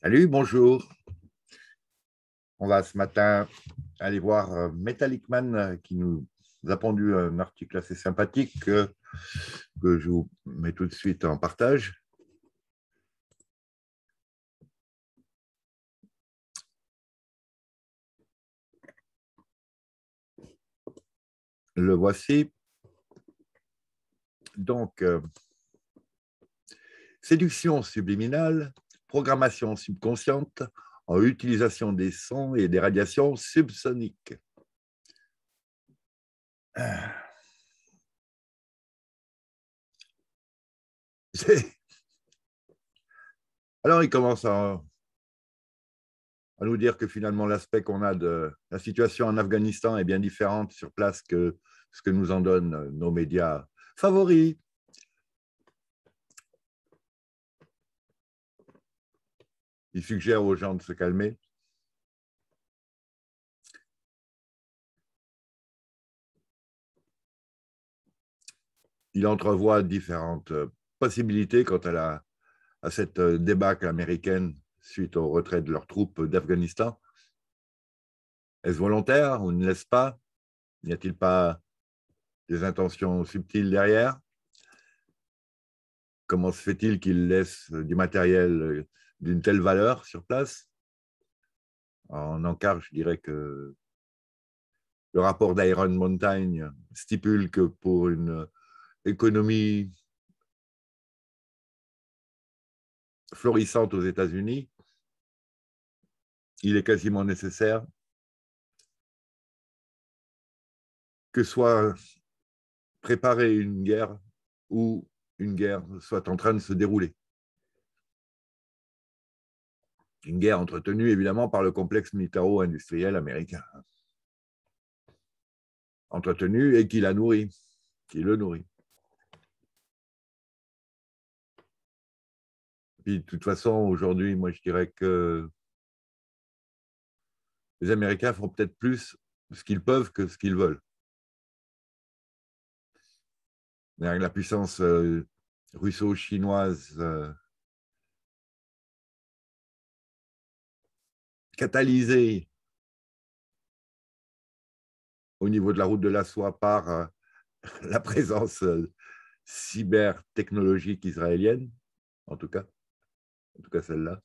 Salut, bonjour. On va ce matin aller voir Metallic Man qui nous a pondu un article assez sympathique que je vous mets tout de suite en partage. Le voici. Donc, séduction subliminale, programmation subconsciente en utilisation des sons et des radiations subsoniques. Alors, il commence à nous dire que finalement, l'aspect qu'on a de la situation en Afghanistan est bien différente sur place que ce que nous en donnent nos médias favoris. Il suggère aux gens de se calmer. Il entrevoit différentes possibilités quant à cette débâcle américaine suite au retrait de leurs troupes d'Afghanistan. Est-ce volontaire ou ne laisse pas? N'y a-t-il pas des intentions subtiles derrière? Comment se fait-il qu'ils laissent du matériel d'une telle valeur sur place? En encart, je dirais que le rapport d'Iron Mountain stipule que pour une économie florissante aux États-Unis, il est quasiment nécessaire que soit préparée une guerre ou une guerre soit en train de se dérouler. Une guerre entretenue évidemment par le complexe militaro-industriel américain. Entretenu et qui la nourrit, qui le nourrit. Puis de toute façon, aujourd'hui, moi je dirais que les Américains font peut-être plus ce qu'ils peuvent que ce qu'ils veulent. La puissance russo-chinoise catalysée au niveau de la route de la soie par la présence cybertechnologique israélienne, en tout cas celle-là,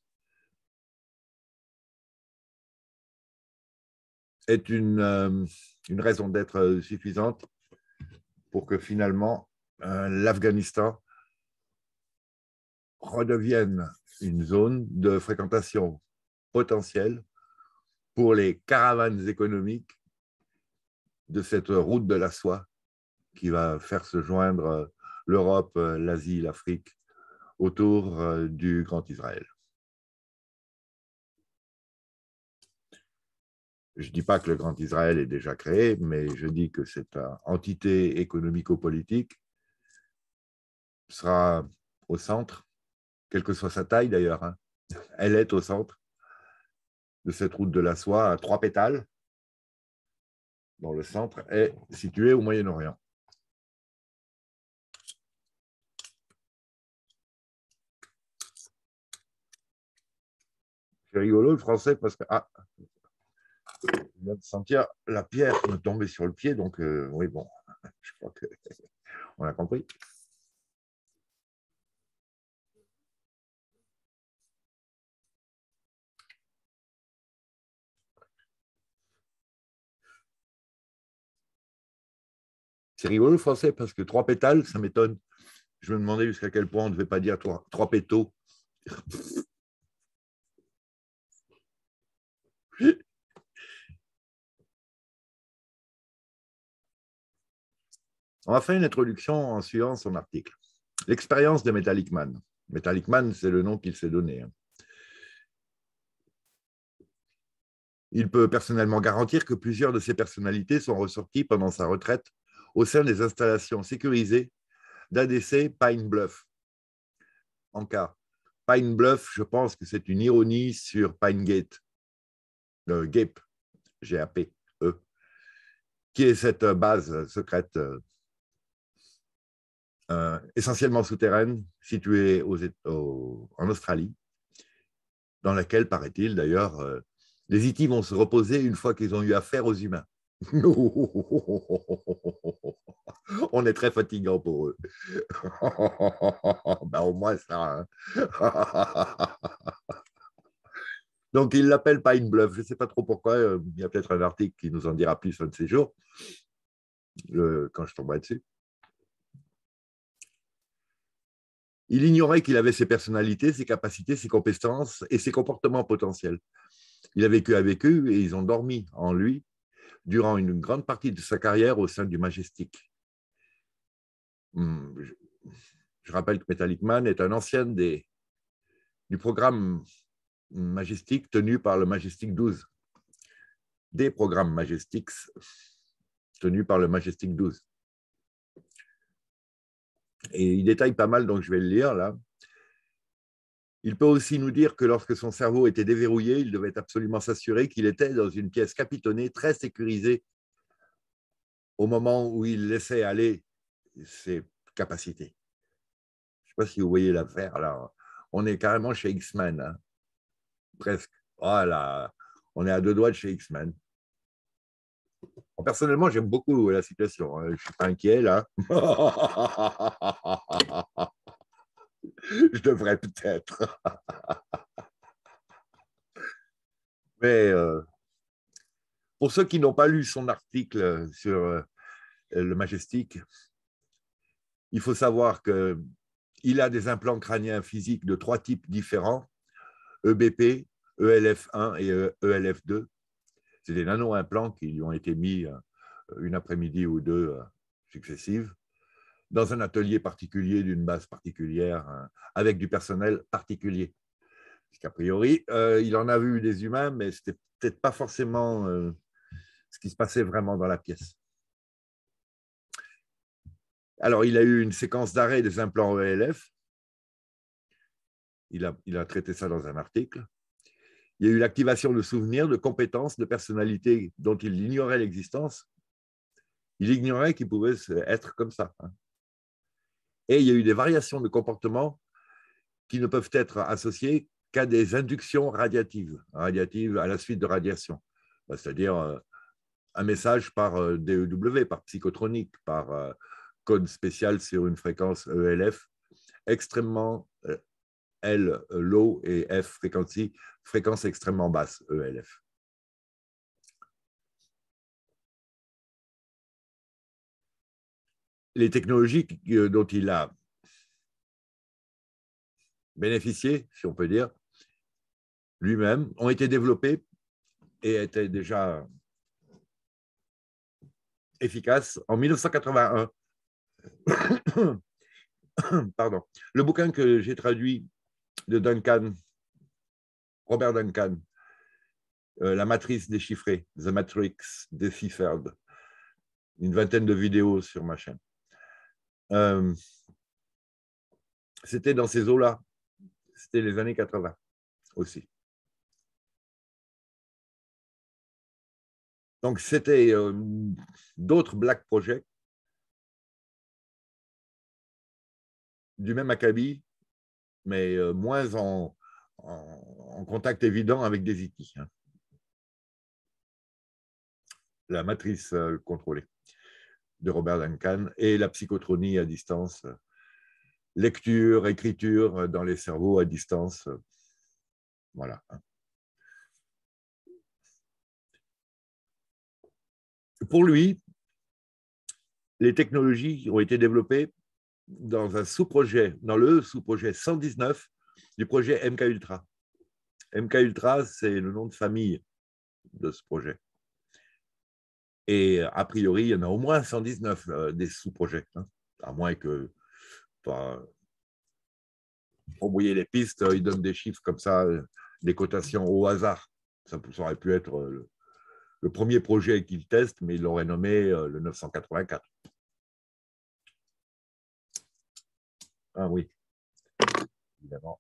est une raison d'être suffisante pour que finalement l'Afghanistan redevienne une zone de fréquentation potentielle pour les caravanes économiques de cette route de la soie qui va faire se joindre l'Europe, l'Asie, l'Afrique autour du Grand Israël. Je ne dis pas que le Grand Israël est déjà créé, mais je dis que cette entité économico-politique sera au centre, quelle que soit sa taille d'ailleurs. Hein. Elle est au centre de cette route de la soie à 3 pétales, dont le centre est situé au Moyen-Orient. C'est rigolo le français parce que je viens de sentir la pierre me tomber sur le pied, donc oui, bon, je crois qu'on a compris. C'est rigolo le français parce que 3 pétales, ça m'étonne. Je me demandais jusqu'à quel point on ne devait pas dire 3 pétaux. On va faire une introduction en suivant son article. L'expérience de Metallic Man. Metallic Man, c'est le nom qu'il s'est donné. Il peut personnellement garantir que plusieurs de ses personnalités sont ressorties pendant sa retraite au sein des installations sécurisées d'ADC Pine Bluff. En cas, Pine Bluff, je pense que c'est une ironie sur Pine Gate, GAPE, G-A-P-E, qui est cette base secrète essentiellement souterraine située en Australie, dans laquelle, paraît-il d'ailleurs, les E.T. vont se reposer une fois qu'ils ont eu affaire aux humains. On est très fatigant pour eux. Ben, au moins ça. Hein. Donc, il l'appelle Pine Bluff. Je ne sais pas trop pourquoi. Il y a peut-être un article qui nous en dira plus un de ces jours, quand je tomberai dessus. Il ignorait qu'il avait ses personnalités, ses capacités, ses compétences et ses comportements potentiels. Il a vécu avec eux et ils ont dormi en lui durant une grande partie de sa carrière au sein du Majestic. Je rappelle que Metallic Man est un ancien du programme Majestic tenu par le Majestic 12. Des programmes Majestics tenus par le Majestic 12. Et il détaille pas mal, donc je vais le lire là. Il peut aussi nous dire que lorsque son cerveau était déverrouillé, il devait absolument s'assurer qu'il était dans une pièce capitonnée, très sécurisée, au moment où il laissait aller ses capacités. Je ne sais pas si vous voyez l'affaire là. On est carrément chez X-Men, hein. Presque. Voilà. On est à 2 doigts de chez X-Men. Personnellement, j'aime beaucoup la situation. Je ne suis pas inquiet là. Je devrais peut-être. Mais pour ceux qui n'ont pas lu son article sur le Majestic, il faut savoir qu'il a des implants crâniens physiques de 3 types différents, EBP, ELF1 et ELF2. C'est des nano-implants qui lui ont été mis une après-midi ou 2 successives dans un atelier particulier d'une base particulière avec du personnel particulier. Parce qu'a priori, il en a vu des humains, mais ce n'était peut-être pas forcément ce qui se passait vraiment dans la pièce. Alors, il a eu une séquence d'arrêt des implants ELF. Il a traité ça dans un article. Il y a eu l'activation de souvenirs, de compétences, de personnalités dont il ignorait l'existence. Il ignorait qu'ils pouvaient être comme ça. Et il y a eu des variations de comportement qui ne peuvent être associées qu'à des inductions radiatives à la suite de radiation. C'est-à-dire un message par DEW, par psychotronique, par code spécial sur une fréquence ELF extrêmement L low et F fréquence extrêmement basse ELF. Les technologies dont il a bénéficié, si on peut dire, lui-même, ont été développées et étaient déjà efficaces en 1981. Pardon. Le bouquin que j'ai traduit de Duncan, Robert Duncan, La matrice déchiffrée, The Matrix Deciphered, une vingtaine de vidéos sur ma chaîne. C'était dans ces eaux-là. C'était les années 80 aussi. Donc, c'était d'autres Black Projects du même acabit, mais moins en contact évident avec des E.T. Hein. La matrice contrôlée de Robert Duncan et la psychotronie à distance, lecture, écriture dans les cerveaux à distance. Voilà. Pour lui, les technologies ont été développées dans un sous-projet, dans le sous-projet 119 du projet MK Ultra. MK Ultra, c'est le nom de famille de ce projet. Et a priori, il y en a au moins 119 des sous-projets, hein, à moins que, pour brouiller les pistes, ils donnent des chiffres comme ça, des cotations au hasard. Ça aurait pu être le premier projet qu'ils testent, mais ils l'auraient nommé le 984. Ah oui, évidemment.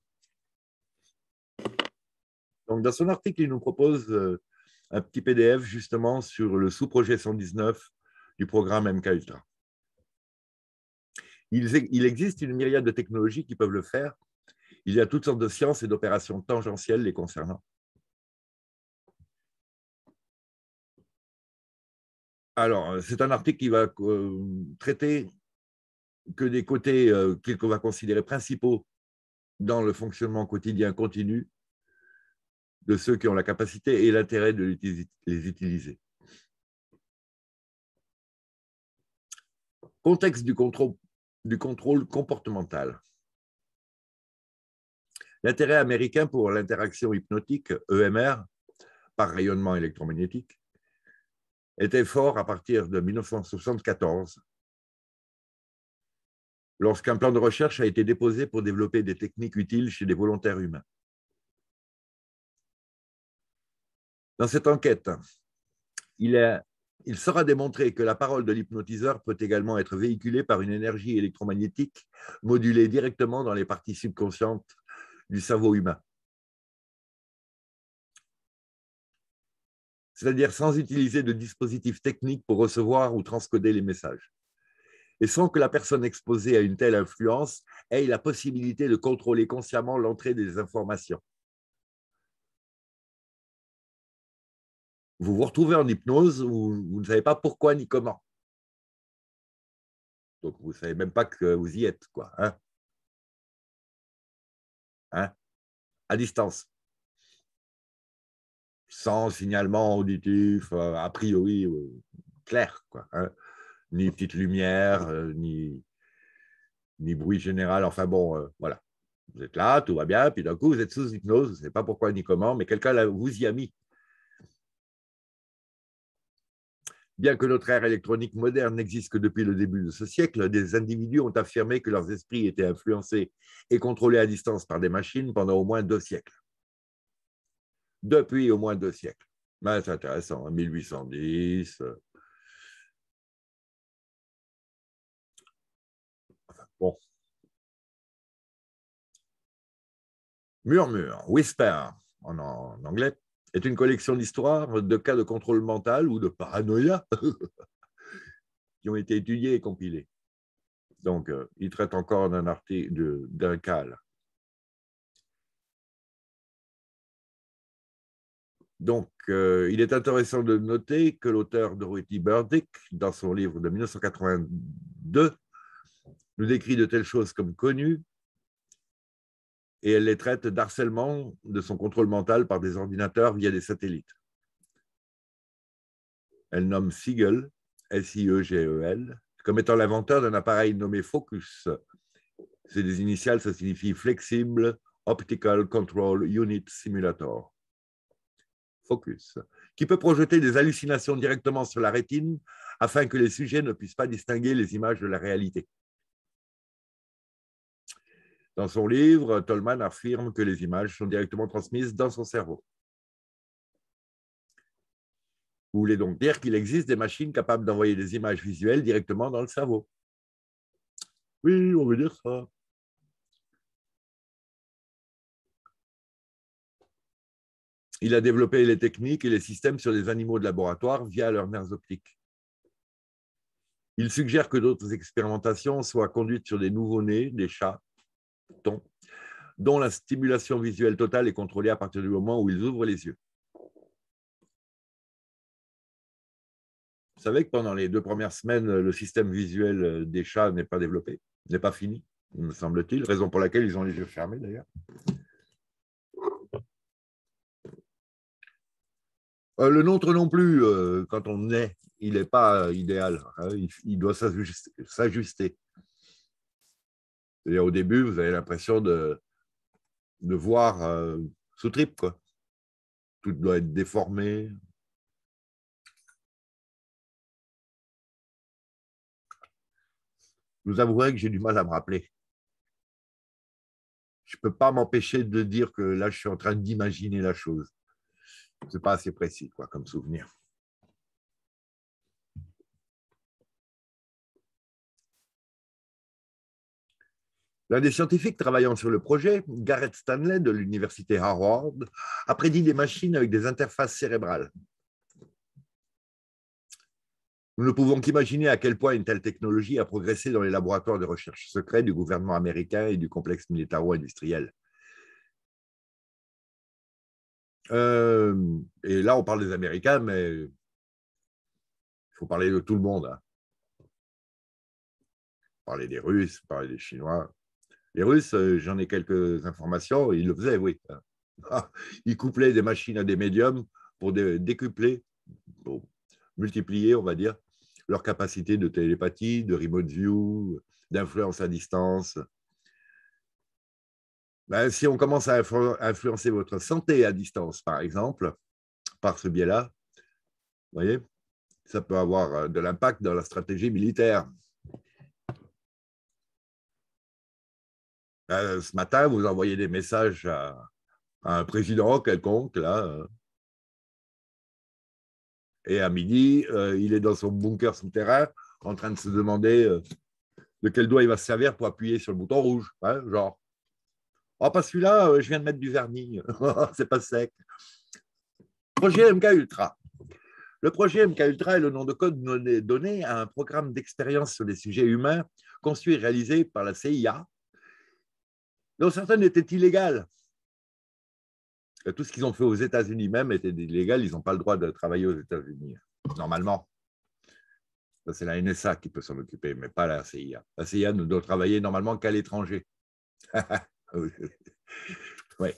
Donc, dans son article, il nous propose un petit PDF justement sur le sous-projet 119 du programme MK Ultra. Il existe une myriade de technologies qui peuvent le faire Il y a toutes sortes de sciences et d'opérations tangentielles les concernant. Alors, c'est un article qui va traiter que des côtés qu'on va considérer principaux dans le fonctionnement quotidien continu de ceux qui ont la capacité et l'intérêt de les utiliser. Contexte du contrôle comportemental. L'intérêt américain pour l'interaction hypnotique, EMR, par rayonnement électromagnétique, était fort à partir de 1974, lorsqu'un plan de recherche a été déposé pour développer des techniques utiles chez des volontaires humains. Dans cette enquête, il sera démontré que la parole de l'hypnotiseur peut également être véhiculée par une énergie électromagnétique modulée directement dans les parties subconscientes du cerveau humain. C'est-à-dire sans utiliser de dispositifs techniques pour recevoir ou transcoder les messages, et sans que la personne exposée à une telle influence ait la possibilité de contrôler consciemment l'entrée des informations. Vous vous retrouvez en hypnose où vous ne savez pas pourquoi ni comment. Donc, vous ne savez même pas que vous y êtes, quoi. À distance. Sans signalement auditif, a priori, clair, quoi. Ni petite lumière, ni bruit général. Enfin bon, voilà. Vous êtes là, tout va bien, puis d'un coup, vous êtes sous hypnose, vous ne savez pas pourquoi ni comment, mais quelqu'un vous y a mis. Bien que notre ère électronique moderne n'existe que depuis le début de ce siècle, des individus ont affirmé que leurs esprits étaient influencés et contrôlés à distance par des machines pendant au moins 2 siècles. Depuis au moins 2 siècles. Ben, c'est intéressant, 1810. Bon. Murmure, whisper, en anglais, est une collection d'histoires de cas de contrôle mental ou de paranoïa qui ont été étudiés et compilés. Donc, il traite encore d'un cas là. Donc, il est intéressant de noter que l'auteur Dorothy Burdick, dans son livre de 1982, nous décrit de telles choses comme connues et elle les traite d'harcèlement de son contrôle mental par des ordinateurs via des satellites. Elle nomme Siegel, S-I-E-G-E-L, comme étant l'inventeur d'un appareil nommé Focus. C'est des initiales, ça signifie Flexible Optical Control Unit Simulator. Focus, qui peut projeter des hallucinations directement sur la rétine afin que les sujets ne puissent pas distinguer les images de la réalité. Dans son livre, Tolman affirme que les images sont directement transmises dans son cerveau. Vous voulez donc dire qu'il existe des machines capables d'envoyer des images visuelles directement dans le cerveau? Oui, on veut dire ça. Il a développé les techniques et les systèmes sur les animaux de laboratoire via leurs nerfs optiques. Il suggère que d'autres expérimentations soient conduites sur des nouveau-nés, des chats, dont la stimulation visuelle totale est contrôlée à partir du moment où ils ouvrent les yeux. Vous savez que pendant les 2 premières semaines, le système visuel des chats n'est pas développé, n'est pas fini, me semble-t-il, raison pour laquelle ils ont les yeux fermés d'ailleurs. Le nôtre non plus, quand on naît, il n'est pas idéal. Il doit s'ajuster. C'est-à-dire au début, vous avez l'impression de voir sous trip, quoi. Tout doit être déformé. Je vous avouerai que j'ai du mal à me rappeler. Je ne peux pas m'empêcher de dire que là, je suis en train d'imaginer la chose. Ce n'est pas assez précis, quoi, comme souvenir. L'un des scientifiques travaillant sur le projet, Garrett Stanley de l'université Harvard, a prédit des machines avec des interfaces cérébrales. Nous ne pouvons qu'imaginer à quel point une telle technologie a progressé dans les laboratoires de recherche secrets du gouvernement américain et du complexe militaro-industriel. Et là, on parle des Américains, mais il faut parler de tout le monde. Hein. Parler des Russes, parler des Chinois. Les Russes, j'en ai quelques informations, ils le faisaient, oui. Ils couplaient des machines à des médiums pour décupler, pour multiplier, on va dire, leur capacité de télépathie, de remote view, d'influence à distance. Ben, si on commence à influencer votre santé à distance, par exemple, par ce biais-là, vous voyez, ça peut avoir de l'impact dans la stratégie militaire. Ce matin, vous envoyez des messages à un président quelconque, là, et à midi, il est dans son bunker souterrain en train de se demander de quel doigt il va se servir pour appuyer sur le bouton rouge. Hein, genre, oh, pas celui-là, je viens de mettre du vernis, c'est pas sec. Projet MK Ultra. Le projet MK Ultra est le nom de code donné à un programme d'expérience sur les sujets humains conçu et réalisé par la CIA, dont certaines étaient illégales. Tout ce qu'ils ont fait aux États-Unis même était illégal, ils n'ont pas le droit de travailler aux États-Unis, normalement. C'est la NSA qui peut s'en occuper, mais pas la CIA. La CIA ne doit travailler normalement qu'à l'étranger. Ouais.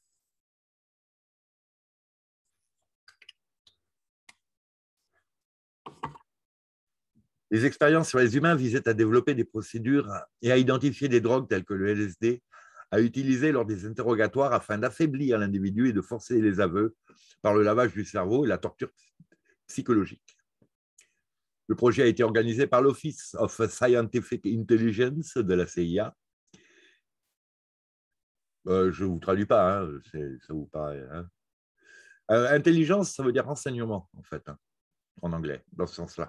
Les expériences sur les humains visaient à développer des procédures et à identifier des drogues telles que le LSD, à utiliser lors des interrogatoires afin d'affaiblir l'individu et de forcer les aveux par le lavage du cerveau et la torture psychologique. Le projet a été organisé par l'Office of Scientific Intelligence de la CIA. Je ne vous traduis pas, hein, ça vous paraît. Hein. Intelligence, ça veut dire renseignement, en fait, hein, en anglais, dans ce sens-là.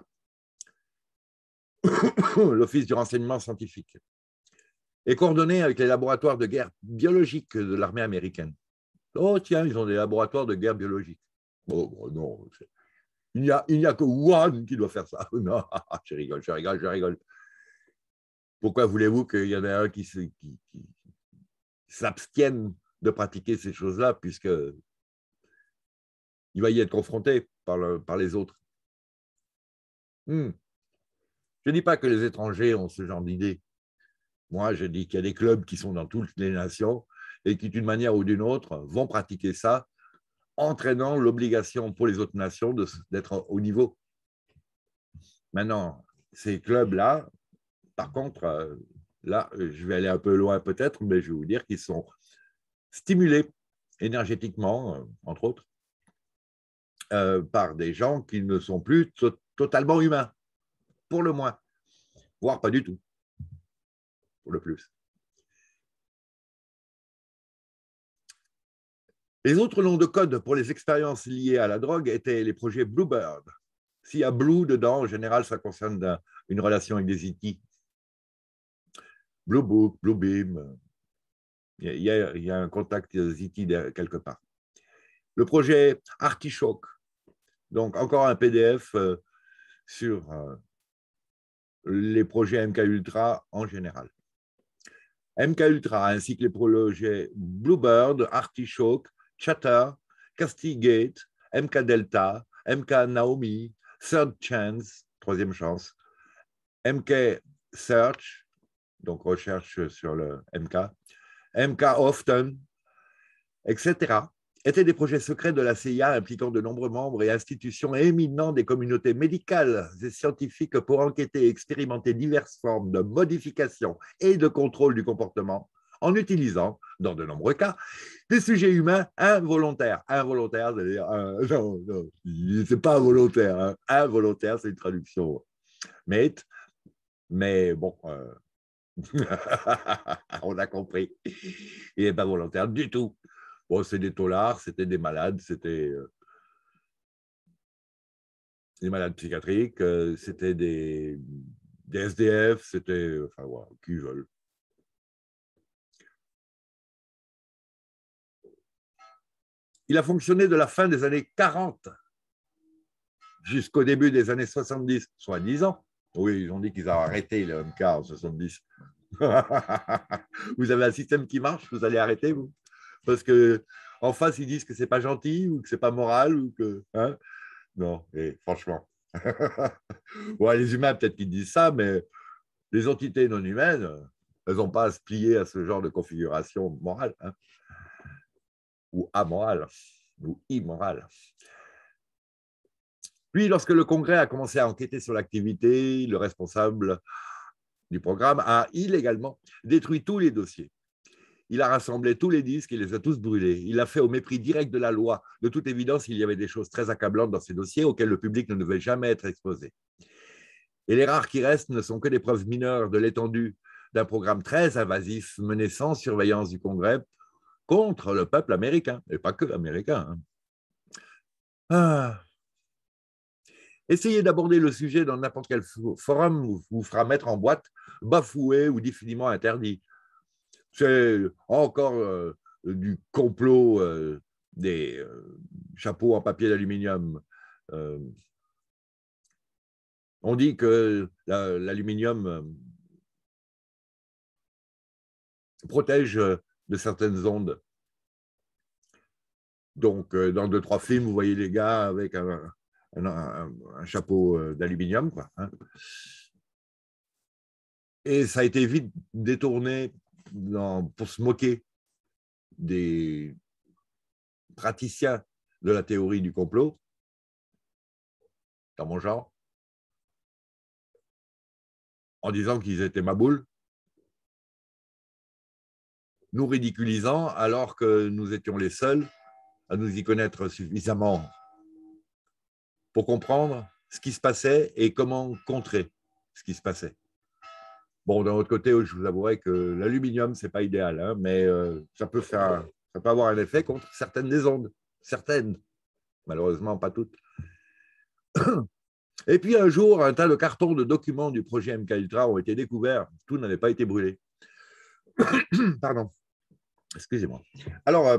L'Office du renseignement scientifique est coordonné avec les laboratoires de guerre biologique de l'armée américaine. Oh, tiens, ils ont des laboratoires de guerre biologique. Oh, bon, non, il n'y a que Wuhan qui doit faire ça. Non, je rigole. Pourquoi voulez-vous qu'il y en ait un qui s'abstienne de pratiquer ces choses-là, puisque il va y être confronté par les autres. Je ne dis pas que les étrangers ont ce genre d'idée. Moi, je dis qu'il y a des clubs qui sont dans toutes les nations et qui, d'une manière ou d'une autre, vont pratiquer ça, entraînant l'obligation pour les autres nations d'être au niveau. Maintenant, ces clubs-là, par contre, là, je vais aller un peu loin peut-être, mais je vais vous dire qu'ils sont stimulés énergétiquement, entre autres, par des gens qui ne sont plus totalement humains, pour le moins, voire pas du tout, pour le plus. Les autres noms de code pour les expériences liées à la drogue étaient les projets Bluebird. S'il y a Blue dedans, en général, ça concerne une relation avec des IT. Blue Book, Blue Beam, il y a un contact IT quelque part. Le projet Artichoke, donc encore un PDF sur les projets MK Ultra en général. MK Ultra ainsi que les projets Bluebird, Artichoke, Chatter, Castigate, MK Delta, MK Naomi, Third Chance, troisième chance, MK Search, donc recherche sur le MK Often, etc., étaient des projets secrets de la CIA impliquant de nombreux membres et institutions éminents des communautés médicales et scientifiques pour enquêter et expérimenter diverses formes de modification et de contrôle du comportement en utilisant, dans de nombreux cas, des sujets humains involontaires. Involontaire, c'est-à-dire, non, c'est pas involontaire. Hein. Involontaire, c'est une traduction. Mais bon, on a compris. Il n'est pas volontaire du tout. Bon, c'est des taulards, c'était des malades, c'était des malades psychiatriques, c'était des SDF, c'était, enfin, voilà, qui veulent. Il a fonctionné de la fin des années 40 jusqu'au début des années 70, soi-disant. Oui, ils ont dit qu'ils ont arrêté le MK en 70. Vous avez un système qui marche, vous allez arrêter, vous? Parce que En face, ils disent que c'est pas gentil ou que c'est pas moral ou que. Hein, non, et franchement. Ouais, les humains, peut-être qu'ils disent ça, mais les entités non humaines, elles n'ont pas à se plier à ce genre de configuration morale, hein, ou amorale, ou immorale. Puis, lorsque le Congrès a commencé à enquêter sur l'activité, le responsable du programme a illégalement détruit tous les dossiers. Il a rassemblé tous les disques et les a tous brûlés. Il l'a fait au mépris direct de la loi. De toute évidence, il y avait des choses très accablantes dans ces dossiers auxquelles le public ne devait jamais être exposé. Et les rares qui restent ne sont que des preuves mineures de l'étendue d'un programme très invasif mené sans surveillance du Congrès contre le peuple américain, et pas que américain. Hein. Ah. Essayez d'aborder le sujet dans n'importe quel forum vous fera mettre en boîte, bafoué ou définitivement interdit. C'est encore du complot des chapeaux en papier d'aluminium. On dit que l'aluminium protège de certaines ondes. Donc, dans 2-3 films, vous voyez les gars avec un chapeau d'aluminium, quoi. Hein. Et ça a été vite détourné pour se moquer des praticiens de la théorie du complot, dans mon genre, en disant qu'ils étaient maboules, nous ridiculisant alors que nous étions les seuls à nous y connaître suffisamment pour comprendre ce qui se passait et comment contrer ce qui se passait. Bon, d'un autre côté, je vous avouerai que l'aluminium, ce n'est pas idéal, hein, mais ça peut avoir un effet contre certaines des ondes. Certaines, malheureusement pas toutes. Et puis un jour, un tas de cartons de documents du projet MKUltra ont été découverts. Tout n'avait pas été brûlé. Pardon. Excusez-moi. Alors,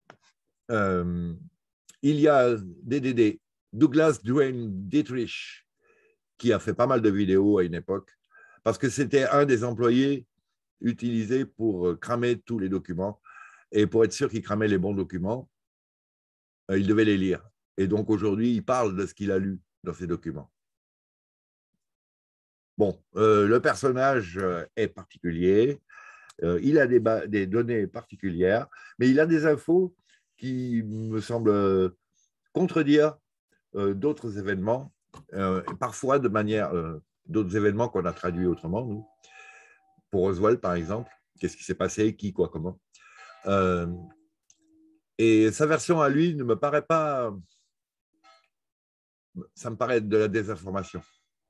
il y a DDD, Douglas Duane Dietrich, qui a fait pas mal de vidéos à une époque, parce que c'était un des employés utilisés pour cramer tous les documents. Et pour être sûr qu'il cramait les bons documents, il devait les lire. Et donc aujourd'hui, il parle de ce qu'il a lu dans ces documents. Bon, le personnage est particulier, il a des données particulières, mais il a des infos qui me semblent contredire d'autres événements, parfois de manière d'autres événements qu'on a traduits autrement, nous. Pour Oswald, par exemple, qu'est-ce qui s'est passé, qui, quoi, comment. Et sa version à lui ne me paraît pas... Ça me paraît de la désinformation.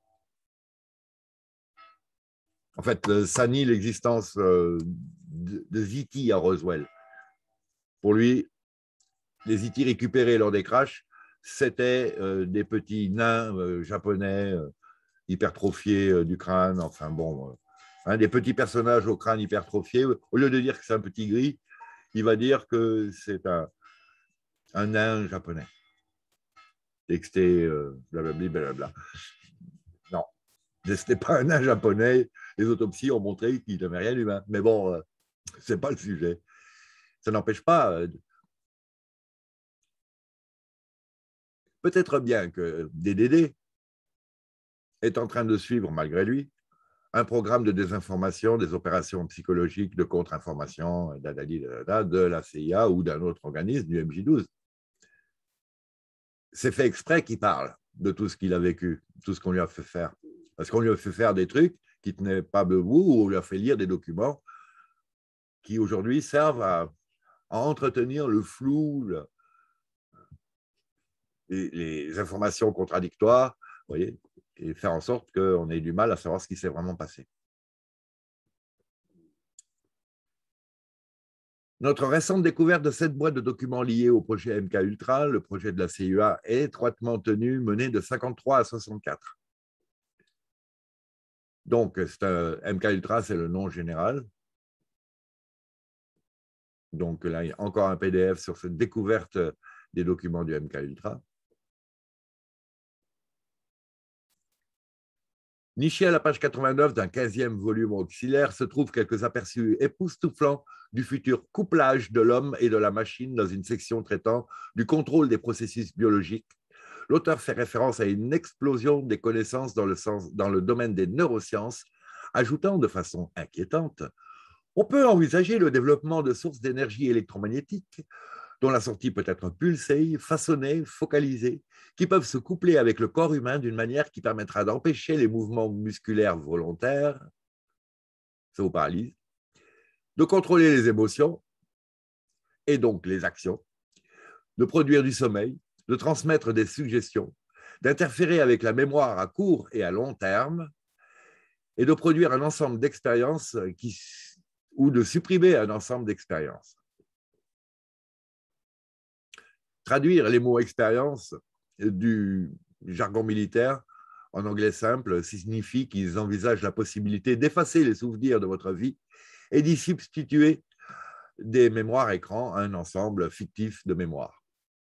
En fait, ça nie l'existence de ZT à Roswell. Pour lui, les ZT récupérés lors des crashs, c'était des petits nains japonais hypertrophiés du crâne, enfin bon, des petits personnages au crâne hypertrophié. Au lieu de dire que c'est un petit gris, il va dire que c'est un nain japonais. Et que c'était blablabla, blablabla. Non, ce n'était pas un nain japonais. Les autopsies ont montré qu'il n'avait rien d'humain. Mais bon, ce n'est pas le sujet. Ça n'empêche pas. Peut-être bien que DDD est en train de suivre, malgré lui, un programme de désinformation, des opérations psychologiques de contre-information de la CIA ou d'un autre organisme, du MJ12. C'est fait exprès qu'il parle de tout ce qu'il a vécu, tout ce qu'on lui a fait faire. Parce qu'on lui a fait faire des trucs qui ne tenaient pas debout ou on lui a fait lire des documents qui aujourd'hui servent à entretenir le flou, les informations contradictoires, vous voyez, et faire en sorte qu'on ait du mal à savoir ce qui s'est vraiment passé. Notre récente découverte de 7 boîtes de documents liés au projet MKUltra, le projet de la CIA, est étroitement tenu, mené de 53 à 64. Donc, MKUltra, c'est le nom général. Donc là, il y a encore un PDF sur cette découverte des documents du MKUltra. Niché à la page 89 d'un 15e volume auxiliaire se trouvent quelques aperçus époustouflants du futur couplage de l'homme et de la machine dans une section traitant du contrôle des processus biologiques. L'auteur fait référence à une explosion des connaissances dans le domaine des neurosciences, ajoutant de façon inquiétante: on peut envisager le développement de sources d'énergie électromagnétique dont la sortie peut être pulsée, façonnée, focalisée, qui peuvent se coupler avec le corps humain d'une manière qui permettra d'empêcher les mouvements musculaires volontaires, ça vous paralyse, de contrôler les émotions et donc les actions, de produire du sommeil, de transmettre des suggestions, d'interférer avec la mémoire à court et à long terme et de produire un ensemble d'expériences ou de supprimer un ensemble d'expériences. Traduire les mots expérience du jargon militaire en anglais simple signifie qu'ils envisagent la possibilité d'effacer les souvenirs de votre vie et d'y substituer des mémoires écrans à un ensemble fictif de mémoires.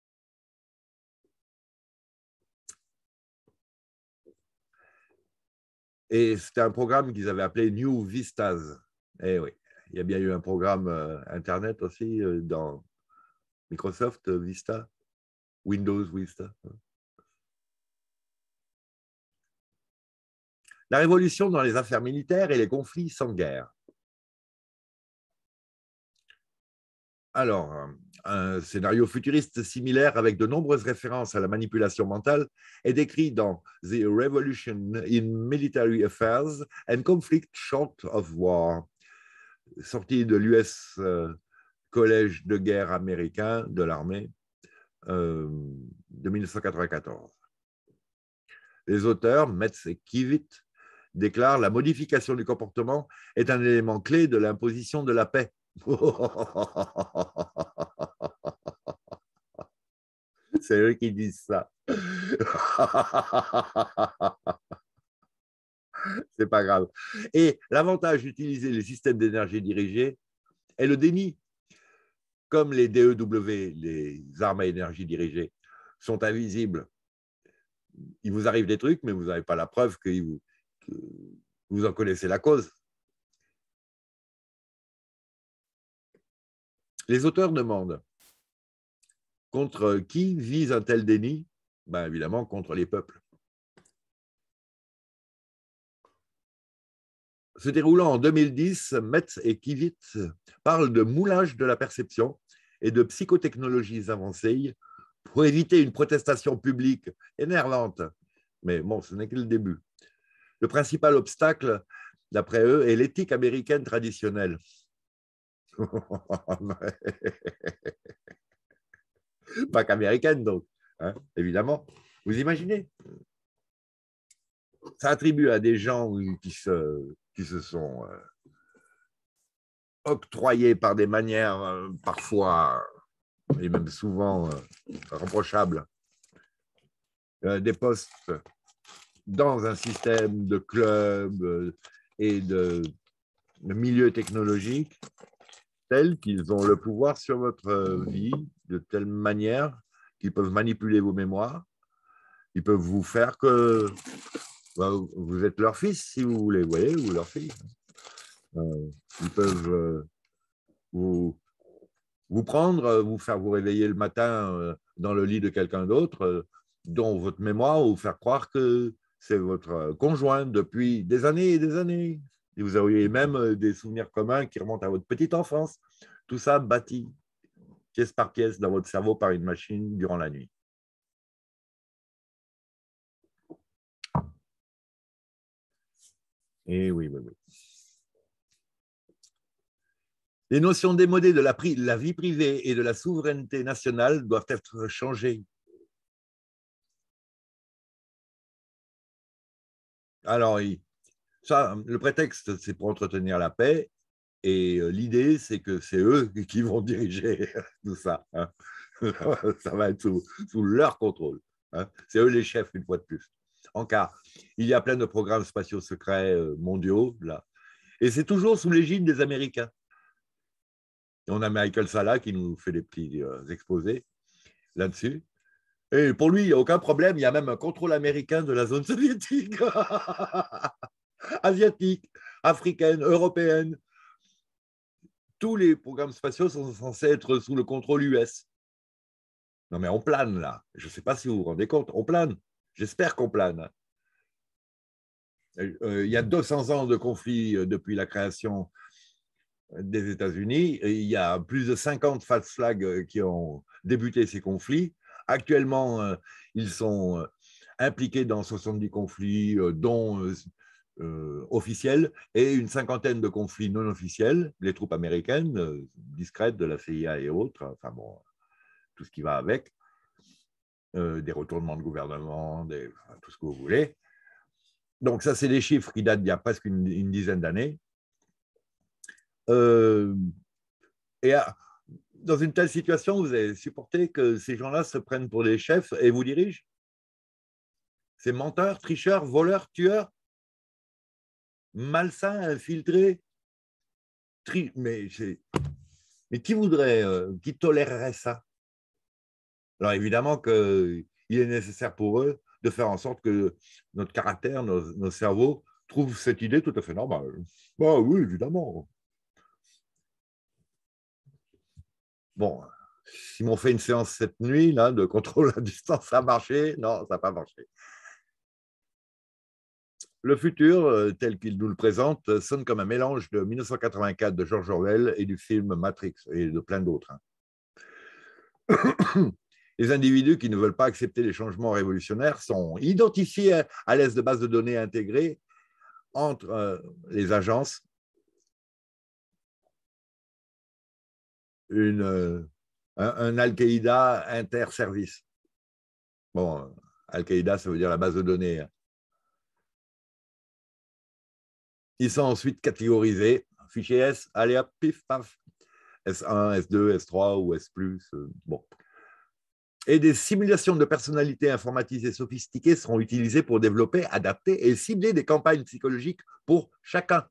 Et c'était un programme qu'ils avaient appelé New Vistas. Eh oui, il y a bien eu un programme Internet aussi dans Microsoft Vista, Windows Vista. La révolution dans les affaires militaires et les conflits sans guerre. Alors, un scénario futuriste similaire avec de nombreuses références à la manipulation mentale est décrit dans The Revolution in Military Affairs and Conflict Short of War, sorti de l'US Collège de guerre américain de l'armée de 1994. Les auteurs, Metz et Kivit, déclarent: la modification du comportement est un élément clé de l'imposition de la paix. C'est eux qui disent ça. C'est pas grave. Et l'avantage d'utiliser les systèmes d'énergie dirigée est le déni. Comme les DEW, les armes à énergie dirigée, sont invisibles, il vous arrive des trucs, mais vous n'avez pas la preuve que vous en connaissez la cause. Les auteurs demandent: contre qui vise un tel déni? Ben, évidemment, contre les peuples. Se déroulant en 2010, Metz et Kivit parlent de moulage de la perception et de psychotechnologies avancées pour éviter une protestation publique énervante. Mais bon, ce n'est que le début. Le principal obstacle, d'après eux, est l'éthique américaine traditionnelle. Pas qu'américaine, donc, hein, évidemment. Vous imaginez? Ça attribue à des gens qui se sont octroyés par des manières parfois, et même souvent, reprochables, des postes dans un système de clubs et de milieux technologiques tels qu'ils ont le pouvoir sur votre vie, de telle manière qu'ils peuvent manipuler vos mémoires. Ils peuvent vous faire que vous êtes leur fils, si vous voulez, vous voyez, ou leur fille. Ils peuvent vous prendre, vous faire vous réveiller le matin dans le lit de quelqu'un d'autre, dont votre mémoire, ou vous faire croire que c'est votre conjoint depuis des années et des années. Et vous auriez même des souvenirs communs qui remontent à votre petite enfance. Tout ça bâti pièce par pièce dans votre cerveau par une machine durant la nuit. Et oui, oui, oui. Les notions démodées de la vie privée et de la souveraineté nationale doivent être changées. Alors, ça, le prétexte, c'est pour entretenir la paix, et l'idée, c'est que c'est eux qui vont diriger tout ça. Hein. Ça va être sous leur contrôle. Hein. C'est eux les chefs, une fois de plus. En cas, il y a plein de programmes spatiaux secrets mondiaux, là. Et c'est toujours sous l'égide des Américains. Et on a Michael Salla qui nous fait des petits exposés là-dessus. Et pour lui, il n'y a aucun problème. Il y a même un contrôle américain de la zone soviétique, asiatique, africaine, européenne. Tous les programmes spatiaux sont censés être sous le contrôle US. Non, mais on plane là. Je ne sais pas si vous vous rendez compte. On plane. J'espère qu'on plane. Il y a 200 ans de conflit depuis la création des États-Unis. Il y a plus de 50 false flags qui ont débuté ces conflits. Actuellement, ils sont impliqués dans 70 conflits, dont officiels, et une cinquantaine de conflits non officiels, les troupes américaines, discrètes de la CIA et autres, enfin bon, tout ce qui va avec, des retournements de gouvernement, enfin, tout ce que vous voulez. Donc ça, c'est des chiffres qui datent d'il y a presque une dizaine d'années. Et dans une telle situation, vous avez supporté que ces gens-là se prennent pour des chefs et vous dirigent? Ces menteurs, tricheurs, voleurs, tueurs, malsains, infiltrés, mais qui voudrait, qui tolérerait ça? Alors évidemment qu'il est nécessaire pour eux de faire en sorte que notre caractère, nos cerveaux trouvent cette idée tout à fait normale. Bah oui, évidemment. Bon, s'ils m'ont fait une séance cette nuit là, de contrôle à distance, ça a marché? Non, ça n'a pas marché. Le futur, tel qu'il nous le présente, sonne comme un mélange de 1984 de George Orwell et du film Matrix et de plein d'autres. Les individus qui ne veulent pas accepter les changements révolutionnaires sont identifiés à l'aise de bases de données intégrées entre les agences, un Al-Qaïda inter-service. Bon, Al-Qaïda, ça veut dire la base de données. Ils sont ensuite catégorisés. Fichier S, allez hop, pif, paf. S1, S2, S3 ou S+. Bon. Et des simulations de personnalités informatisées sophistiquées seront utilisées pour développer, adapter et cibler des campagnes psychologiques pour chacun.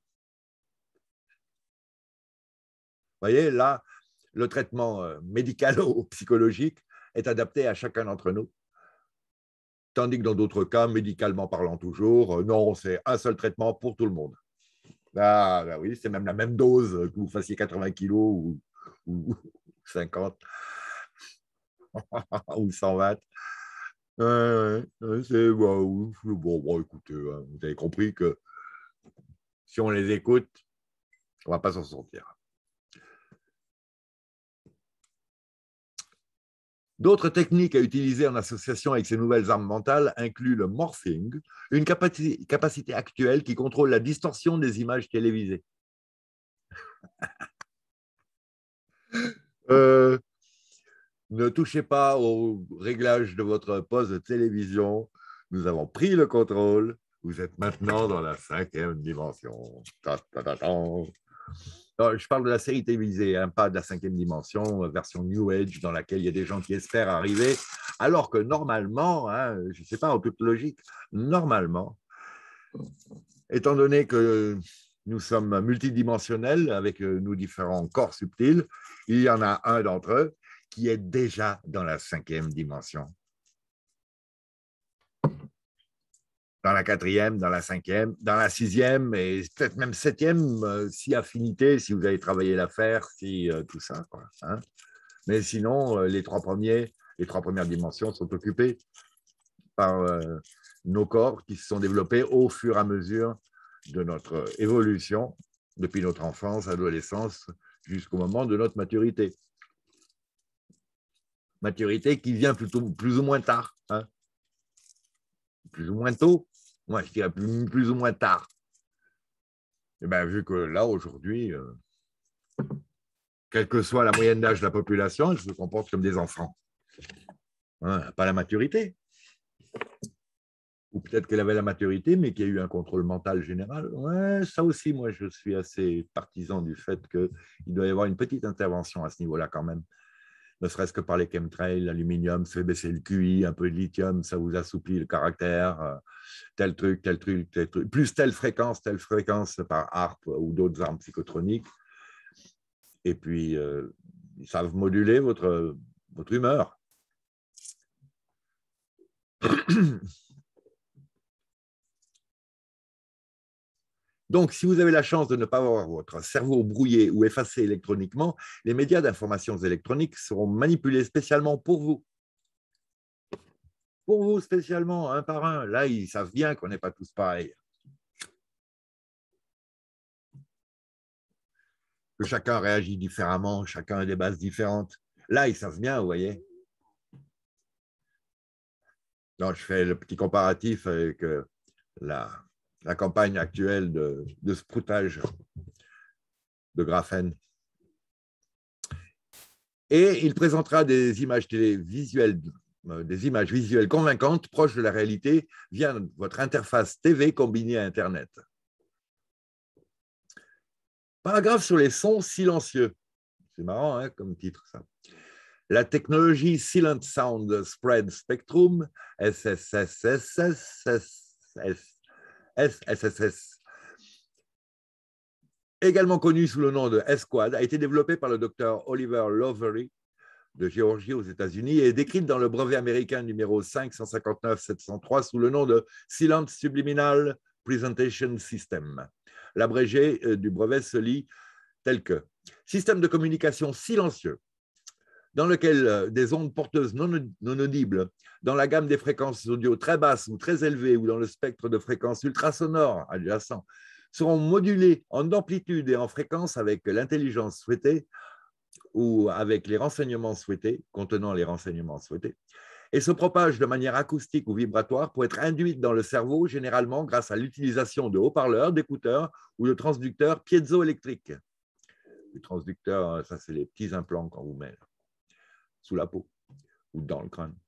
Vous voyez, là, le traitement médicalo-psychologique est adapté à chacun d'entre nous. Tandis que dans d'autres cas, médicalement parlant toujours, non, c'est un seul traitement pour tout le monde. Ah, ben oui, c'est même la même dose, que vous fassiez 80 kilos ou 50 ou 120. C'est bon, écoutez, vous avez compris que si on les écoute, on ne va pas s'en sortir. D'autres techniques à utiliser en association avec ces nouvelles armes mentales incluent le morphing, une capacité actuelle qui contrôle la distorsion des images télévisées. Ne touchez pas au réglage de votre poste de télévision. Nous avons pris le contrôle. Vous êtes maintenant dans la 5e dimension. Alors, je parle de la série télévisée, hein, pas de la 5e dimension, version New Age, dans laquelle il y a des gens qui espèrent arriver, alors que normalement, hein, je ne sais pas, en toute logique, normalement, étant donné que nous sommes multidimensionnels avec nos différents corps subtils, il y en a un d'entre eux qui est déjà dans la 5e dimension. Dans la 4e, dans la 5e, dans la 6e et peut-être même 7e, si affinité, si vous avez travaillé l'affaire, si tout ça. Quoi, hein. Mais sinon, les trois premières dimensions sont occupées par nos corps qui se sont développés au fur et à mesure de notre évolution, depuis notre enfance, adolescence, jusqu'au moment de notre maturité. Maturité qui vient plus ou moins tard, hein. Plus ou moins tôt, moi je dirais plus ou moins tard. Et bien, vu que là, aujourd'hui, quelle que soit la moyenne d'âge de la population, elle se comporte comme des enfants. Hein, pas la maturité. Ou peut-être qu'elle avait la maturité, mais qu'il y a eu un contrôle mental général. Ouais, ça aussi, moi, je suis assez partisan du fait qu'il doit y avoir une petite intervention à ce niveau-là quand même. Ne serait-ce que par les chemtrails, l'aluminium, ça fait baisser le QI, un peu de lithium, ça vous assouplit le caractère, tel truc, tel truc, tel truc, plus telle fréquence par ARP ou d'autres armes psychotroniques. Et puis, ils savent moduler votre humeur. Donc, si vous avez la chance de ne pas avoir votre cerveau brouillé ou effacé électroniquement, les médias d'informations électroniques seront manipulés spécialement pour vous. Pour vous spécialement, un par un. Là, ils savent bien qu'on n'est pas tous pareils. Que chacun réagit différemment, chacun a des bases différentes. Là, ils savent bien, vous voyez. Donc, je fais le petit comparatif avec la campagne actuelle de sproutage de graphène. Et il présentera des images télévisuelles, des images visuelles convaincantes, proches de la réalité, via votre interface TV combinée à Internet. Paragraphe sur les sons silencieux. C'est marrant hein, comme titre, ça. La technologie Silent Sound Spread Spectrum, SSS, également connue sous le nom de S-Quad, a été développée par le docteur Oliver Lowery de Géorgie aux États-Unis et est décrite dans le brevet américain numéro 559-703 sous le nom de Silent Subliminal Presentation System. L'abrégé du brevet se lit tel que système de communication silencieux dans lequel des ondes porteuses non audibles dans la gamme des fréquences audio très basses ou très élevées ou dans le spectre de fréquences ultrasonores adjacents seront modulées en amplitude et en fréquence avec l'intelligence souhaitée ou avec les renseignements souhaités, contenant les renseignements souhaités, et se propagent de manière acoustique ou vibratoire pour être induites dans le cerveau, généralement grâce à l'utilisation de haut-parleurs, d'écouteurs ou de transducteurs piézoélectriques. Les transducteurs, ça c'est les petits implants qu'on vous met sous la peau ou dans le crâne.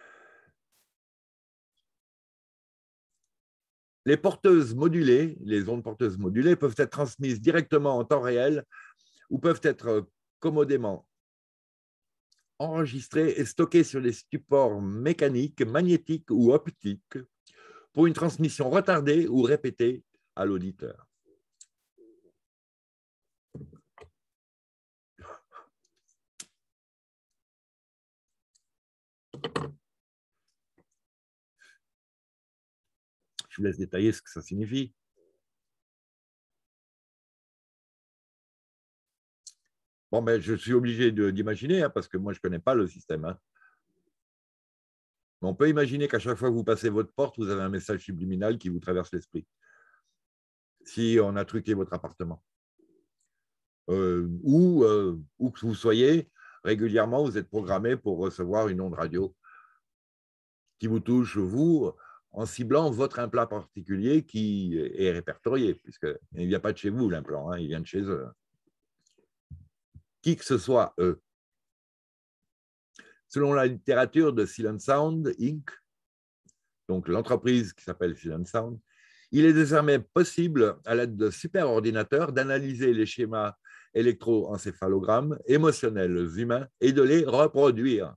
Les porteuses modulées, les ondes porteuses modulées peuvent être transmises directement en temps réel ou peuvent être commodément enregistrées et stockées sur des supports mécaniques, magnétiques ou optiques pour une transmission retardée ou répétée à l'auditeur. Je vous laisse détailler ce que ça signifie. Bon, ben, je suis obligé d'imaginer, hein, parce que moi, je ne connais pas le système. Hein. Mais on peut imaginer qu'à chaque fois que vous passez votre porte, vous avez un message subliminal qui vous traverse l'esprit. Si on a truqué votre appartement. Où que vous soyez, régulièrement, vous êtes programmé pour recevoir une onde radio qui vous touche, vous, en ciblant votre implant particulier qui est répertorié, puisqu'il ne vient pas de chez vous, l'implant, hein, il vient de chez eux. Qui que ce soit, eux. Selon la littérature de Silent Sound Inc., donc l'entreprise qui s'appelle Silent Sound, il est désormais possible, à l'aide de superordinateurs, d'analyser les schémas électroencéphalogrammes émotionnels humains et de les reproduire.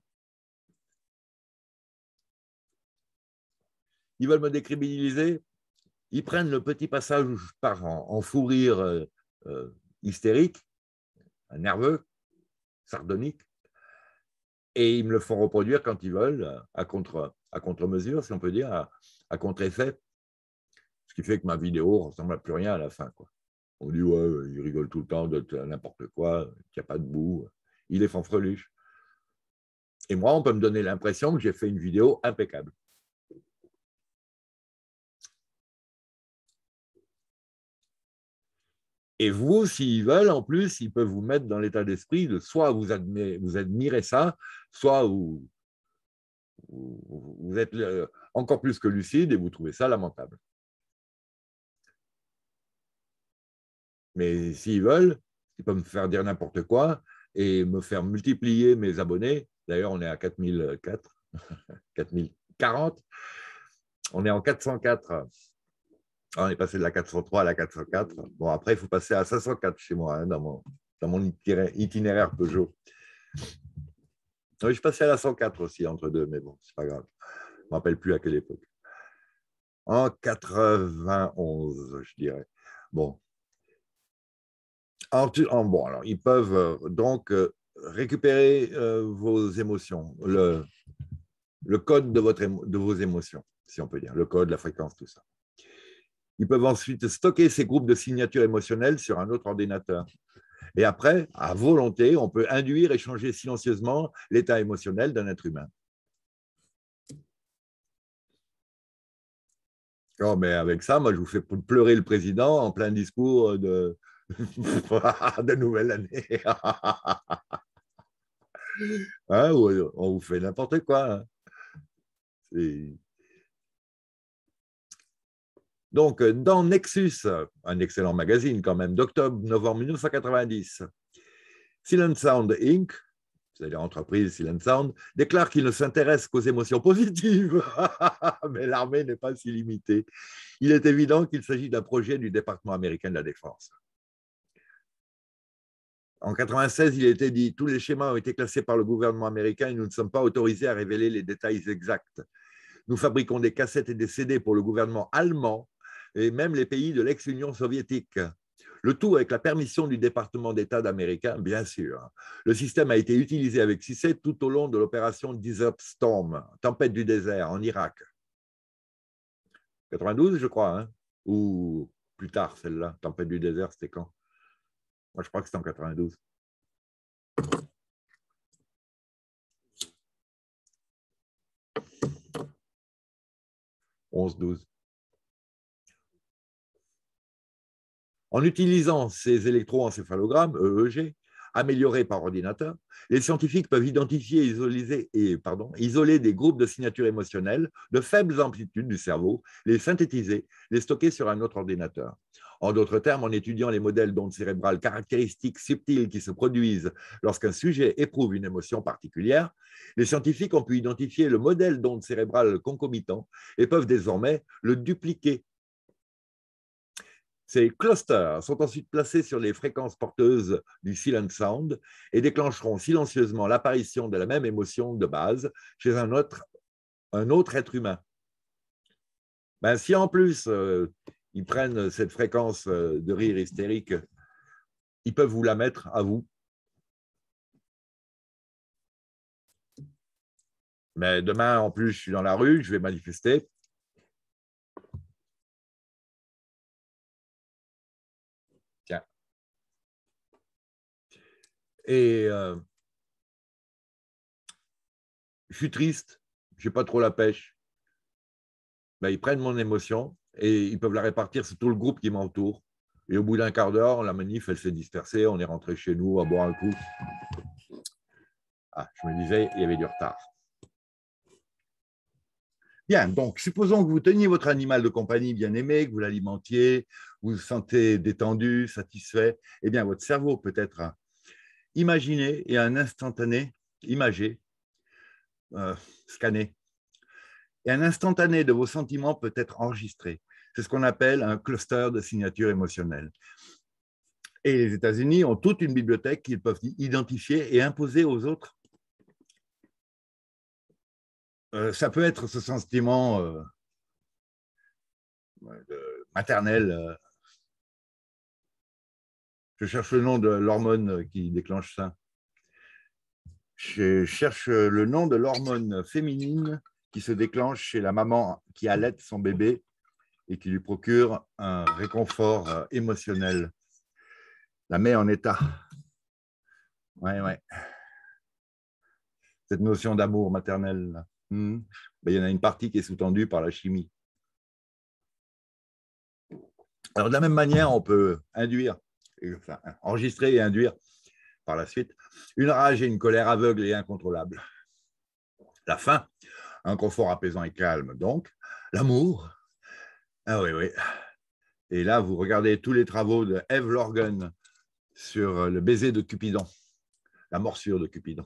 Ils veulent me décriminaliser, ils prennent le petit passage où je pars en fou rire hystérique, nerveux, sardonique, et ils me le font reproduire quand ils veulent, à contre-mesure, si on peut dire, à contre-effet. Ce qui fait que ma vidéo ne ressemble à plus rien à la fin. Quoi. On dit, ouais, il rigole tout le temps de n'importe quoi, qu'il n'y a pas de bout, il est fanfreluche. Et moi, on peut me donner l'impression que j'ai fait une vidéo impeccable. Et vous, s'ils veulent, en plus, ils peuvent vous mettre dans l'état d'esprit de soit vous admirez ça, soit vous êtes encore plus que lucide et vous trouvez ça lamentable. Mais s'ils veulent, ils peuvent me faire dire n'importe quoi et me faire multiplier mes abonnés. D'ailleurs, on est à 4004, 4040. On est en 404. On est passé de la 403 à la 404. Bon, après, il faut passer à 504 chez moi, hein, dans mon itinéraire Peugeot. Je suis passé à la 104 aussi, entre deux, mais bon, c'est pas grave. Je ne me rappelle plus à quelle époque. En 91, je dirais. Bon. Bon, alors, ils peuvent donc récupérer vos émotions. le code de vos émotions, si on peut dire, le code, la fréquence, tout ça. Ils peuvent ensuite stocker ces groupes de signatures émotionnelles sur un autre ordinateur. Et après, à volonté, on peut induire et changer silencieusement l'état émotionnel d'un être humain. Oh, mais avec ça, moi, je vous fais pleurer le président en plein discours de nouvelle année. Hein, on vous fait n'importe quoi. Hein. Donc, dans Nexus, un excellent magazine quand même, d'octobre-novembre 1990, Silent Sound Inc., c'est-à-dire l'entreprise Silent Sound, déclare qu'il ne s'intéresse qu'aux émotions positives. Mais l'armée n'est pas si limitée. Il est évident qu'il s'agit d'un projet du département américain de la Défense. En 1996, il a été dit « Tous les schémas ont été classés par le gouvernement américain et nous ne sommes pas autorisés à révéler les détails exacts. Nous fabriquons des cassettes et des CD pour le gouvernement allemand et même les pays de l'ex-Union soviétique. Le tout avec la permission du département d'État américain, bien sûr. Le système a été utilisé avec succès tout au long de l'opération Desert Storm, tempête du désert, en Irak. 92, je crois, hein, ou plus tard, celle-là, tempête du désert, c'était quand? Moi, je crois que c'était en 92. « 11-12. » En utilisant ces électroencéphalogrammes, EEG, améliorés par ordinateur, les scientifiques peuvent identifier et isoler des groupes de signatures émotionnelles de faibles amplitudes du cerveau, les synthétiser, les stocker sur un autre ordinateur. En d'autres termes, en étudiant les modèles d'ondes cérébrales caractéristiques subtiles qui se produisent lorsqu'un sujet éprouve une émotion particulière, les scientifiques ont pu identifier le modèle d'ondes cérébrales concomitant et peuvent désormais le dupliquer. Ces clusters sont ensuite placés sur les fréquences porteuses du Silent Sound et déclencheront silencieusement l'apparition de la même émotion de base chez un autre être humain. Ben, si en plus ils prennent cette fréquence de rire hystérique, ils peuvent vous la mettre à vous. Mais demain, en plus, je suis dans la rue, je vais manifester. Tiens. Et je suis triste, je n'ai pas trop la pêche. Ben, ils prennent mon émotion et ils peuvent la répartir sur tout le groupe qui m'entoure. Et au bout d'un quart d'heure, la manif, elle s'est dispersée, on est rentré chez nous à boire un coup. Ah, je me disais, il y avait du retard. Bien, donc supposons que vous teniez votre animal de compagnie bien aimé, que vous l'alimentiez, vous vous sentez détendu, satisfait. Eh bien, votre cerveau peut être imaginé et un instantané, imagé, scanné. Et un instantané de vos sentiments peut être enregistré. C'est ce qu'on appelle un cluster de signatures émotionnelles. Et les États-Unis ont toute une bibliothèque qu'ils peuvent identifier et imposer aux autres. Ça peut être ce sentiment maternel. Je cherche le nom de l'hormone qui déclenche ça. Je cherche le nom de l'hormone féminine qui se déclenche chez la maman qui allaite son bébé et qui lui procure un réconfort émotionnel. La met en état. Ouais, ouais. Cette notion d'amour maternel. Ben, il y en a une partie qui est sous-tendue par la chimie. Alors, de la même manière, on peut induire, enfin, enregistrer et induire par la suite une rage et une colère aveugle et incontrôlable. La faim, un confort apaisant et calme, donc. L'amour, ah oui, oui. Et là, vous regardez tous les travaux de Eve Lorgen sur le baiser de Cupidon, la morsure de Cupidon.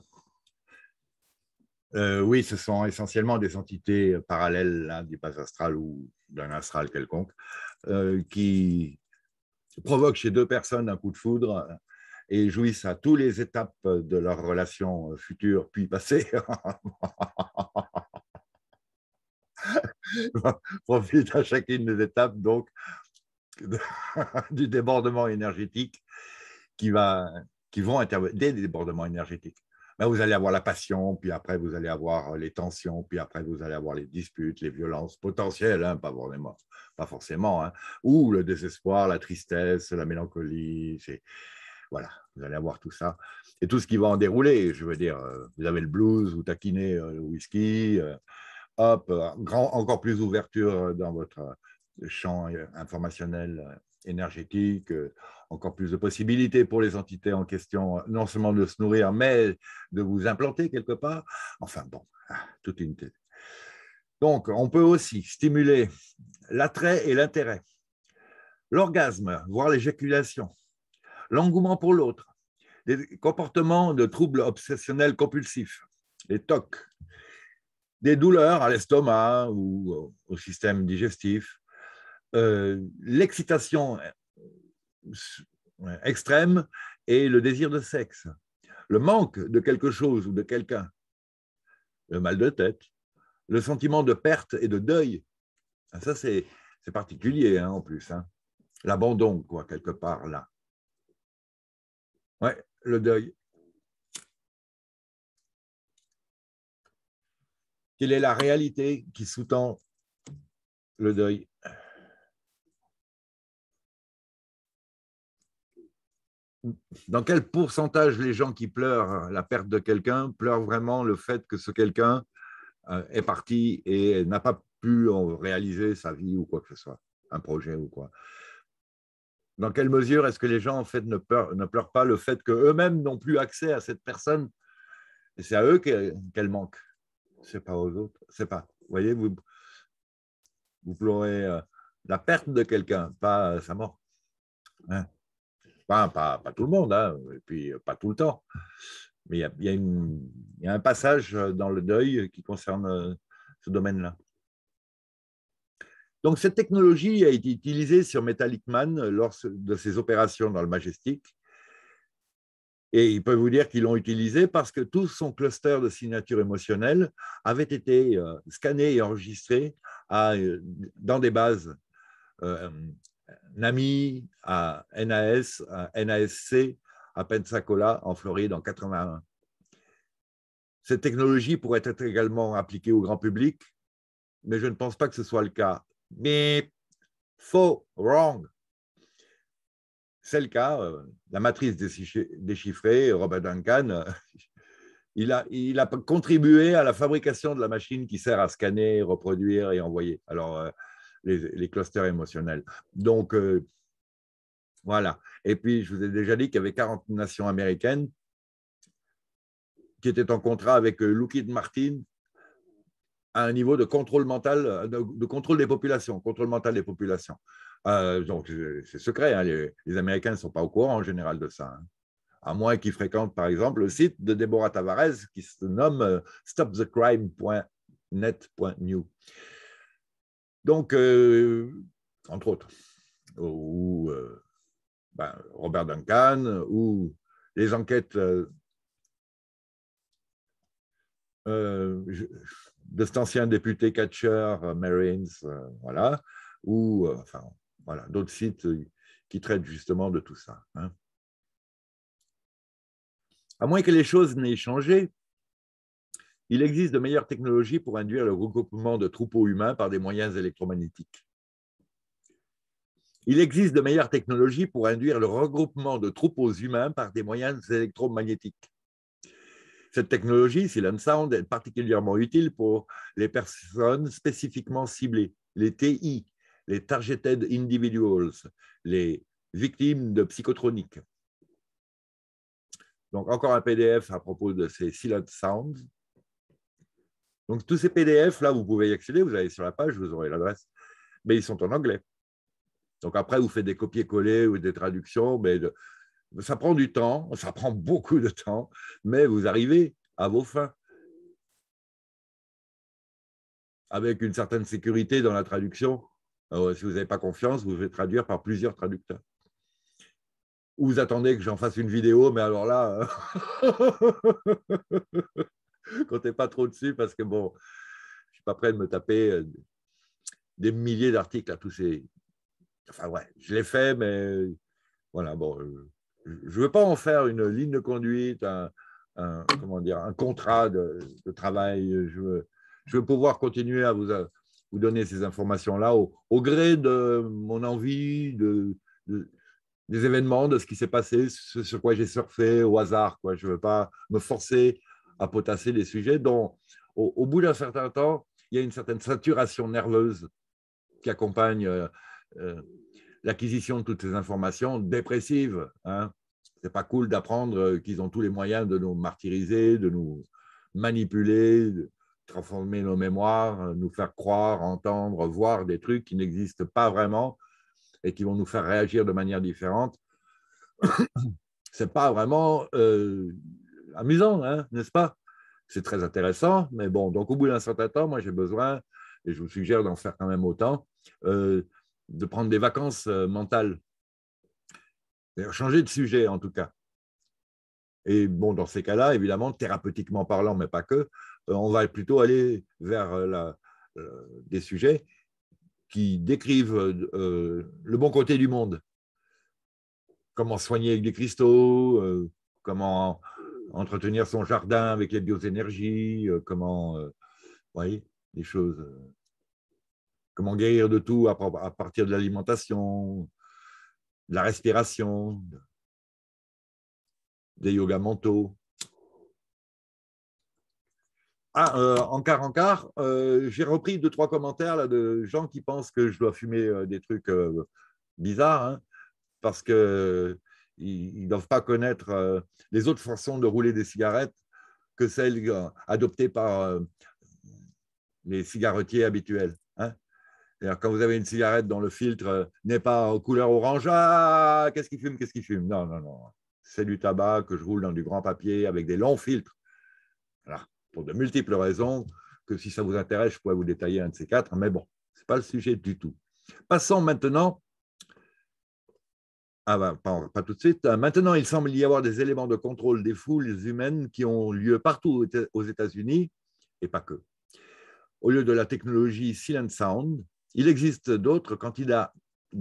Oui, ce sont essentiellement des entités parallèles là, du bas astral ou d'un astral quelconque qui provoquent chez deux personnes un coup de foudre et jouissent à toutes les étapes de leur relation future puis passée. Profite à chacune des étapes donc du débordement énergétique qui vont intervenir, des débordements énergétiques. Ben, vous allez avoir la passion, puis après, vous allez avoir les tensions, puis après, vous allez avoir les disputes, les violences potentielles, hein, pas forcément, hein, ou le désespoir, la tristesse, la mélancolie. Voilà, vous allez avoir tout ça. Et tout ce qui va en dérouler, je veux dire, vous avez le blues, vous taquinez le whisky, hop, encore plus ouverture dans votre champ informationnel énergétique, encore plus de possibilités pour les entités en question, non seulement de se nourrir, mais de vous implanter quelque part. Enfin bon, toute une tête. Donc, on peut aussi stimuler l'attrait et l'intérêt, l'orgasme, voire l'éjaculation, l'engouement pour l'autre, des comportements de troubles obsessionnels compulsifs, les TOC, des douleurs à l'estomac ou au système digestif, l'excitation extrême et le désir de sexe, le manque de quelque chose ou de quelqu'un, le mal de tête, le sentiment de perte et de deuil. Ça, c'est particulier hein, en plus. Hein. L'abandon, quoi, quelque part là. Ouais, le deuil. Quelle est la réalité qui sous-tend le deuil? Dans quel pourcentage les gens qui pleurent la perte de quelqu'un pleurent vraiment le fait que ce quelqu'un est parti et n'a pas pu réaliser sa vie ou quoi que ce soit, un projet ou quoi? Dans quelle mesure est-ce que les gens en fait ne pleurent pas le fait qu'eux-mêmes n'ont plus accès à cette personne et c'est à eux qu'elle manque, c'est pas aux autres, c'est pas. Vous voyez, vous pleurez la perte de quelqu'un, pas sa mort. Hein. Pas tout le monde, hein, et puis pas tout le temps. Mais il y a un passage dans le deuil qui concerne ce domaine-là. Donc, cette technologie a été utilisée sur Metallic Man lors de ses opérations dans le Majestic. Et ils peuvent vous dire qu'ils l'ont utilisé parce que tout son cluster de signature émotionnelle avait été scanné et enregistré dans des bases NAMI, à NAS, à NASC, à Pensacola, en Floride, en 81. Cette technologie pourrait être également appliquée au grand public, mais je ne pense pas que ce soit le cas. Mais faux, wrong. C'est le cas. La matrice déchiffrée, Robert Duncan, il a contribué à la fabrication de la machine qui sert à scanner, reproduire et envoyer. Alors, les clusters émotionnels. Donc, voilà. Et puis, je vous ai déjà dit qu'il y avait 40 nations américaines qui étaient en contrat avec Lockheed Martin à un niveau de contrôle mental, de contrôle des populations, contrôle mental des populations. Donc, c'est secret. Hein, les Américains ne sont pas au courant en général de ça. Hein. À moins qu'ils fréquentent, par exemple, le site de Deborah Tavares qui se nomme stopthecrime.net.new. Donc, entre autres, ou Robert Duncan, ou les enquêtes de cet ancien député catcheur Marines, voilà, ou enfin, voilà, d'autres sites qui traitent justement de tout ça. Hein. À moins que les choses n'aient changé, il existe de meilleures technologies pour induire le regroupement de troupeaux humains par des moyens électromagnétiques. Il existe de meilleures technologies pour induire le regroupement de troupeaux humains par des moyens électromagnétiques. Cette technologie, Silent Sound, est particulièrement utile pour les personnes spécifiquement ciblées, les TI, les Targeted Individuals, les victimes de psychotroniques. Donc, encore un PDF à propos de ces Silent Sounds. Donc, tous ces PDF, là, vous pouvez y accéder, vous allez sur la page, vous aurez l'adresse, mais ils sont en anglais. Donc, après, vous faites des copier-coller ou des traductions, mais ça prend du temps, ça prend beaucoup de temps, mais vous arrivez à vos fins. Avec une certaine sécurité dans la traduction. Alors, si vous n'avez pas confiance, vous devez traduire par plusieurs traducteurs. Ou vous attendez que j'en fasse une vidéo, mais alors là, comptez pas trop dessus parce que bon, je ne suis pas prêt de me taper des milliers d'articles à tous ces. Enfin, ouais, je l'ai fait, mais voilà, bon, je ne veux pas en faire une ligne de conduite, un comment dire, un contrat de travail. Je veux pouvoir continuer à vous donner ces informations-là au gré de mon envie, des événements, de ce qui s'est passé, ce sur quoi j'ai surfé au hasard, quoi. Je ne veux pas me forcer à potasser des sujets dont, au bout d'un certain temps, il y a une certaine saturation nerveuse qui accompagne l'acquisition de toutes ces informations dépressives. Hein. C'est pas cool d'apprendre qu'ils ont tous les moyens de nous martyriser, de nous manipuler, de transformer nos mémoires, nous faire croire, entendre, voir des trucs qui n'existent pas vraiment et qui vont nous faire réagir de manière différente. C'est pas vraiment amusant, hein, n'est-ce pas? C'est très intéressant, mais bon, donc au bout d'un certain temps, moi j'ai besoin, et je vous suggère d'en faire quand même autant, de prendre des vacances mentales. Changer de sujet en tout cas. Et bon, dans ces cas-là, évidemment, thérapeutiquement parlant, mais pas que, on va plutôt aller vers des sujets qui décrivent le bon côté du monde. Comment soigner avec des cristaux, comment entretenir son jardin avec les bioénergies, comment, voyez, des choses, comment guérir de tout à partir de l'alimentation, de la respiration, des yogas mentaux. En quart, j'ai repris 2-3 commentaires là, de gens qui pensent que je dois fumer des trucs bizarres, hein, parce qu'ils ne doivent pas connaître les autres façons de rouler des cigarettes que celles adoptées par les cigarettiers habituels. Hein. Quand vous avez une cigarette dont le filtre n'est pas en couleur orange, ah, qu'est-ce qu'il fume, qu'est-ce qu'il fume? Non, non, non. C'est du tabac que je roule dans du grand papier avec des longs filtres. Voilà. Pour de multiples raisons, que si ça vous intéresse, je pourrais vous détailler un de ces 4, mais bon, ce n'est pas le sujet du tout. Passons maintenant, pas tout de suite, maintenant il semble y avoir des éléments de contrôle des foules humaines qui ont lieu partout aux États-Unis, et pas que. Au lieu de la technologie Silent Sound, il existe d'autres candidats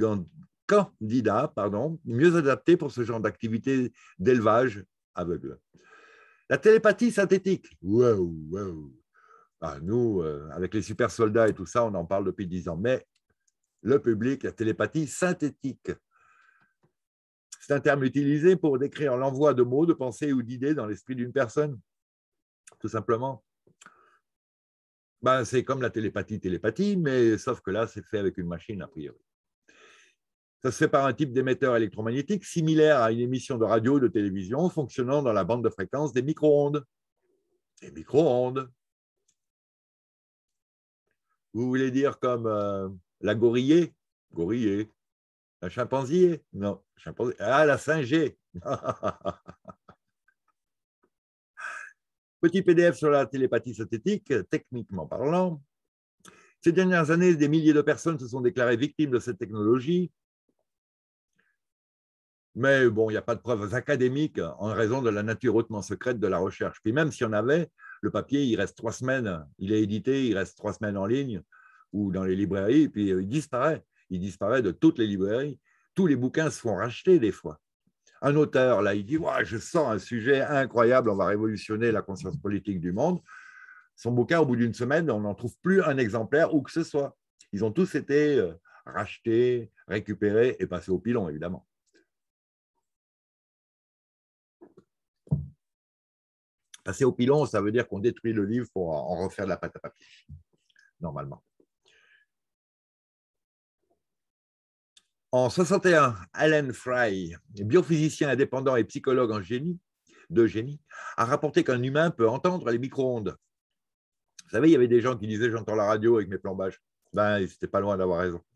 mieux adaptés pour ce genre d'activité d'élevage aveugle. La télépathie synthétique. Wow, wow. Nous, avec les super soldats et tout ça, on en parle depuis 10 ans. Mais le public, la télépathie synthétique, c'est un terme utilisé pour décrire l'envoi de mots, de pensées ou d'idées dans l'esprit d'une personne, tout simplement. C'est comme la télépathie, mais sauf que là, c'est fait avec une machine, a priori. Ça se fait par un type d'émetteur électromagnétique similaire à une émission de radio ou de télévision fonctionnant dans la bande de fréquence des micro-ondes. Des micro-ondes. Vous voulez dire comme la gorillée? Gorillée. Un chimpansier? Non. Chimpansier. Ah, la 5G. Petit PDF sur la télépathie synthétique, techniquement parlant. Ces dernières années, des milliers de personnes se sont déclarées victimes de cette technologie. Mais bon, il n'y a pas de preuves académiques en raison de la nature hautement secrète de la recherche. Puis même s'il y en avait, le papier, il reste 3 semaines. Il est édité, il reste 3 semaines en ligne ou dans les librairies, et puis il disparaît. Il disparaît de toutes les librairies. Tous les bouquins se font racheter des fois. Un auteur, là, il dit ouais, je sens un sujet incroyable, on va révolutionner la conscience politique du monde. Son bouquin, au bout d'une semaine, on n'en trouve plus un exemplaire où que ce soit. Ils ont tous été rachetés, récupérés et passés au pilon, évidemment. Passer au pilon, ça veut dire qu'on détruit le livre pour en refaire de la pâte à papier, normalement. En 61, Alan Fry, biophysicien indépendant et psychologue de génie, a rapporté qu'un humain peut entendre les micro-ondes. Vous savez, il y avait des gens qui disaient « j'entends la radio avec mes plombages ». C'était pas loin d'avoir raison.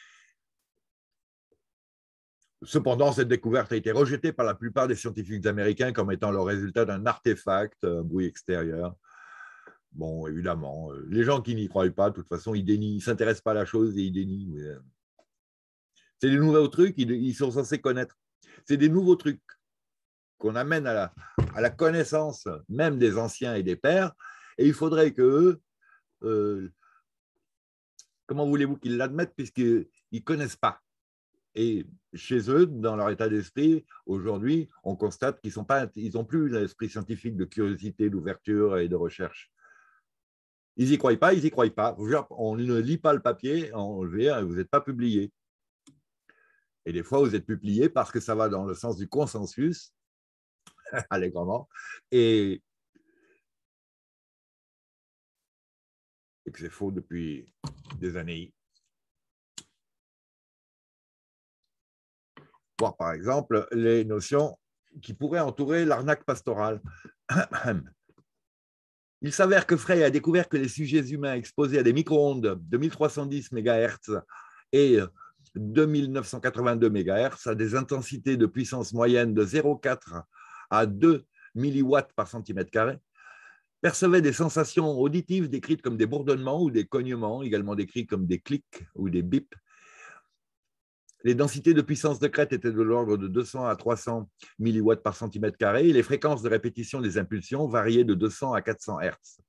Cependant, cette découverte a été rejetée par la plupart des scientifiques américains comme étant le résultat d'un artefact, un bruit extérieur. Bon, évidemment, les gens qui n'y croient pas, de toute façon, ils dénient, ils ne s'intéressent pas à la chose et ils dénient. C'est des nouveaux trucs, ils sont censés connaître. C'est des nouveaux trucs qu'on amène à la connaissance même des anciens et des pères, et il faudrait qu'eux, comment voulez-vous qu'ils l'admettent puisqu'ils ne connaissent pas. Et chez eux, dans leur état d'esprit, aujourd'hui, on constate qu'ils n'ont plus l'esprit scientifique de curiosité, d'ouverture et de recherche. Ils n'y croient pas, ils n'y croient pas. On ne lit pas le papier, vous n'êtes pas publié. Et des fois, vous êtes publié parce que ça va dans le sens du consensus, allègrement, et que c'est faux depuis des années. Voir par exemple les notions qui pourraient entourer l'arnaque pastorale. Il s'avère que Frey a découvert que les sujets humains exposés à des micro-ondes de 1310 MHz et 2982 MHz à des intensités de puissance moyenne de 0,4 à 2 milliwatts par centimètre carré percevaient des sensations auditives décrites comme des bourdonnements ou des cognements, également décrits comme des clics ou des bips. Les densités de puissance de crête étaient de l'ordre de 200 à 300 milliwatts par centimètre carré et les fréquences de répétition des impulsions variaient de 200 à 400 Hz.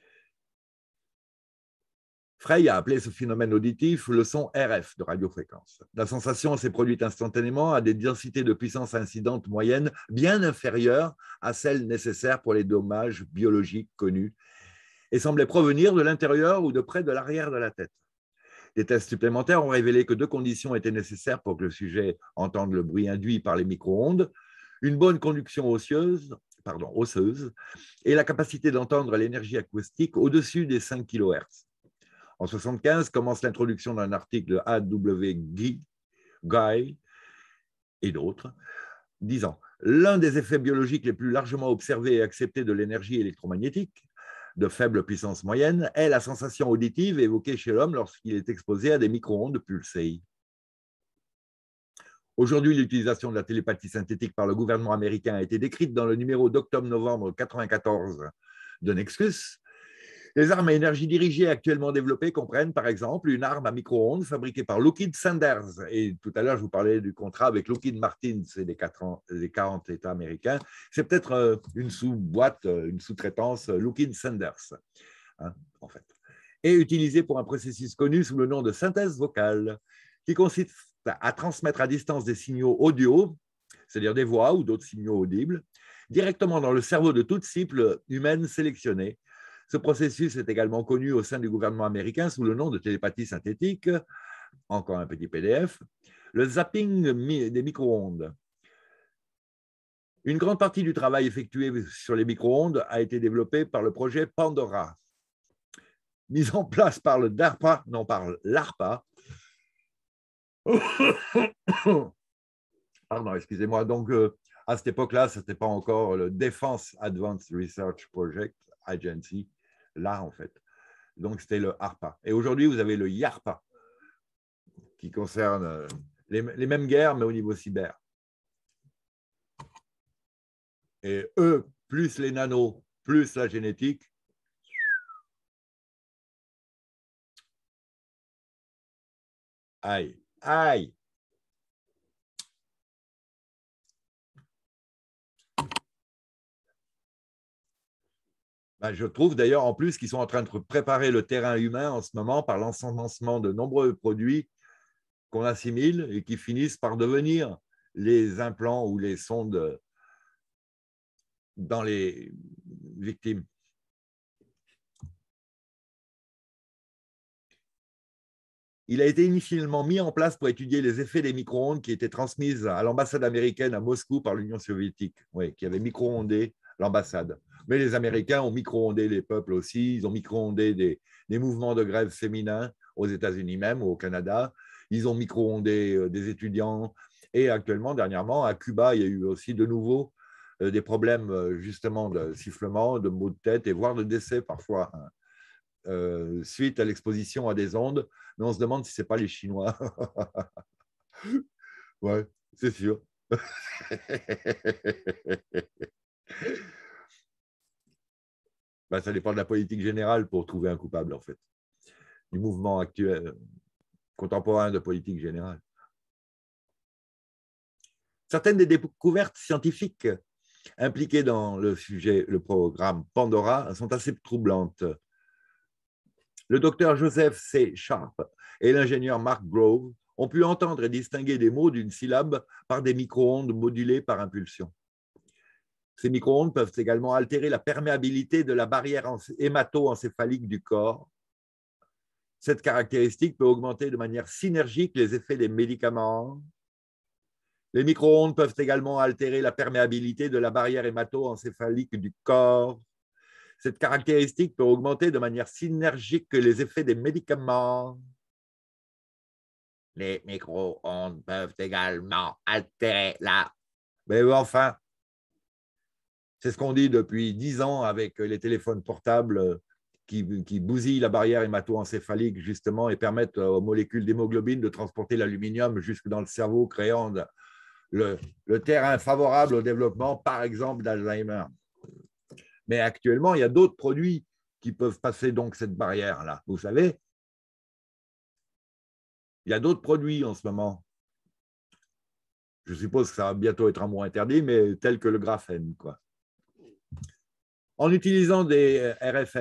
Frey a appelé ce phénomène auditif le son RF de radiofréquence. La sensation s'est produite instantanément à des densités de puissance incidente moyennes bien inférieures à celles nécessaires pour les dommages biologiques connus et semblait provenir de l'intérieur ou de près de l'arrière de la tête. Des tests supplémentaires ont révélé que deux conditions étaient nécessaires pour que le sujet entende le bruit induit par les micro-ondes, une bonne conduction osseuse et la capacité d'entendre l'énergie acoustique au-dessus des 5 kHz. En 1975 commence l'introduction d'un article de A.W. Guy et d'autres, disant « L'un des effets biologiques les plus largement observés et acceptés de l'énergie électromagnétique de faible puissance moyenne est la sensation auditive évoquée chez l'homme lorsqu'il est exposé à des micro-ondes pulsées. » Aujourd'hui, l'utilisation de la télépathie synthétique par le gouvernement américain a été décrite dans le numéro d'octobre-novembre 1994 de Nexus. Les armes à énergie dirigée actuellement développées comprennent, par exemple, une arme à micro-ondes fabriquée par Lockheed Sanders. Et tout à l'heure, je vous parlais du contrat avec Lockheed Martin, c'est les 40 États américains. C'est peut-être une sous-boîte, une sous-traitance Lockheed Sanders, hein, en fait. Et utilisée pour un processus connu sous le nom de synthèse vocale, qui consiste à transmettre à distance des signaux audio, c'est-à-dire des voix ou d'autres signaux audibles, directement dans le cerveau de toute cible humaine sélectionnée. Ce processus est également connu au sein du gouvernement américain sous le nom de télépathie synthétique, encore un petit PDF, le zapping des micro-ondes. Une grande partie du travail effectué sur les micro-ondes a été développé par le projet Pandora, mis en place par le DARPA, non par l'ARPA. Pardon, excusez-moi. Donc, à cette époque-là, ce n'était pas encore le Defense Advanced Research Project Agency, là, en fait. Donc, c'était le ARPA. Et aujourd'hui, vous avez le YARPA, qui concerne les mêmes guerres, mais au niveau cyber. Et eux, plus les nanos, plus la génétique, aïe, aïe. Ben, je trouve d'ailleurs en plus qu'ils sont en train de préparer le terrain humain en ce moment par l'ensemencement de nombreux produits qu'on assimile et qui finissent par devenir les implants ou les sondes dans les victimes. Il a été initialement mis en place pour étudier les effets des micro-ondes qui étaient transmises à l'ambassade américaine à Moscou par l'Union soviétique, oui, qui avait micro-ondé l'ambassade. Mais les Américains ont micro-ondé les peuples aussi, ils ont micro-ondé des mouvements de grève féminins aux États-Unis même, ou au Canada, ils ont micro-ondé des étudiants, et actuellement, dernièrement, à Cuba, il y a eu aussi de nouveau des problèmes justement de sifflement, de maux de tête, et voire de décès parfois, suite à l'exposition à des ondes, mais on se demande si ce n'est pas les Chinois. Ouais, c'est sûr. Ben, ça dépend de la politique générale pour trouver un coupable, en fait, du mouvement actuel, contemporain de politique générale. Certaines des découvertes scientifiques impliquées dans le programme Pandora sont assez troublantes. Le docteur Joseph C. Sharp et l'ingénieur Mark Grove ont pu entendre et distinguer des mots d'une syllabe par des micro-ondes modulées par impulsion. Ces micro-ondes peuvent également altérer la perméabilité de la barrière hémato-encéphalique du corps. Cette caractéristique peut augmenter de manière synergique les effets des médicaments. Les micro-ondes peuvent également altérer la perméabilité de la barrière hémato-encéphalique du corps. Cette caractéristique peut augmenter de manière synergique les effets des médicaments. Les micro-ondes peuvent également altérer la... Mais enfin, c'est ce qu'on dit depuis 10 ans avec les téléphones portables qui bousillent la barrière hémato-encéphalique justement et permettent aux molécules d'hémoglobine de transporter l'aluminium jusque dans le cerveau, créant le terrain favorable au développement, par exemple, d'Alzheimer. Mais actuellement, il y a d'autres produits qui peuvent passer donc cette barrière-là. Vous savez, il y a d'autres produits en ce moment. Je suppose que ça va bientôt être un mot interdit, mais tel que le graphène, quoi. En utilisant des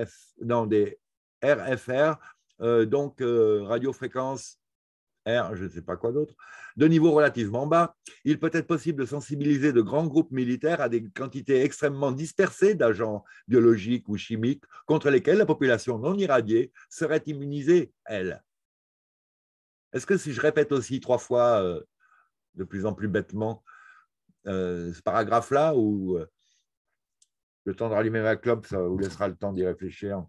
RFR, donc radiofréquences R, je ne sais pas quoi d'autre, de niveau relativement bas, il peut être possible de sensibiliser de grands groupes militaires à des quantités extrêmement dispersées d'agents biologiques ou chimiques contre lesquels la population non irradiée serait immunisée, elle. Est-ce que si je répète aussi 3 fois, de plus en plus bêtement, ce paragraphe-là, ou le temps de rallumer ma clope, ça vous laissera le temps d'y réfléchir.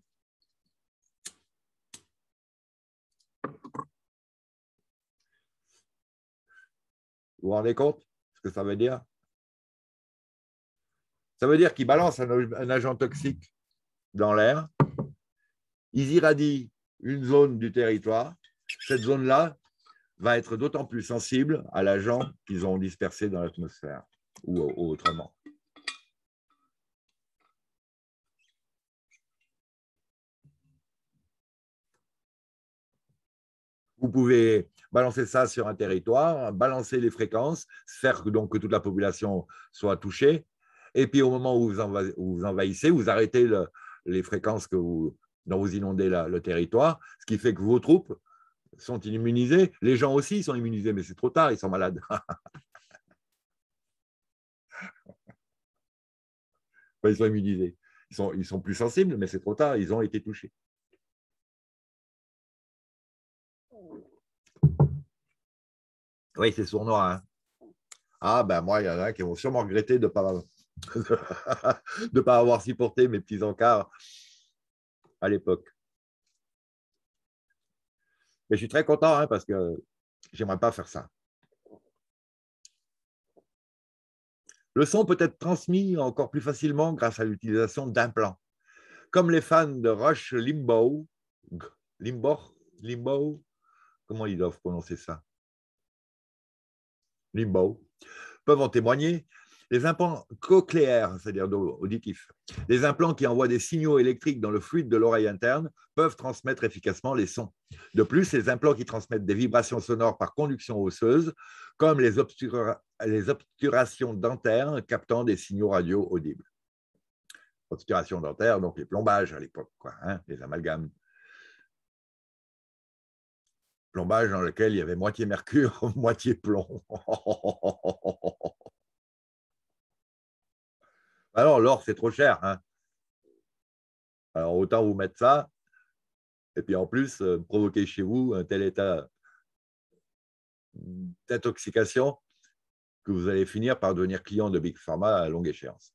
Vous vous rendez compte ce que ça veut dire? Ça veut dire qu'ils balancent un agent toxique dans l'air, ils irradient une zone du territoire, cette zone-là va être d'autant plus sensible à l'agent qu'ils ont dispersé dans l'atmosphère, ou autrement. Vous pouvez balancer ça sur un territoire, balancer les fréquences, faire donc que toute la population soit touchée, et puis au moment où vous envahissez, vous arrêtez les fréquences dont vous inondez le territoire, ce qui fait que vos troupes sont immunisées. Les gens aussi sont immunisés, mais c'est trop tard, ils sont malades. Ils sont immunisés. Ils sont plus sensibles, mais c'est trop tard, ils ont été touchés. Oui, c'est sournois. Hein. Ah, ben moi, il y en a qui vont sûrement regretter de ne pas avoir supporté mes petits encarts à l'époque. Mais je suis très content hein, parce que j'aimerais pas faire ça. Le son peut être transmis encore plus facilement grâce à l'utilisation d'implants. Comme les fans de Rush Limbaugh, comment ils doivent prononcer ça? Limbaugh, peuvent en témoigner. Les implants cochléaires, c'est-à-dire auditifs, les implants qui envoient des signaux électriques dans le fluide de l'oreille interne peuvent transmettre efficacement les sons. De plus, les implants qui transmettent des vibrations sonores par conduction osseuse, comme les obturations dentaires captant des signaux radio audibles. Obturations dentaires, donc les plombages à l'époque, les amalgames. Plombage dans lequel il y avait moitié mercure, moitié plomb. Alors, l'or, c'est trop cher. Hein. Alors, autant vous mettre ça, et puis en plus, provoquer chez vous un tel état d'intoxication que vous allez finir par devenir client de Big Pharma à longue échéance.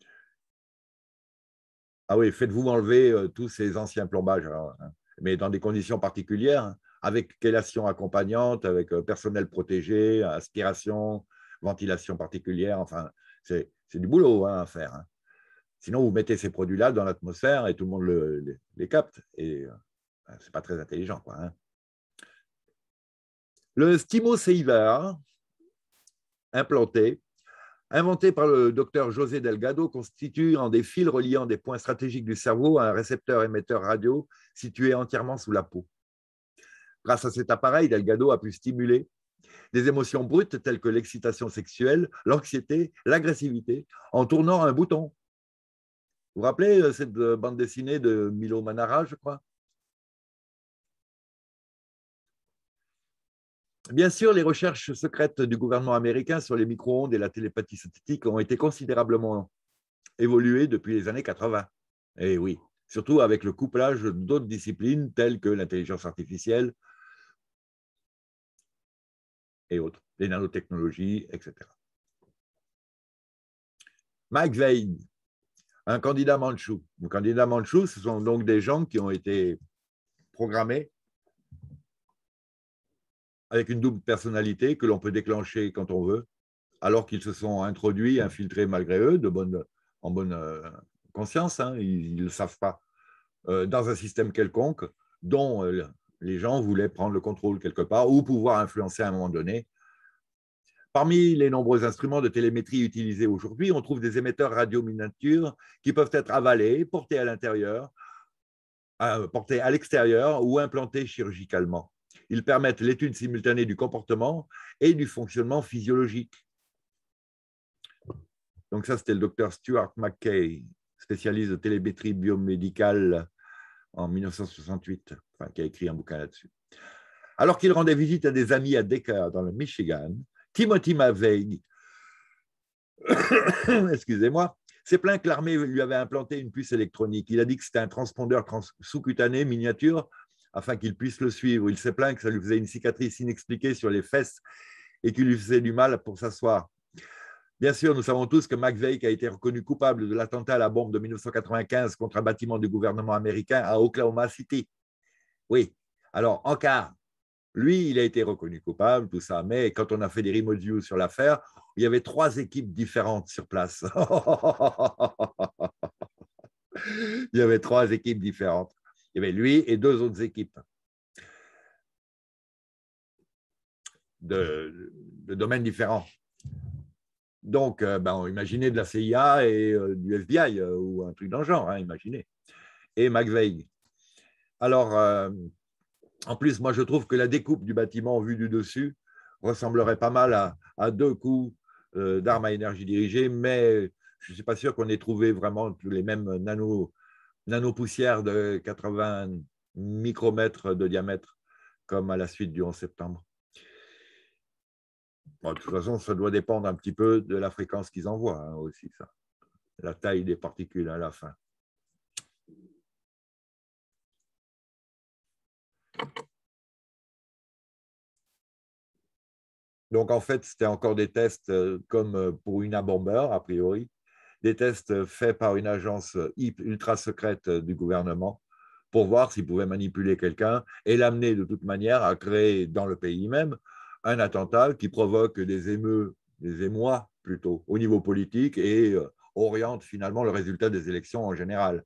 Ah oui, faites-vous enlever tous ces anciens plombages, alors, hein, mais dans des conditions particulières, hein, avec chélation accompagnante, avec personnel protégé, aspiration, ventilation particulière, enfin, c'est du boulot hein, à faire. Hein. Sinon, vous mettez ces produits-là dans l'atmosphère et tout le monde les capte. Et ce n'est pas très intelligent. Quoi, hein. Le Stimosaiver, implanté, inventé par le docteur José Delgado, constitue un des fils reliant des points stratégiques du cerveau à un récepteur émetteur radio situé entièrement sous la peau. Grâce à cet appareil, Delgado a pu stimuler des émotions brutes telles que l'excitation sexuelle, l'anxiété, l'agressivité, en tournant un bouton. Vous vous rappelez cette bande dessinée de Milo Manara, je crois? Bien sûr, les recherches secrètes du gouvernement américain sur les micro-ondes et la télépathie synthétique ont été considérablement évoluées depuis les années 80. Et oui, surtout avec le couplage d'autres disciplines telles que l'intelligence artificielle et autres, les nanotechnologies, etc. Mike Veil, un candidat Mandchou. Les candidats Mandchou, ce sont donc des gens qui ont été programmés avec une double personnalité que l'on peut déclencher quand on veut, alors qu'ils se sont introduits, infiltrés malgré eux, en bonne conscience, hein, ils ne le savent pas, dans un système quelconque dont les gens voulaient prendre le contrôle quelque part ou pouvoir influencer à un moment donné. Parmi les nombreux instruments de télémétrie utilisés aujourd'hui, on trouve des émetteurs radio miniatures qui peuvent être avalés, portés à l'intérieur, portés à l'extérieur ou implantés chirurgicalement. Ils permettent l'étude simultanée du comportement et du fonctionnement physiologique. Donc ça, c'était le docteur Stuart McKay, spécialiste de télémétrie biomédicale en 1968, enfin, qui a écrit un bouquin là-dessus. Alors qu'il rendait visite à des amis à Decatur, dans le Michigan, Timothy McVeigh, excusez-moi, s'est plaint que l'armée lui avait implanté une puce électronique. Il a dit que c'était un transpondeur sous-cutané miniature afin qu'il puisse le suivre. Il s'est plaint que ça lui faisait une cicatrice inexpliquée sur les fesses et qu'il lui faisait du mal pour s'asseoir. Bien sûr, nous savons tous que McVeigh a été reconnu coupable de l'attentat à la bombe de 1995 contre un bâtiment du gouvernement américain à Oklahoma City. Oui, alors, en cas, lui, il a été reconnu coupable, tout ça, mais quand on a fait des remote views sur l'affaire, il y avait 3 équipes différentes sur place. Il y avait 3 équipes différentes. Il y avait lui et 2 autres équipes de domaines différents. Donc, imaginez de la CIA et du FBI ou un truc dans le genre, hein, imaginez. Et McVeigh. Alors, en plus, moi, je trouve que la découpe du bâtiment vue du dessus ressemblerait pas mal à 2 coups d'armes à énergie dirigée, mais je ne suis pas sûr qu'on ait trouvé vraiment les mêmes nanopoussières de 80 micromètres de diamètre comme à la suite du 11 septembre. Bon, de toute façon, ça doit dépendre un petit peu de la fréquence qu'ils envoient hein, aussi, ça. La taille des particules à la fin. Donc, en fait, c'était encore des tests comme pour une bomber, a priori, des tests faits par une agence ultra secrète du gouvernement pour voir s'ils pouvaient manipuler quelqu'un et l'amener de toute manière à créer dans le pays même un attentat qui provoque des émois plutôt au niveau politique et oriente finalement le résultat des élections en général.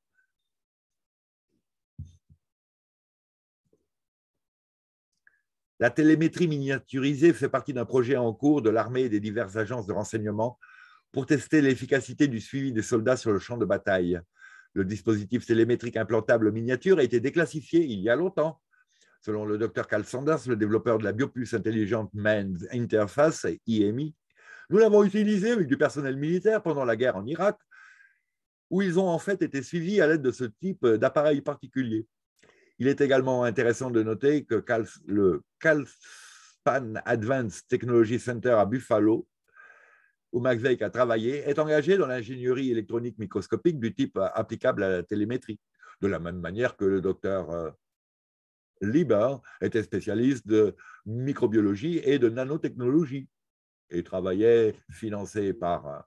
La télémétrie miniaturisée fait partie d'un projet en cours de l'armée et des diverses agences de renseignement pour tester l'efficacité du suivi des soldats sur le champ de bataille. Le dispositif télémétrique implantable miniature a été déclassifié il y a longtemps. Selon le docteur Carl Sanders, le développeur de la biopuce intelligente Main Interface, IMI, nous l'avons utilisé avec du personnel militaire pendant la guerre en Irak, où ils ont en fait été suivis à l'aide de ce type d'appareil particulier. Il est également intéressant de noter que le Calspan Advanced Technology Center à Buffalo, où McVeigh a travaillé, est engagé dans l'ingénierie électronique microscopique du type applicable à la télémétrie, de la même manière que le docteur Lieber était spécialiste de microbiologie et de nanotechnologie et travaillait, financé par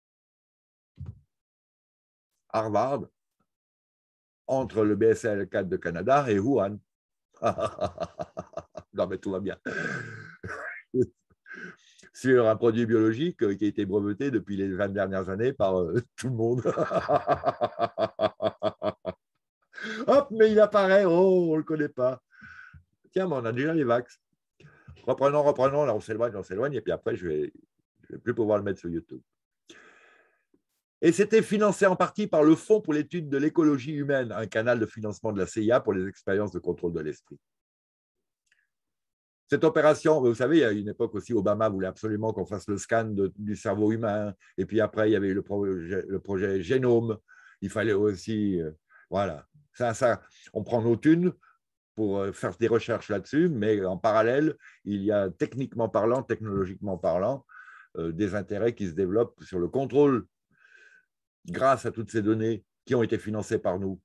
Harvard, entre le BSL 4 de Canada et Wuhan. Non, mais tout va bien. Sur un produit biologique qui a été breveté depuis les 20 dernières années par tout le monde. Hop, mais il apparaît, oh, on ne le connaît pas. Tiens, mais on a déjà les vax. Reprenons, là on s'éloigne, et puis après, je vais plus pouvoir le mettre sur YouTube. Et c'était financé en partie par le Fonds pour l'étude de l'écologie humaine, un canal de financement de la CIA pour les expériences de contrôle de l'esprit. Cette opération, vous savez, il y a une époque aussi, Obama voulait absolument qu'on fasse le scan du cerveau humain, et puis après, il y avait eu le projet Génome, il fallait aussi, voilà, ça, on prend nos thunes pour faire des recherches là-dessus, mais en parallèle, il y a techniquement parlant, technologiquement parlant, des intérêts qui se développent sur le contrôle grâce à toutes ces données qui ont été financées par nous.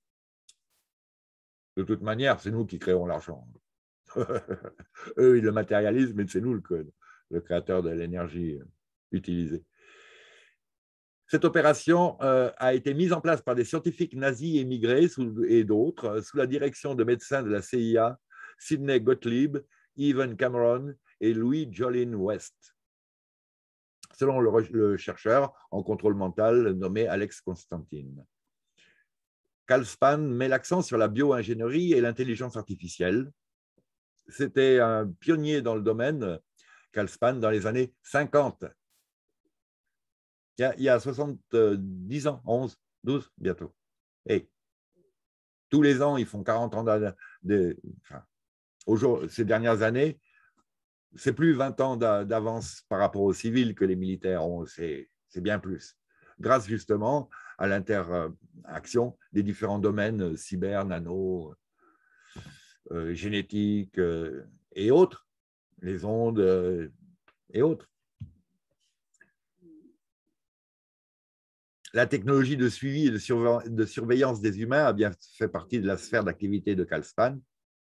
De toute manière, c'est nous qui créons l'argent. Eux, ils le matérialisent, mais c'est nous le créateur de l'énergie utilisée. Cette opération a été mise en place par des scientifiques nazis émigrés et d'autres, sous la direction de médecins de la CIA, Sidney Gottlieb, Evan Cameron et Louis Jolyon West, selon le chercheur en contrôle mental nommé Alex Constantine. Calspan met l'accent sur la bio-ingénierie et l'intelligence artificielle. C'était un pionnier dans le domaine, Calspan, dans les années 50. Il y a 70 ans, 11, 12 bientôt. Et tous les ans, ils font 40 ans ces dernières années, c'est plus 20 ans d'avance par rapport aux civils que les militaires ont, c'est bien plus. Grâce justement à l'interaction des différents domaines cyber, nano, génétique et autres, les ondes et autres. La technologie de suivi et de surveillance des humains a bien fait partie de la sphère d'activité de Calspan.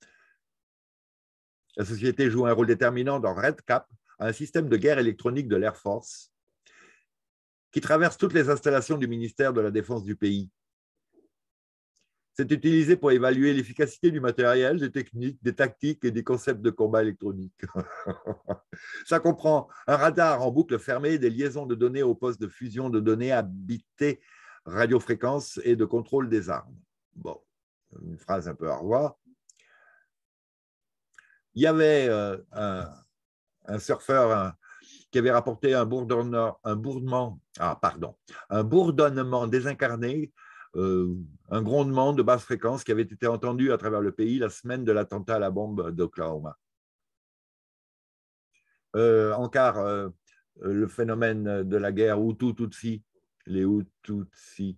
La société joue un rôle déterminant dans RedCap, un système de guerre électronique de l'Air Force qui traverse toutes les installations du ministère de la Défense du pays. C'est utilisé pour évaluer l'efficacité du matériel, des techniques, des tactiques et des concepts de combat électronique. Ça comprend un radar en boucle fermée, des liaisons de données au poste de fusion de données habité, radiofréquence et de contrôle des armes. Bon, une phrase un peu à revoir. Il y avait un surfeur qui avait rapporté un bourdonnement désincarné, un grondement de basse fréquence qui avait été entendu à travers le pays la semaine de l'attentat à la bombe d'Oklahoma. Encore le phénomène de la guerre Hutu-Tutsi, les Hutu-Tutsi,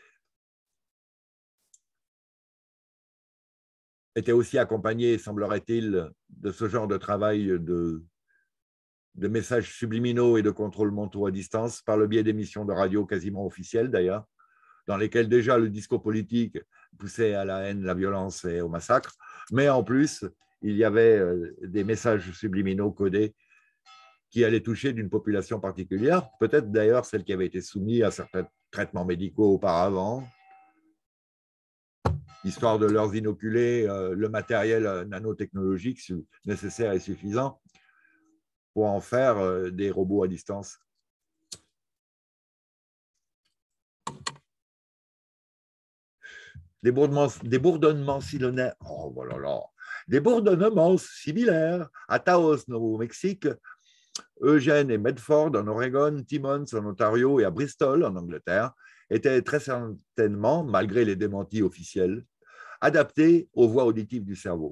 était aussi accompagné, semblerait-il, de ce genre de travail de messages subliminaux et de contrôle mentaux à distance par le biais d'émissions de radio quasiment officielles d'ailleurs, dans lesquelles déjà le discours politique poussait à la haine, la violence et au massacre, mais en plus, il y avait des messages subliminaux codés qui allaient toucher d'une population particulière, peut-être d'ailleurs celle qui avait été soumise à certains traitements médicaux auparavant, histoire de leur inoculer le matériel nanotechnologique nécessaire et suffisant pour en faire des robots à distance. Des bourdonnements similaires, des bourdonnements similaires à Taos, Nouveau-Mexique, Eugene et Medford en Oregon, Timmons en Ontario et à Bristol en Angleterre étaient très certainement, malgré les démentis officiels, adaptés aux voies auditives du cerveau.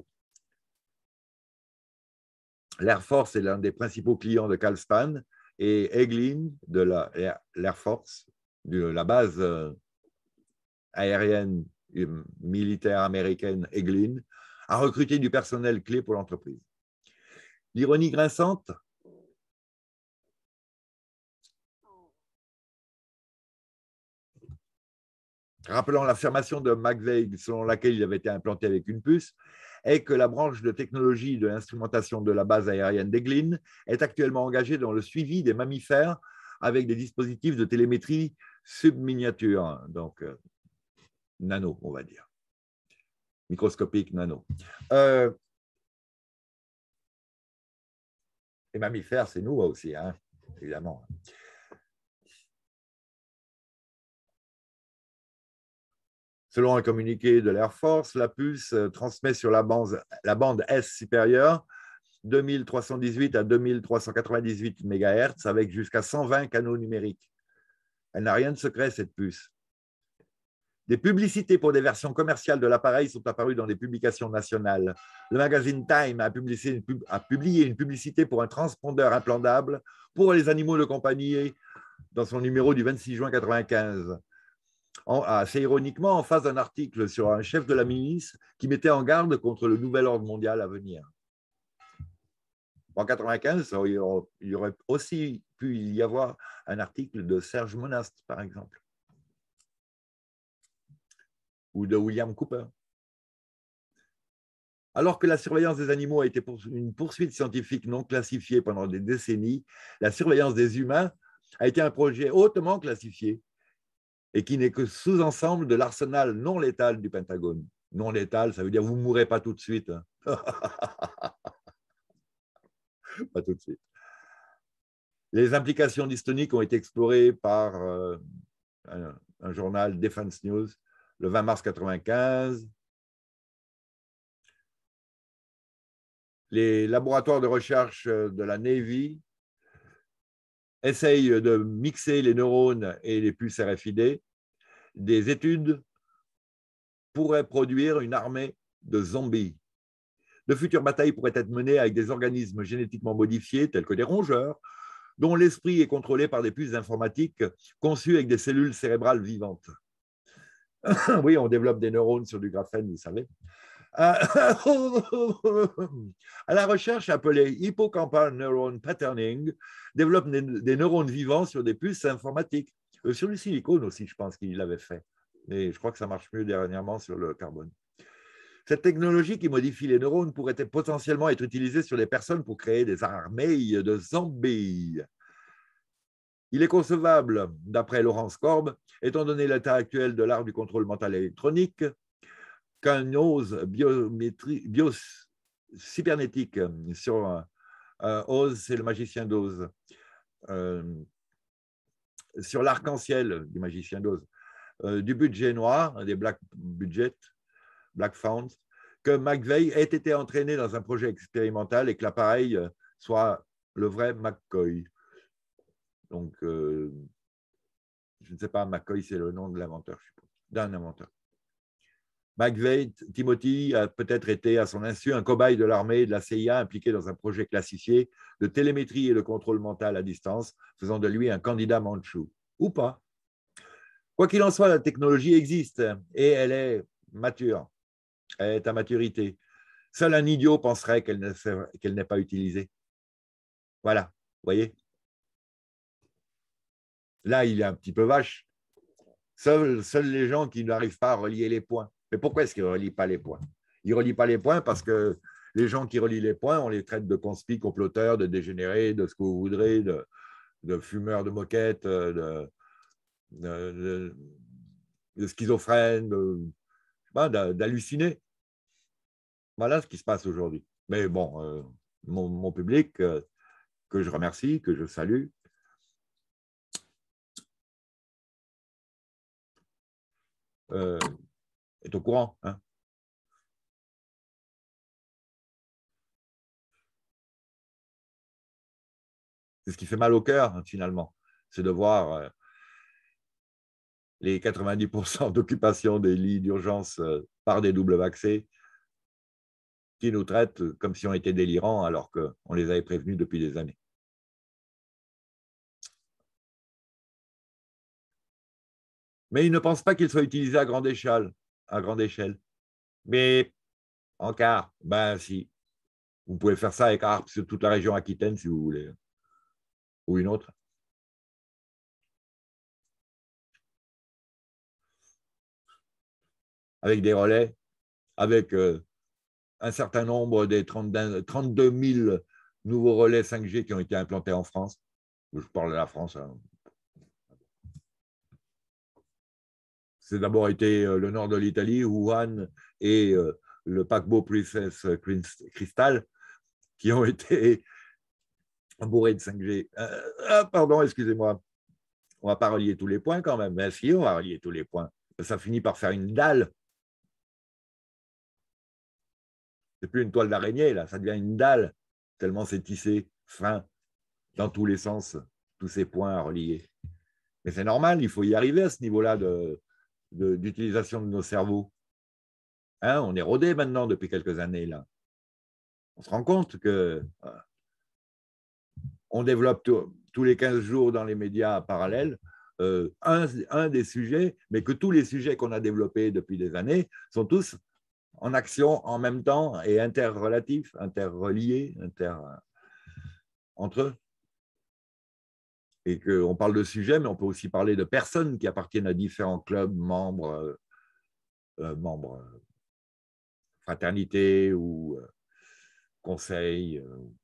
L'Air Force est l'un des principaux clients de Calspan et Eglin de l'Air Force, de la base aérienne militaire américaine Eglin, a recruté du personnel clé pour l'entreprise. L'ironie grinçante, rappelant l'affirmation de McVeigh selon laquelle il avait été implanté avec une puce, est que la branche de technologie de l'instrumentation de la base aérienne d'Eglin est actuellement engagée dans le suivi des mammifères avec des dispositifs de télémétrie subminiatures, donc nano, on va dire, microscopique nano. Les mammifères, c'est nous aussi, hein, évidemment. Selon un communiqué de l'Air Force, la puce transmet sur la bande S supérieure 2318 à 2398 MHz avec jusqu'à 120 canaux numériques. Elle n'a rien de secret, cette puce. Des publicités pour des versions commerciales de l'appareil sont apparues dans des publications nationales. Le magazine Time a publié une publicité pour un transpondeur implantable pour les animaux de compagnie dans son numéro du 26 juin 1995. assez ironiquement, en face d'un article sur un chef de la milice qui mettait en garde contre le nouvel ordre mondial à venir. En 1995, il y aurait aussi pu y avoir un article de Serge Monast, par exemple, ou de William Cooper. Alors que la surveillance des animaux a été une poursuite scientifique non classifiée pendant des décennies, la surveillance des humains a été un projet hautement classifié et qui n'est que sous-ensemble de l'arsenal non létal du Pentagone. Non létal, ça veut dire vous ne mourrez pas tout de suite. Hein. Pas tout de suite. Les implications dystoniques ont été explorées par un journal Defense News le 20 mars 1995. Les laboratoires de recherche de la Navy essayent de mixer les neurones et les puces RFID. Des études pourraient produire une armée de zombies. De futures batailles pourraient être menées avec des organismes génétiquement modifiés, tels que des rongeurs, dont l'esprit est contrôlé par des puces informatiques conçues avec des cellules cérébrales vivantes. Oui, on développe des neurones sur du graphène, vous savez. À la recherche appelée hippocampal neuron patterning, développe des neurones vivants sur des puces informatiques. Sur du silicone aussi, je pense qu'il l'avait fait. Mais je crois que ça marche mieux dernièrement sur le carbone. Cette technologie qui modifie les neurones pourrait potentiellement être utilisée sur les personnes pour créer des armées de zombies. Il est concevable, d'après Laurence Korb, étant donné l'état actuel de l'art du contrôle mental électronique, qu'un OSE cybernétique sur OSE, c'est le magicien d'Oz, sur l'arc-en-ciel du magicien d'Oz, du budget noir, des black budget, black found, que McVeigh ait été entraîné dans un projet expérimental et que l'appareil soit le vrai McCoy. Donc, je ne sais pas, McCoy, c'est le nom de l'inventeur, je suppose, d'un inventeur. McVeigh, Timothy, a peut-être été à son insu un cobaye de l'armée et de la CIA impliqué dans un projet classifié de télémétrie et de contrôle mental à distance, faisant de lui un candidat mandchou. Ou pas. Quoi qu'il en soit, la technologie existe et elle est mature. Elle est à maturité. Seul un idiot penserait qu'elle n'est pas utilisée. Voilà, vous voyez. Là, il est un petit peu vache. Seuls les gens qui n'arrivent pas à relier les points. Mais pourquoi est-ce qu'ils ne relient pas les points? Ils ne relient pas les points parce que les gens qui relient les points, on les traite de conspis, comploteurs, de dégénérés, de ce que vous voudrez, de fumeurs de moquettes, de schizophrènes, d'hallucinés. Voilà ce qui se passe aujourd'hui. Mais bon, mon public, que je remercie, que je salue, est au courant. Hein. C'est ce qui fait mal au cœur, hein, finalement. C'est de voir les 90% d'occupation des lits d'urgence par des doubles vaccés qui nous traitent comme si on était délirants alors qu'on les avait prévenus depuis des années. Mais ils ne pensent pas qu'il soit utilisé à grande échelle. À grande échelle. Mais en quart, ben si. Vous pouvez faire ça avec ARP sur toute la région Aquitaine si vous voulez. Ou une autre. Avec des relais, avec un certain nombre des 32 000 nouveaux relais 5G qui ont été implantés en France. Je parle de la France. Hein. C'est d'abord été le nord de l'Italie, Wuhan et le paquebot Princess Crystal qui ont été bourrés de 5G. Pardon, excusez-moi. On ne va pas relier tous les points quand même. Mais si, on va relier tous les points. Ça finit par faire une dalle. C'est plus une toile d'araignée, là, ça devient une dalle, tellement c'est tissé, fin, dans tous les sens, tous ces points à relier. Mais c'est normal, il faut y arriver à ce niveau-là d'utilisation de nos cerveaux. Hein, on est rodé maintenant depuis quelques années, là. On se rend compte que on développe tous les 15 jours dans les médias parallèles un des sujets, mais que tous les sujets qu'on a développés depuis des années sont tous en action en même temps et interrelatifs, interreliés, entre eux. Et qu'on parle de sujets, mais on peut aussi parler de personnes qui appartiennent à différents clubs, membres, fraternités ou conseils,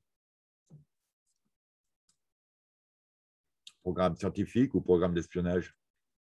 programmes scientifiques ou programmes d'espionnage.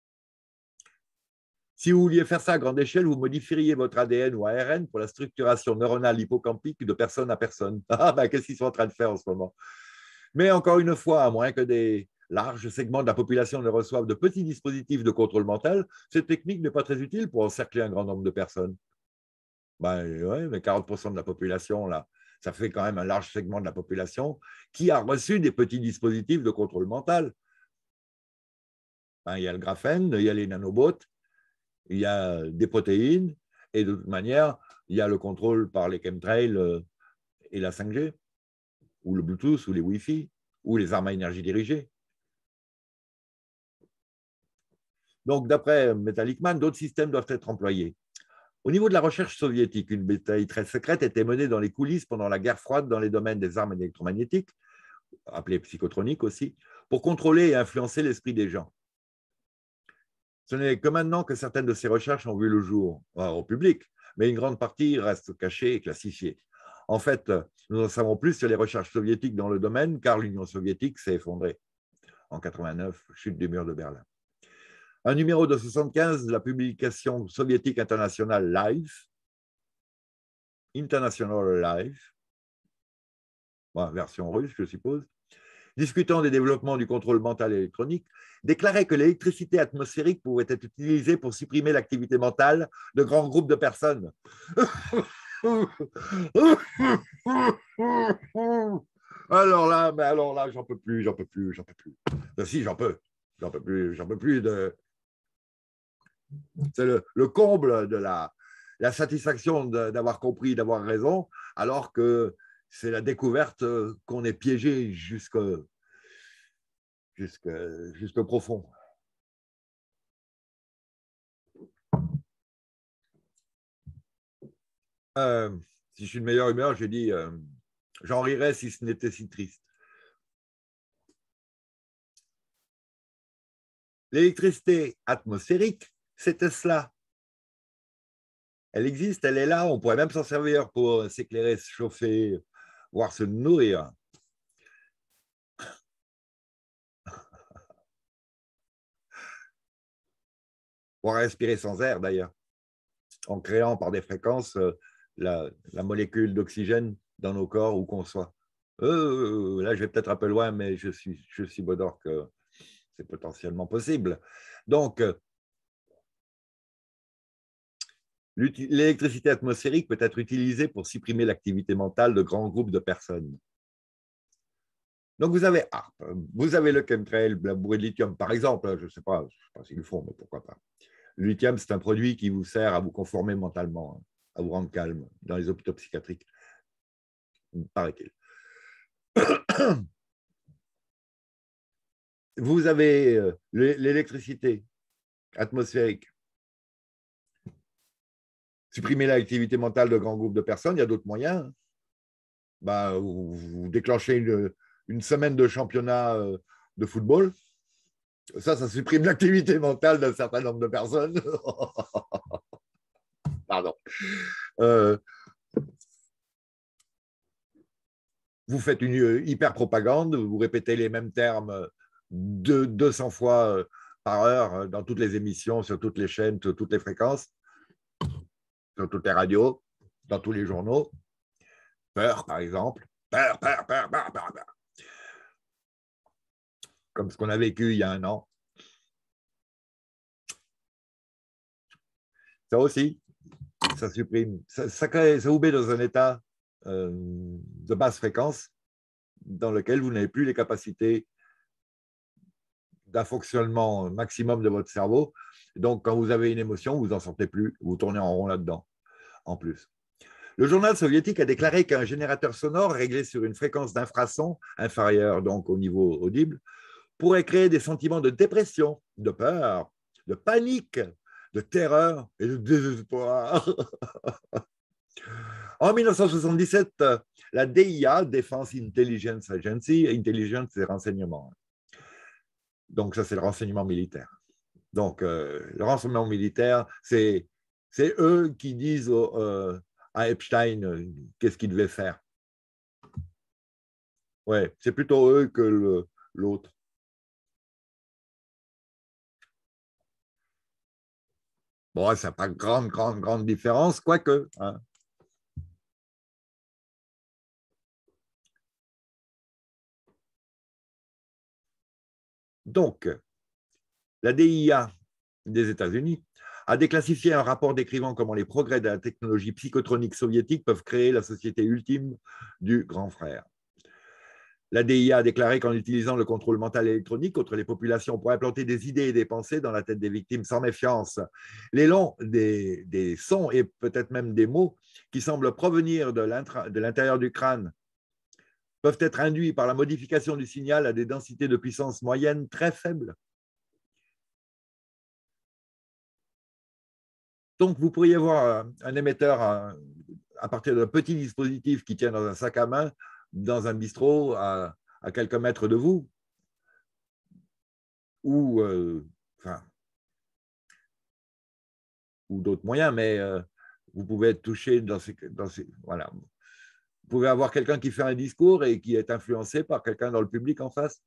Si vous vouliez faire ça à grande échelle, vous modifieriez votre ADN ou ARN pour la structuration neuronale hippocampique de personne à personne. Ah ben, qu'est-ce qu'ils sont en train de faire en ce moment? Mais encore une fois, à moins que des larges segments de la population ne reçoivent de petits dispositifs de contrôle mental, cette technique n'est pas très utile pour encercler un grand nombre de personnes. Ben, ouais, mais 40% de la population, là, ça fait quand même un large segment de la population qui a reçu des petits dispositifs de contrôle mental. Ben, il y a le graphène, il y a les nanobots, il y a des protéines, et de toute manière, il y a le contrôle par les chemtrails et la 5G, ou le Bluetooth, ou les Wi-Fi, ou les armes à énergie dirigée. Donc, d'après Metallic Man, d'autres systèmes doivent être employés. Au niveau de la recherche soviétique, une bataille très secrète était menée dans les coulisses pendant la guerre froide dans les domaines des armes électromagnétiques, appelées psychotroniques aussi, pour contrôler et influencer l'esprit des gens. Ce n'est que maintenant que certaines de ces recherches ont vu le jour au public, mais une grande partie reste cachée et classifiée. En fait, nous en savons plus sur les recherches soviétiques dans le domaine, car l'Union soviétique s'est effondrée en 89, chute du mur de Berlin. Un numéro de 75 de la publication soviétique internationale Live, version russe, je suppose, discutant des développements du contrôle mental électronique, déclarait que l'électricité atmosphérique pouvait être utilisée pour supprimer l'activité mentale de grands groupes de personnes. Alors là, j'en peux plus. Si, j'en peux plus de. C'est le comble de la satisfaction d'avoir compris, d'avoir raison, alors que c'est la découverte qu'on est piégé jusqu'au profond. Si je suis de meilleure humeur, j'ai dit j'en rirais si ce n'était si triste. L'électricité atmosphérique, c'était cela. Elle existe, elle est là, on pourrait même s'en servir pour s'éclairer, se chauffer, voire se nourrir. Voire respirer sans air d'ailleurs, en créant par des fréquences la molécule d'oxygène dans nos corps où qu'on soit. Là, je vais peut-être un peu loin, mais je suis Bodor que c'est potentiellement possible. Donc, l'électricité atmosphérique peut être utilisée pour supprimer l'activité mentale de grands groupes de personnes. Donc, vous avez HAARP, vous avez le chemtrail, la bourrée de lithium, par exemple, je ne sais pas s'ils le font, mais pourquoi pas. Le lithium, c'est un produit qui vous sert à vous conformer mentalement, à vous rendre calme dans les hôpitaux psychiatriques, paraît-il. Vous avez l'électricité atmosphérique. Supprimer l'activité mentale de grands groupes de personnes, il y a d'autres moyens. Vous déclenchez une semaine de championnat de football. Ça supprime l'activité mentale d'un certain nombre de personnes. Pardon. Vous faites une hyper propagande, vous répétez les mêmes termes 200 fois par heure dans toutes les émissions, sur toutes les chaînes, sur toutes les fréquences, sur toutes les radios, dans tous les journaux. Peur, par exemple. Peur. Comme ce qu'on a vécu il y a un an. Ça aussi, ça supprime, ça vous met dans un état de basse fréquence dans lequel vous n'avez plus les capacités d'un fonctionnement maximum de votre cerveau. Donc, quand vous avez une émotion, vous n'en sentez plus, vous tournez en rond là-dedans, en plus. Le journal soviétique a déclaré qu'un générateur sonore réglé sur une fréquence d'infrason inférieure donc au niveau audible pourrait créer des sentiments de dépression, de peur, de panique, de terreur et de désespoir. En 1977, la DIA, Defense Intelligence Agency, intelligence et renseignement. Donc, ça, c'est le renseignement militaire. Donc, le renseignement militaire, c'est eux qui disent à Epstein qu'est-ce qu'il devait faire. Ouais, c'est plutôt eux que l'autre. Bon, ça n'a pas grande différence, quoique. Hein. Donc, la DIA des États-Unis a déclassifié un rapport décrivant comment les progrès de la technologie psychotronique soviétique peuvent créer la société ultime du grand frère. La DIA a déclaré qu'en utilisant le contrôle mental électronique contre les populations, on pourrait implanter des idées et des pensées dans la tête des victimes sans méfiance. L'élan des sons et peut-être même des mots qui semblent provenir de l'intérieur du crâne peuvent être induits par la modification du signal à des densités de puissance moyenne très faibles. Donc, vous pourriez voir un émetteur à partir d'un petit dispositif qui tient dans un sac à main, dans un bistrot à quelques mètres de vous, ou, ou d'autres moyens, mais vous pouvez être touché dans ces voilà. Vous pouvez avoir quelqu'un qui fait un discours et qui est influencé par quelqu'un dans le public en face.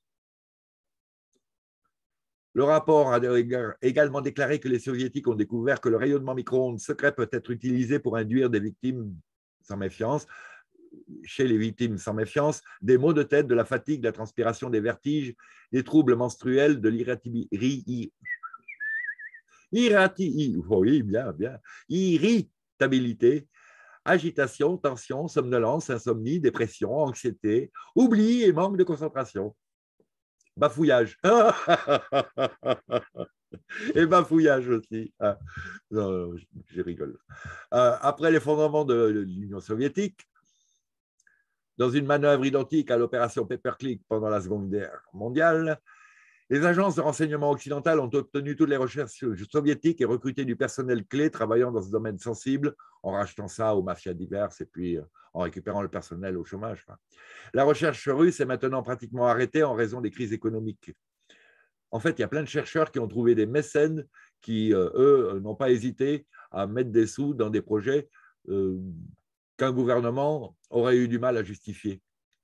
Le rapport a également déclaré que les soviétiques ont découvert que le rayonnement micro-ondes secret peut être utilisé pour induire des victimes sans méfiance, chez les victimes sans méfiance, des maux de tête, de la fatigue, de la transpiration, des vertiges, des troubles menstruels, de l'irritabilité, agitation, tension, somnolence, insomnie, dépression, anxiété, oubli et manque de concentration. Bafouillage. Et bafouillage aussi. Ah, non, je rigole. Après l'effondrement de l'Union soviétique, dans une manœuvre identique à l'opération Paperclip pendant la Seconde Guerre mondiale, les agences de renseignement occidentales ont obtenu toutes les recherches soviétiques et recruté du personnel clé travaillant dans ce domaine sensible, en rachetant ça aux mafias diverses et puis en récupérant le personnel au chômage. La recherche russe est maintenant pratiquement arrêtée en raison des crises économiques. En fait, il y a plein de chercheurs qui ont trouvé des mécènes qui, eux, n'ont pas hésité à mettre des sous dans des projets qu'un gouvernement aurait eu du mal à justifier.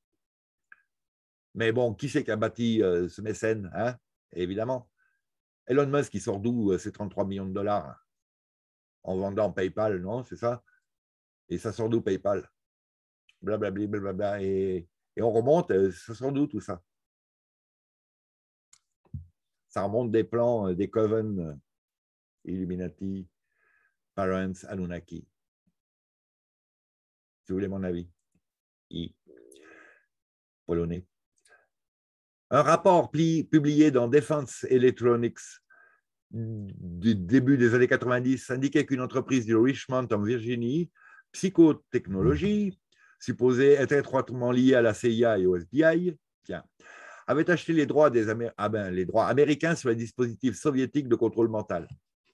Mais bon, qui c'est qui a bâti ce mécène, hein? Évidemment. Elon Musk, il sort d'où ces 33 millions de dollars en vendant PayPal, non? C'est ça? Et ça sort d'où PayPal? Blablabla, blablabla. Et on remonte, ça sort d'où tout ça? Ça remonte des plans des Coven, Illuminati, Parents, Anunnaki. Si vous voulez mon avis. Polonais. Un rapport publié dans Defense Electronics du début des années 90 indiquait qu'une entreprise de Richmond en Virginie, Psychotechnologie, supposée être étroitement liée à la CIA et au FBI, avait acheté les droits, les droits américains sur les dispositifs soviétiques de contrôle mental.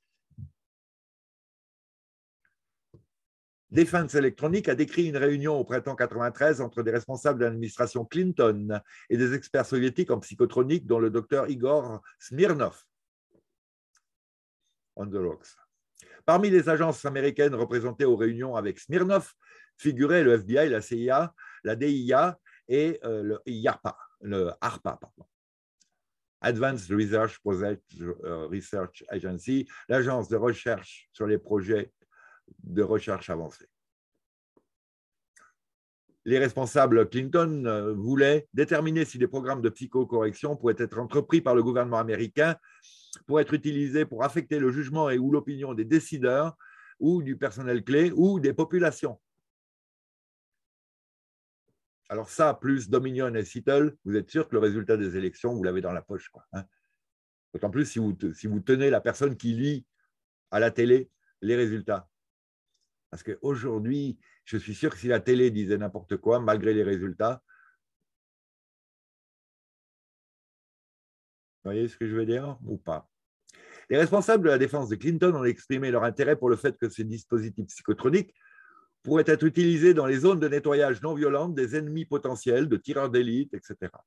Defense Electronics a décrit une réunion au printemps 93 entre des responsables de l'administration Clinton et des experts soviétiques en psychotronique, dont le docteur Igor Smirnov. On the rocks. Parmi les agences américaines représentées aux réunions avec Smirnov figuraient le FBI, la CIA, la DIA et le ARPA. Pardon. Advanced Research Project Research Agency, l'agence de recherche sur les projets de recherche avancée. Les responsables Clinton voulaient déterminer si des programmes de psychocorrection pouvaient être entrepris par le gouvernement américain pour être utilisés pour affecter le jugement et ou l'opinion des décideurs ou du personnel clé ou des populations. Alors ça, plus Dominion et Seattle, vous êtes sûr que le résultat des élections, vous l'avez dans la poche, quoi, hein. D'autant plus si vous tenez la personne qui lit à la télé les résultats. Parce qu'aujourd'hui, je suis sûr que si la télé disait n'importe quoi, malgré les résultats, Vous voyez ce que je veux dire ou pas? Les responsables de la défense de Clinton ont exprimé leur intérêt pour le fait que ces dispositifs psychotroniques pourraient être utilisés dans les zones de nettoyage non violentes des ennemis potentiels, de tireurs d'élite, etc.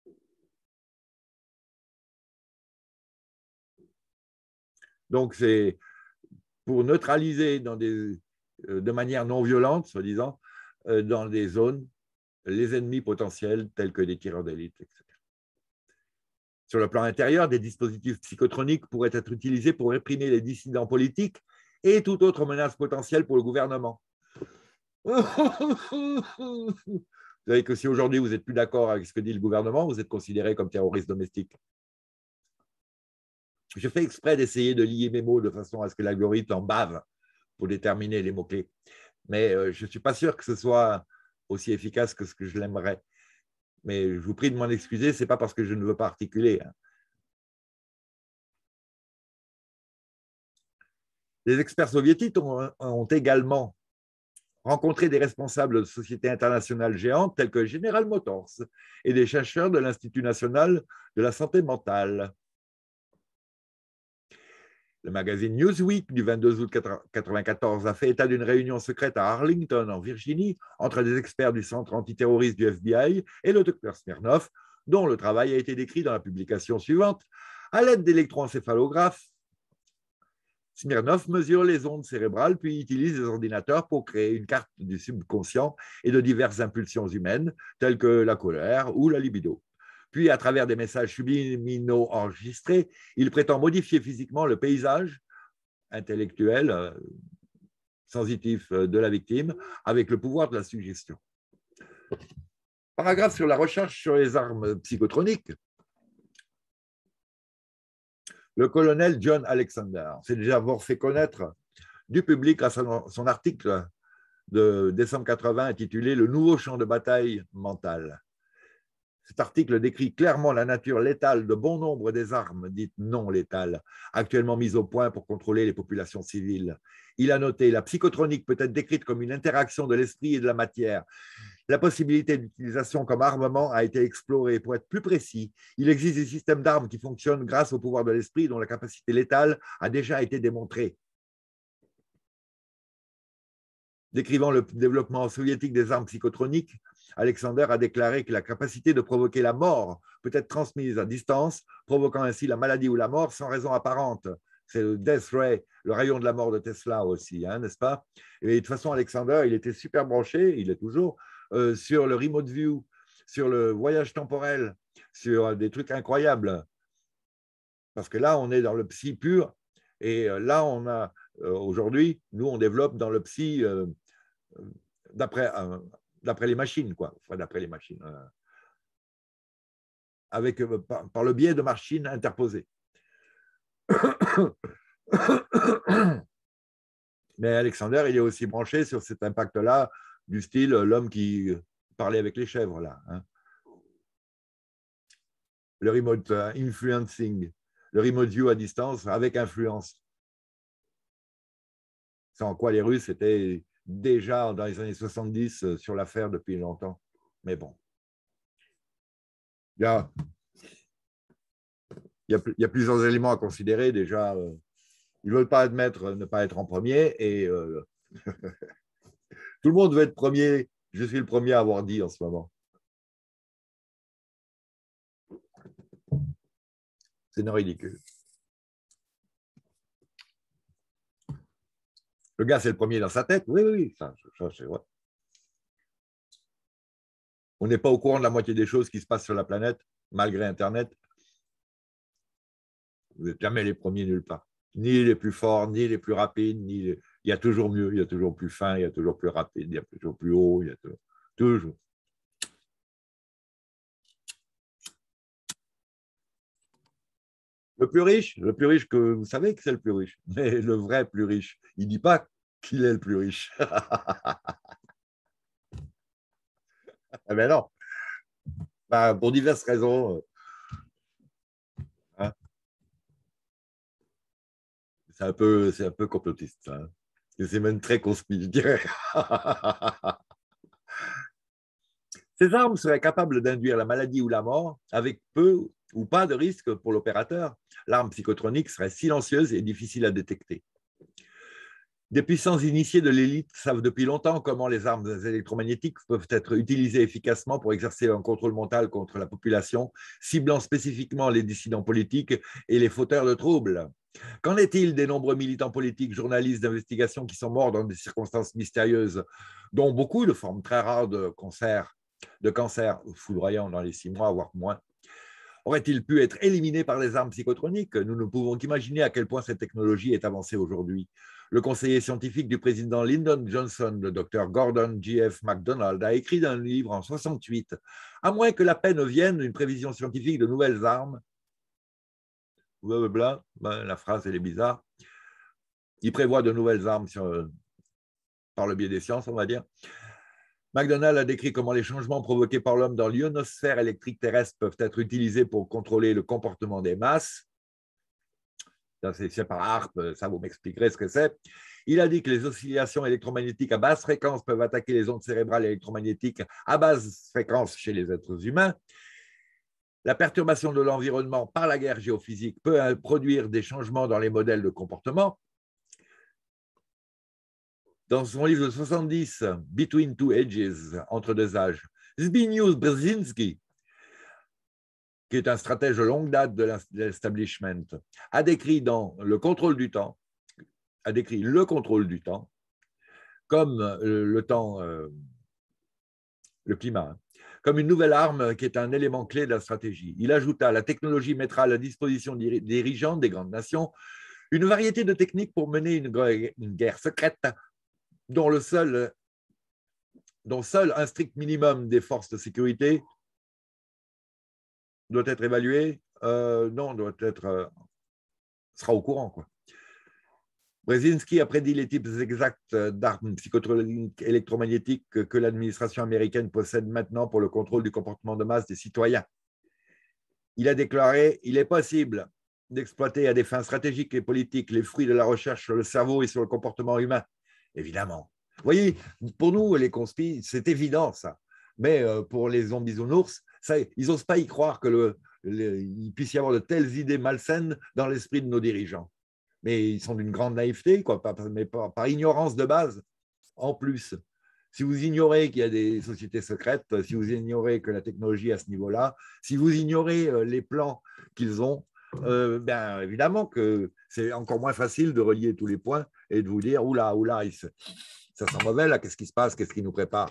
Donc, c'est pour neutraliser de manière non violente, soi-disant, dans des zones, les ennemis potentiels tels que des tireurs d'élite, etc. Sur le plan intérieur, des dispositifs psychotroniques pourraient être utilisés pour réprimer les dissidents politiques et toute autre menace potentielle pour le gouvernement. Vous savez que si aujourd'hui vous n'êtes plus d'accord avec ce que dit le gouvernement, vous êtes considéré comme terroriste domestique. Je fais exprès d'essayer de lier mes mots de façon à ce que l'algorithme en bave pour déterminer les mots-clés. Mais je ne suis pas sûr que ce soit aussi efficace que ce que je l'aimerais. Mais je vous prie de m'en excuser, ce n'est pas parce que je ne veux pas articuler. Les experts soviétiques ont également rencontré des responsables de sociétés internationales géantes telles que General Motors et des chercheurs de l'Institut national de la santé mentale. Le magazine Newsweek du 22 août 1994 a fait état d'une réunion secrète à Arlington, en Virginie, entre des experts du centre antiterroriste du FBI et le docteur Smirnov, dont le travail a été décrit dans la publication suivante. À l'aide d'électroencéphalographes, Smirnov mesure les ondes cérébrales puis utilise des ordinateurs pour créer une carte du subconscient et de diverses impulsions humaines, telles que la colère ou la libido. Puis, à travers des messages subliminaux enregistrés, il prétend modifier physiquement le paysage intellectuel, sensitif de la victime, avec le pouvoir de la suggestion. Paragraphe sur la recherche sur les armes psychotroniques. Le colonel John Alexander s'est déjà fait connaître du public à son article de décembre 80 intitulé « Le nouveau champ de bataille mental ». Cet article décrit clairement la nature létale de bon nombre des armes dites non létales, actuellement mises au point pour contrôler les populations civiles. Il a noté: la psychotronique peut être décrite comme une interaction de l'esprit et de la matière. La possibilité d'utilisation comme armement a été explorée. Pour être plus précis, il existe des systèmes d'armes qui fonctionnent grâce au pouvoir de l'esprit dont la capacité létale a déjà été démontrée. Décrivant le développement soviétique des armes psychotroniques, Alexander a déclaré que la capacité de provoquer la mort peut être transmise à distance, provoquant ainsi la maladie ou la mort sans raison apparente. C'est le Death Ray, le rayon de la mort de Tesla aussi, n'est-ce pas? Et de toute façon, Alexander, il était super branché, il est toujours, sur le remote view, sur le voyage temporel, sur des trucs incroyables. Parce que là, on est dans le psy pur, et là, on a, aujourd'hui, nous, on développe dans le psy d'après les machines, quoi. Enfin, d'après les machines. Avec, par le biais de machines interposées. Mais Alexander, il est aussi branché sur cet impact-là, du style l'homme qui parlait avec les chèvres, là. Le remote influencing, le remote view à distance avec influence. C'est en quoi les Russes étaient déjà dans les années 70 sur l'affaire depuis longtemps. Mais bon. Il y a plusieurs éléments à considérer. Déjà, ils ne veulent pas admettre ne pas être en premier et tout le monde veut être premier. Je suis le premier à avoir dit en ce moment. C'est non ridicule. Le gars, c'est le premier dans sa tête. Oui, oui, ça c'est vrai. On n'est pas au courant de la moitié des choses qui se passent sur la planète, malgré Internet. Vous n'êtes jamais les premiers nulle part. Ni les plus forts, ni les plus rapides, il y a toujours mieux, il y a toujours plus fin, il y a toujours plus rapide, il y a toujours plus haut, il y a toujours. Le plus riche que vous savez que c'est le plus riche, mais le vrai plus riche, il ne dit pas qu'il est le plus riche. Ah ben non, ben, pour diverses raisons. Hein. C'est un peu complotiste. Hein. C'est même très conspiratif, je dirais. Ces armes seraient capables d'induire la maladie ou la mort avec peu ou pas de risque pour l'opérateur. L'arme psychotronique serait silencieuse et difficile à détecter. Des puissances initiées de l'élite savent depuis longtemps comment les armes électromagnétiques peuvent être utilisées efficacement pour exercer un contrôle mental contre la population, ciblant spécifiquement les dissidents politiques et les fauteurs de troubles. Qu'en est-il des nombreux militants politiques, journalistes d'investigation qui sont morts dans des circonstances mystérieuses, dont beaucoup de formes très rares de cancer foudroyant dans les 6 mois, voire moins? Aurait-il pu être éliminé par les armes psychotroniques? Nous ne pouvons qu'imaginer à quel point cette technologie est avancée aujourd'hui. Le conseiller scientifique du président Lyndon Johnson, le docteur Gordon G.F. MacDonald, a écrit dans un livre en 1968 « À moins que la paix ne vienne d'une prévision scientifique de nouvelles armes », blablabla, la phrase elle est bizarre, il prévoit de nouvelles armes par le biais des sciences, on va dire. MacDonald a décrit comment les changements provoqués par l'homme dans l'ionosphère électrique terrestre peuvent être utilisés pour contrôler le comportement des masses. C'est par ARP, ça vous m'expliquerez ce que c'est. Il a dit que les oscillations électromagnétiques à basse fréquence peuvent attaquer les ondes cérébrales électromagnétiques à basse fréquence chez les êtres humains. La perturbation de l'environnement par la guerre géophysique peut produire des changements dans les modèles de comportement. Dans son livre de 70, Between Two Ages, entre deux âges, Zbigniew Brzezinski, qui est un stratège de longue date de l'establishment, a décrit le contrôle du temps comme le climat, comme une nouvelle arme qui est un élément clé de la stratégie. Il ajouta: la technologie mettra à la disposition des dirigeants des grandes nations une variété de techniques pour mener une guerre secrète dont seul un strict minimum des forces de sécurité doit être évalué, sera au courant, quoi. Brzezinski a prédit les types exacts d'armes psychotroniques électromagnétiques que l'administration américaine possède maintenant pour le contrôle du comportement de masse des citoyens. Il a déclaré: il est possible d'exploiter à des fins stratégiques et politiques les fruits de la recherche sur le cerveau et sur le comportement humain. Évidemment. Vous voyez, pour nous, les conspis, c'est évident, ça. Mais pour les zombies-bisounours, ils n'osent pas y croire qu'il puisse y avoir de telles idées malsaines dans l'esprit de nos dirigeants. Mais ils sont d'une grande naïveté, quoi, mais par ignorance de base, en plus. Si vous ignorez qu'il y a des sociétés secrètes, si vous ignorez que la technologie est à ce niveau-là, si vous ignorez les plans qu'ils ont, bien évidemment que c'est encore moins facile de relier tous les points et de vous dire: oula, ça sent mauvais là, qu'est-ce qui se passe, qu'est-ce qui nous prépare?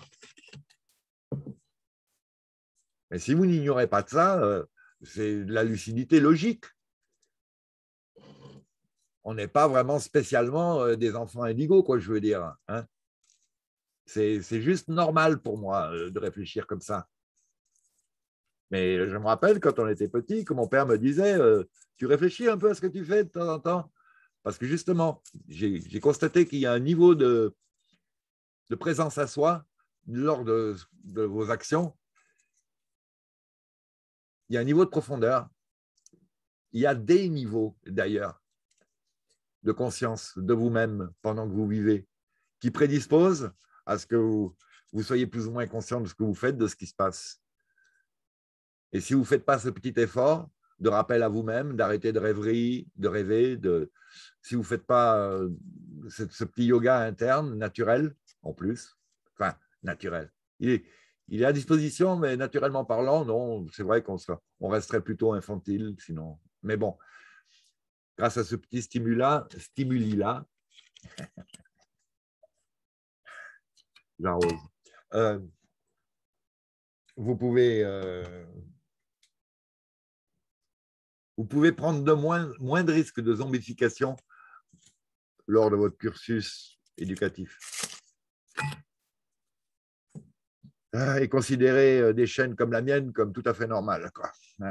Mais si vous n'ignorez pas de ça, c'est de la lucidité logique. On n'est pas vraiment spécialement des enfants indigos, quoi, je veux dire. Hein. C'est juste normal pour moi de réfléchir comme ça. Mais je me rappelle quand on était petit, que mon père me disait: tu réfléchis un peu à ce que tu fais de temps en temps? Parce que justement, j'ai constaté qu'il y a un niveau de présence à soi lors de vos actions. Il y a un niveau de profondeur. Il y a des niveaux, d'ailleurs, de conscience de vous-même pendant que vous vivez, qui prédisposent à ce que vous soyez plus ou moins conscient de ce que vous faites, de ce qui se passe. Et si vous ne faites pas ce petit effort de rappel à vous-même, d'arrêter de rêverie, de rêver, si vous ne faites pas ce petit yoga interne, naturel, en plus, enfin, naturel, il est à disposition, mais naturellement parlant, non, c'est vrai qu'on resterait plutôt infantile, sinon. Mais bon, grâce à ce petit stimuli-là, j'arrose. Vous pouvez prendre moins de risques de zombification lors de votre cursus éducatif. Et considérer des chaînes comme la mienne comme tout à fait normales, quoi.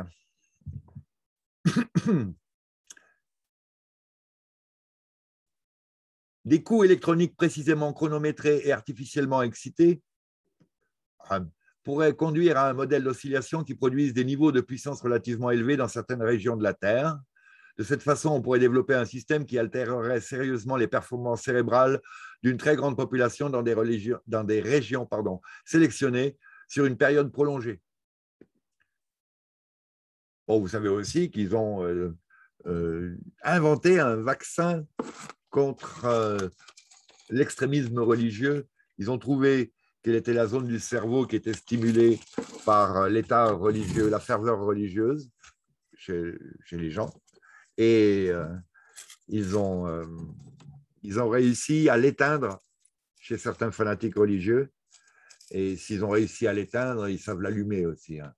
Des coups électroniques précisément chronométrés et artificiellement excités pourraient conduire à un modèle d'oscillation qui produise des niveaux de puissance relativement élevés dans certaines régions de la Terre. De cette façon, on pourrait développer un système qui altérerait sérieusement les performances cérébrales d'une très grande population dans des régions sélectionnées sur une période prolongée. Bon, vous savez aussi qu'ils ont inventé un vaccin contre l'extrémisme religieux. Ils ont trouvé quelle était la zone du cerveau qui était stimulée par l'état religieux, la ferveur religieuse chez les gens. Et ils ont réussi à l'éteindre chez certains fanatiques religieux. Et s'ils ont réussi à l'éteindre, ils savent l'allumer aussi. Hein.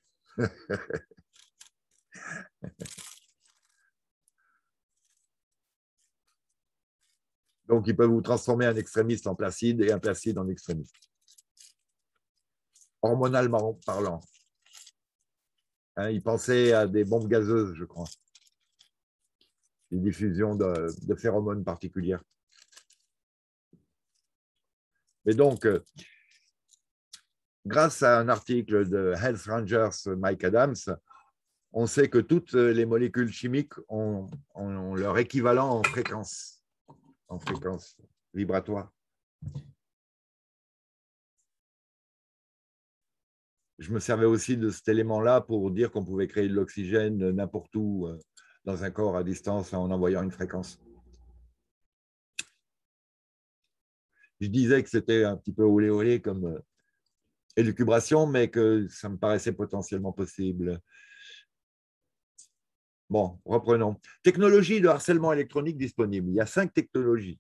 Donc, ils peuvent vous transformer un extrémiste en placide et un placide en extrémiste. Hormonalement parlant. Hein, ils pensaient à des bombes gazeuses, je crois. Une diffusion de phéromones particulières. Et donc, grâce à un article de Health Rangers, Mike Adams, on sait que toutes les molécules chimiques ont leur équivalent en fréquence vibratoire. Je me servais aussi de cet élément-là pour dire qu'on pouvait créer de l'oxygène n'importe où dans un corps à distance en envoyant une fréquence. Je disais que c'était un petit peu olé olé comme élucubration, mais que ça me paraissait potentiellement possible. Bon, reprenons. Technologie de harcèlement électronique disponible. Il y a 5 technologies.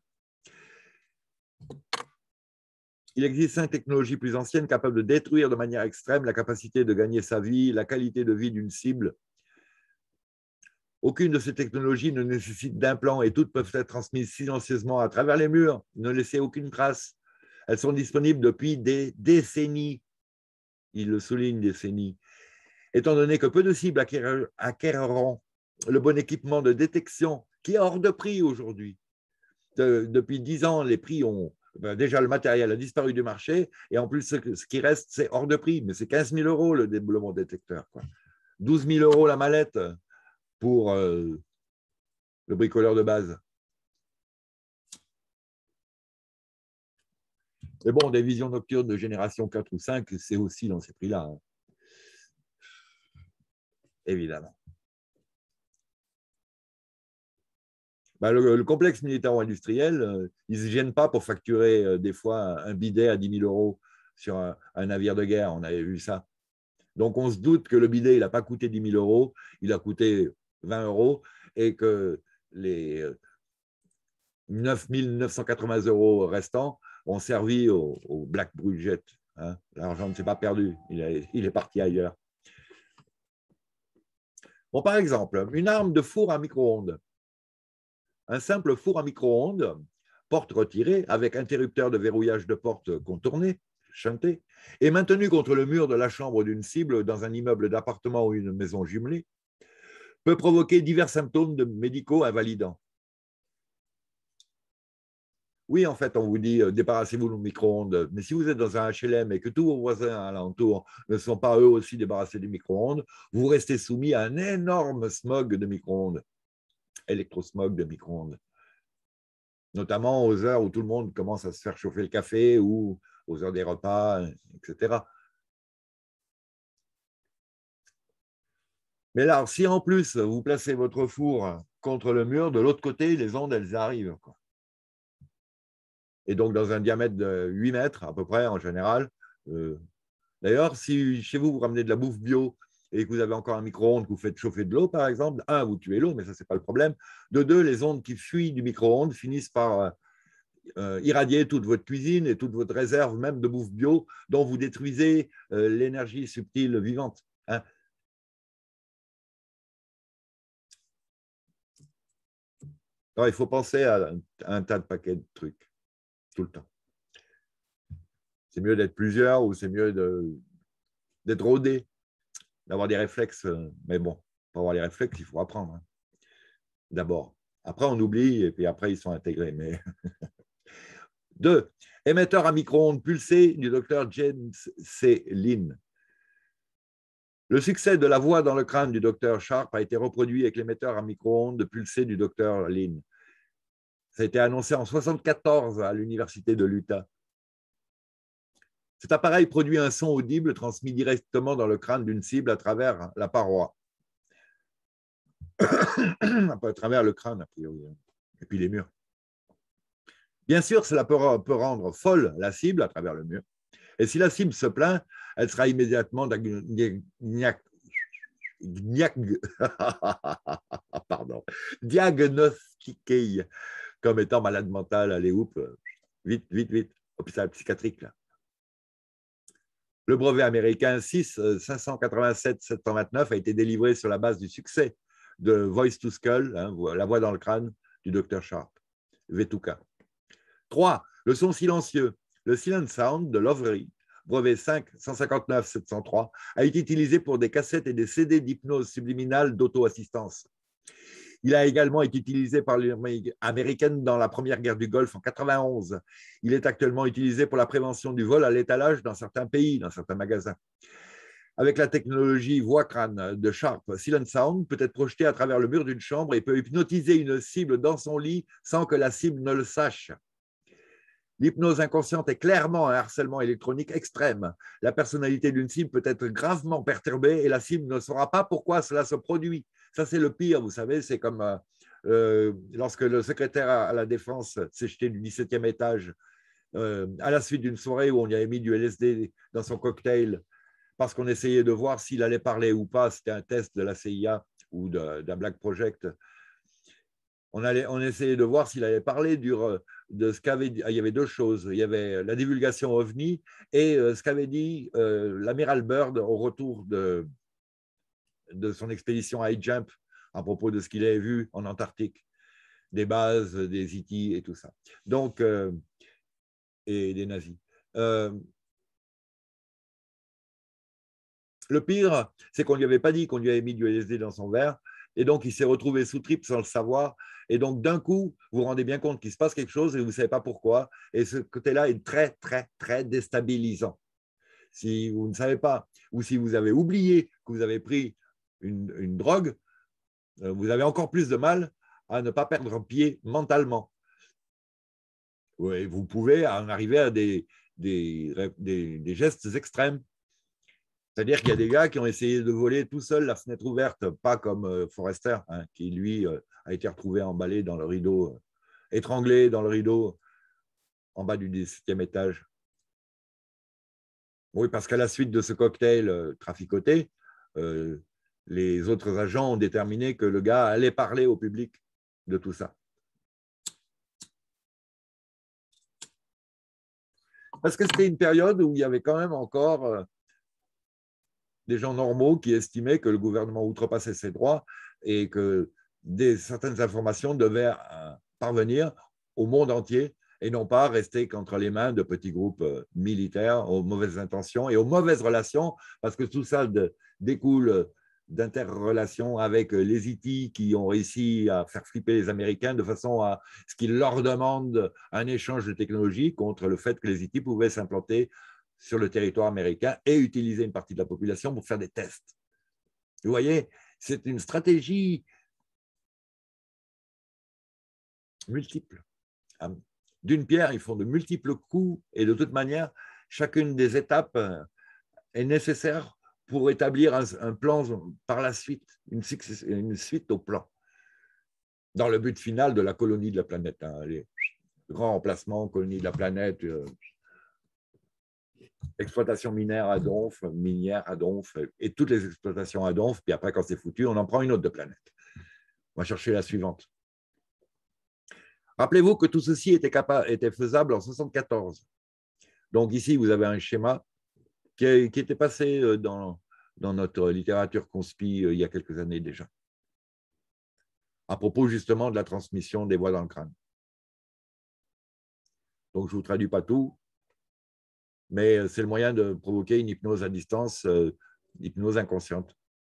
Il existe 5 technologies plus anciennes capables de détruire de manière extrême la capacité de gagner sa vie, la qualité de vie d'une cible. Aucune de ces technologies ne nécessite d'implant et toutes peuvent être transmises silencieusement à travers les murs, ne laisser aucune trace. Elles sont disponibles depuis des décennies. Il le souligne, décennies. Étant donné que peu de cibles acquéreront le bon équipement de détection qui est hors de prix aujourd'hui. Depuis 10 ans, les prix ont… déjà, le matériel a disparu du marché et en plus, ce qui reste, c'est hors de prix. Mais c'est 15 000 € le bon détecteur. Quoi. 12 000 € la mallette pour le bricoleur de base. Mais bon, des visions nocturnes de génération 4 ou 5, c'est aussi dans ces prix-là. Hein. Évidemment. Le complexe militaro-industriel, ils ne se gênent pas pour facturer des fois un bidet à 10 000 € sur un navire de guerre. On avait vu ça. Donc, on se doute que le bidet, il n'a pas coûté 10 000 €, il a coûté 20 € et que les 9 980 € restants ont servi au Black Budget. Hein. L'argent ne s'est pas perdu, il est parti ailleurs. Bon, par exemple, une arme de four à micro-ondes. Un simple four à micro-ondes, porte retirée, avec interrupteur de verrouillage de porte contourné, shunté, et maintenu contre le mur de la chambre d'une cible dans un immeuble d'appartement ou une maison jumelée, peut provoquer divers symptômes médicaux invalidants. Oui, en fait, on vous dit débarrassez-vous du micro-ondes, mais si vous êtes dans un HLM et que tous vos voisins alentour ne sont pas eux aussi débarrassés du micro-ondes, vous restez soumis à un énorme smog de micro-ondes, électrosmog de micro-ondes, notamment aux heures où tout le monde commence à se faire chauffer le café ou aux heures des repas, etc. Mais là, si en plus vous placez votre four contre le mur, de l'autre côté, les ondes, elles arrivent. Quoi. Et donc, dans un diamètre de 8 mètres, à peu près, en général. D'ailleurs, si chez vous, vous ramenez de la bouffe bio et que vous avez encore un micro-ondes que vous faites chauffer de l'eau, par exemple, un, vous tuez l'eau, mais ça, ce n'est pas le problème. De deux, les ondes qui fuient du micro-ondes finissent par irradier toute votre cuisine et toute votre réserve, même de bouffe bio, dont vous détruisez l'énergie subtile vivante. Hein. Alors, il faut penser à un tas de paquets de trucs, tout le temps. C'est mieux d'être plusieurs ou c'est mieux d'être rodé, d'avoir des réflexes. Mais bon, pour avoir les réflexes, il faut apprendre. Hein. D'abord. Après, on oublie et puis après, ils sont intégrés. Mais… 2. Émetteur à micro-ondes pulsé du docteur James C. Lynn. Le succès de la voix dans le crâne du docteur Sharp a été reproduit avec l'émetteur à micro-ondes pulsé du docteur Lynn. Ça a été annoncé en 1974 à l'université de l'Utah. Cet appareil produit un son audible transmis directement dans le crâne d'une cible à travers la paroi. à travers le crâne, a priori, et puis les murs. Bien sûr, cela peut rendre folle la cible à travers le mur. Et si la cible se plaint, elle sera immédiatement pardon, diagnostiquée comme étant malade mentale. Allez, oups, vite, vite, vite, hôpital psychiatrique. Là. Le brevet américain 6587729 a été délivré sur la base du succès de Voice to Skull, hein, la voix dans le crâne du Dr Sharp, V2K. 3. Le son silencieux, le Silent Sound de Lovery, brevet 5 159 703, a été utilisé pour des cassettes et des CD d'hypnose subliminale d'auto-assistance. Il a également été utilisé par l'armée américaine dans la première guerre du Golfe en 1991. Il est actuellement utilisé pour la prévention du vol à l'étalage dans certains pays, dans certains magasins. Avec la technologie voix-crâne de Sharp, Silent Sound peut être projeté à travers le mur d'une chambre et peut hypnotiser une cible dans son lit sans que la cible ne le sache. L'hypnose inconsciente est clairement un harcèlement électronique extrême. La personnalité d'une cible peut être gravement perturbée et la cible ne saura pas pourquoi cela se produit. Ça, c'est le pire, vous savez, c'est comme lorsque le secrétaire à la Défense s'est jeté du 17e étage à la suite d'une soirée où on y avait mis du LSD dans son cocktail parce qu'on essayait de voir s'il allait parler ou pas. C'était un test de la CIA ou d'un Black Project. On essayait de voir s'il allait parler de ce qu'avait dit. Il y avait deux choses. Il y avait la divulgation OVNI et ce qu'avait dit l'amiral Byrd au retour de son expédition high jump à propos de ce qu'il avait vu en Antarctique, des bases, des IT et tout ça. Donc, et des nazis. Le pire, c'est qu'on ne lui avait pas dit qu'on lui avait mis du LSD dans son verre. Et donc, il s'est retrouvé sous trip sans le savoir. Et donc, d'un coup, vous vous rendez bien compte qu'il se passe quelque chose et vous ne savez pas pourquoi. Et ce côté-là est très, très, très déstabilisant. Si vous ne savez pas, ou si vous avez oublié que vous avez pris une drogue, vous avez encore plus de mal à ne pas perdre pied mentalement. Vous pouvez en arriver à des gestes extrêmes. C'est-à-dire qu'il y a des gars qui ont essayé de voler tout seuls la fenêtre ouverte, pas comme Forrester, hein, qui lui a été retrouvé emballé dans le rideau, étranglé dans le rideau en bas du 17e étage. Oui, parce qu'à la suite de ce cocktail traficoté, les autres agents ont déterminé que le gars allait parler au public de tout ça. Parce que c'était une période où il y avait quand même encore des gens normaux qui estimaient que le gouvernement outrepassait ses droits et que certaines informations devaient parvenir au monde entier et non pas rester qu'entre les mains de petits groupes militaires aux mauvaises intentions et aux mauvaises relations, parce que tout ça découle d'interrelations avec les IT qui ont réussi à faire flipper les Américains de façon à ce qu'ils leur demandent un échange de technologie contre le fait que les IT pouvaient s'implanter sur le territoire américain et utiliser une partie de la population pour faire des tests. Vous voyez, c'est une stratégie multiple. D'une pierre, ils font de multiples coups et de toute manière, chacune des étapes est nécessaire pour établir un plan par la suite, une suite au plan, dans le but final de la colonie de la planète. Hein, les grands emplacements, colonie de la planète, exploitation minière à Donf, et toutes les exploitations à Donf, puis après, quand c'est foutu, on en prend une autre de planète. On va chercher la suivante. Rappelez-vous que tout ceci était faisable en 1974. Donc ici, vous avez un schéma qui était passé dans notre littérature conspi il y a quelques années déjà, à propos justement de la transmission des voix dans le crâne. Donc, je ne vous traduis pas tout, mais c'est le moyen de provoquer une hypnose à distance, hypnose inconsciente.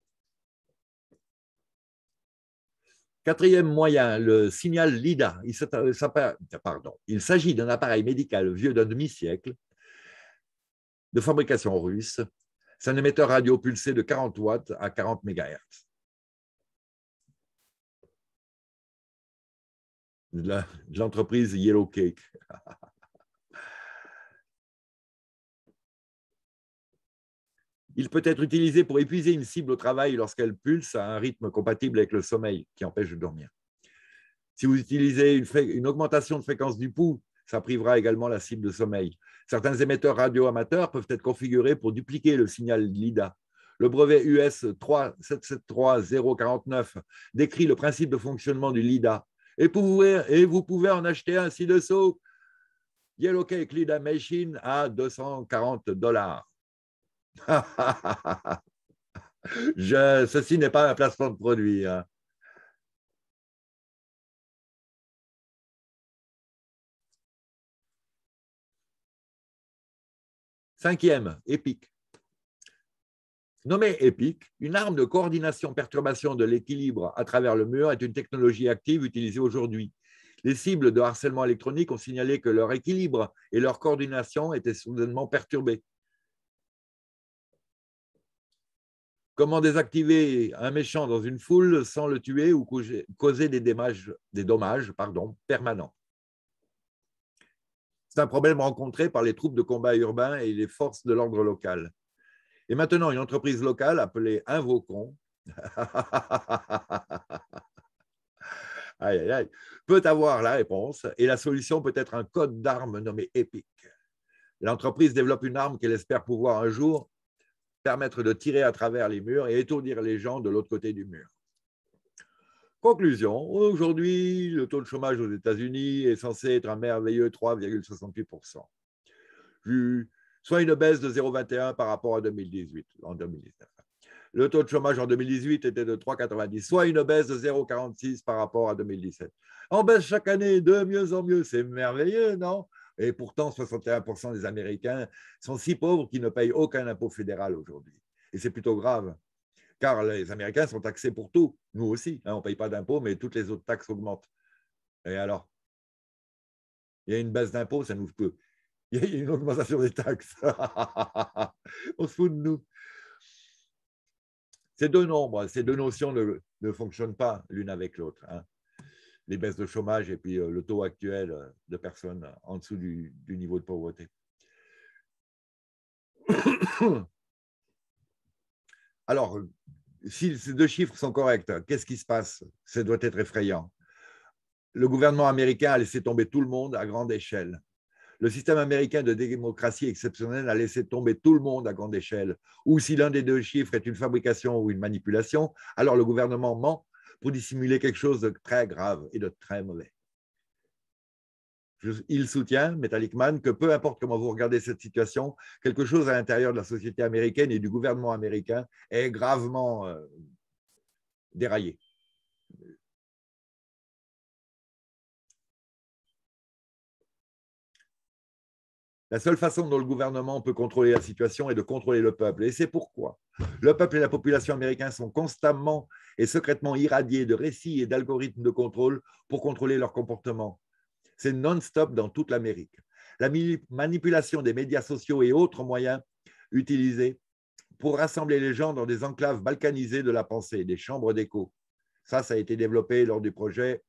Quatrième moyen, le signal LIDA. Il s'agit d'un appareil médical vieux d'un demi-siècle, de fabrication russe. C'est un émetteur radio pulsé de 40 watts à 40 MHz. De l'entreprise Yellow Cake. Il peut être utilisé pour épuiser une cible au travail lorsqu'elle pulse à un rythme compatible avec le sommeil qui empêche de dormir. Si vous utilisez une augmentation de fréquence du pouls, ça privera également la cible de sommeil. Certains émetteurs radio amateurs peuvent être configurés pour dupliquer le signal LIDA. Le brevet US 773049 décrit le principe de fonctionnement du LIDA. Et vous pouvez en acheter un ci-dessous. Yellow Cake LIDA Machine à $240. Ceci n'est pas un placement de produit. Hein. Cinquième, EPIC. Nommée EPIC, une arme de coordination-perturbation de l'équilibre à travers le mur est une technologie active utilisée aujourd'hui. Les cibles de harcèlement électronique ont signalé que leur équilibre et leur coordination étaient soudainement perturbés. Comment désactiver un méchant dans une foule sans le tuer ou causer des dommages permanents? C'est un problème rencontré par les troupes de combat urbains et les forces de l'ordre local. Et maintenant, une entreprise locale appelée Invocon peut avoir la réponse et la solution peut être un code d'arme nommé EPIC. L'entreprise développe une arme qu'elle espère pouvoir un jour permettre de tirer à travers les murs et étourdir les gens de l'autre côté du mur. Conclusion, aujourd'hui, le taux de chômage aux États-Unis est censé être un merveilleux 3,68%. Soit une baisse de 0,21 par rapport à 2018, en 2019. Le taux de chômage en 2018 était de 3,90, soit une baisse de 0,46 par rapport à 2017. En baisse chaque année, de mieux en mieux, c'est merveilleux, non? Et pourtant, 61% des Américains sont si pauvres qu'ils ne payent aucun impôt fédéral aujourd'hui. Et c'est plutôt grave, car les Américains sont taxés pour tout. Nous aussi, hein, on ne paye pas d'impôts, mais toutes les autres taxes augmentent. Et alors? Il y a une baisse d'impôts, ça nous peut. Il y a une augmentation des taxes. On se fout de nous. Ces deux nombres, ces deux notions ne fonctionnent pas l'une avec l'autre. Hein. Les baisses de chômage et puis le taux actuel de personnes en dessous du niveau de pauvreté. Alors, si ces deux chiffres sont corrects, qu'est-ce qui se passe? Ça doit être effrayant. Le gouvernement américain a laissé tomber tout le monde à grande échelle. Le système américain de démocratie exceptionnelle a laissé tomber tout le monde à grande échelle. Ou si l'un des deux chiffres est une fabrication ou une manipulation, alors le gouvernement ment pour dissimuler quelque chose de très grave et de très mauvais. Il soutient, Metallic Man, que peu importe comment vous regardez cette situation, quelque chose à l'intérieur de la société américaine et du gouvernement américain est gravement déraillé. La seule façon dont le gouvernement peut contrôler la situation est de contrôler le peuple. Et c'est pourquoi le peuple et la population américaine sont constamment et secrètement irradiés de récits et d'algorithmes de contrôle pour contrôler leur comportement. C'est non-stop dans toute l'Amérique. La manipulation des médias sociaux et autres moyens utilisés pour rassembler les gens dans des enclaves balkanisées de la pensée, des chambres d'écho. Ça a été développé lors du projet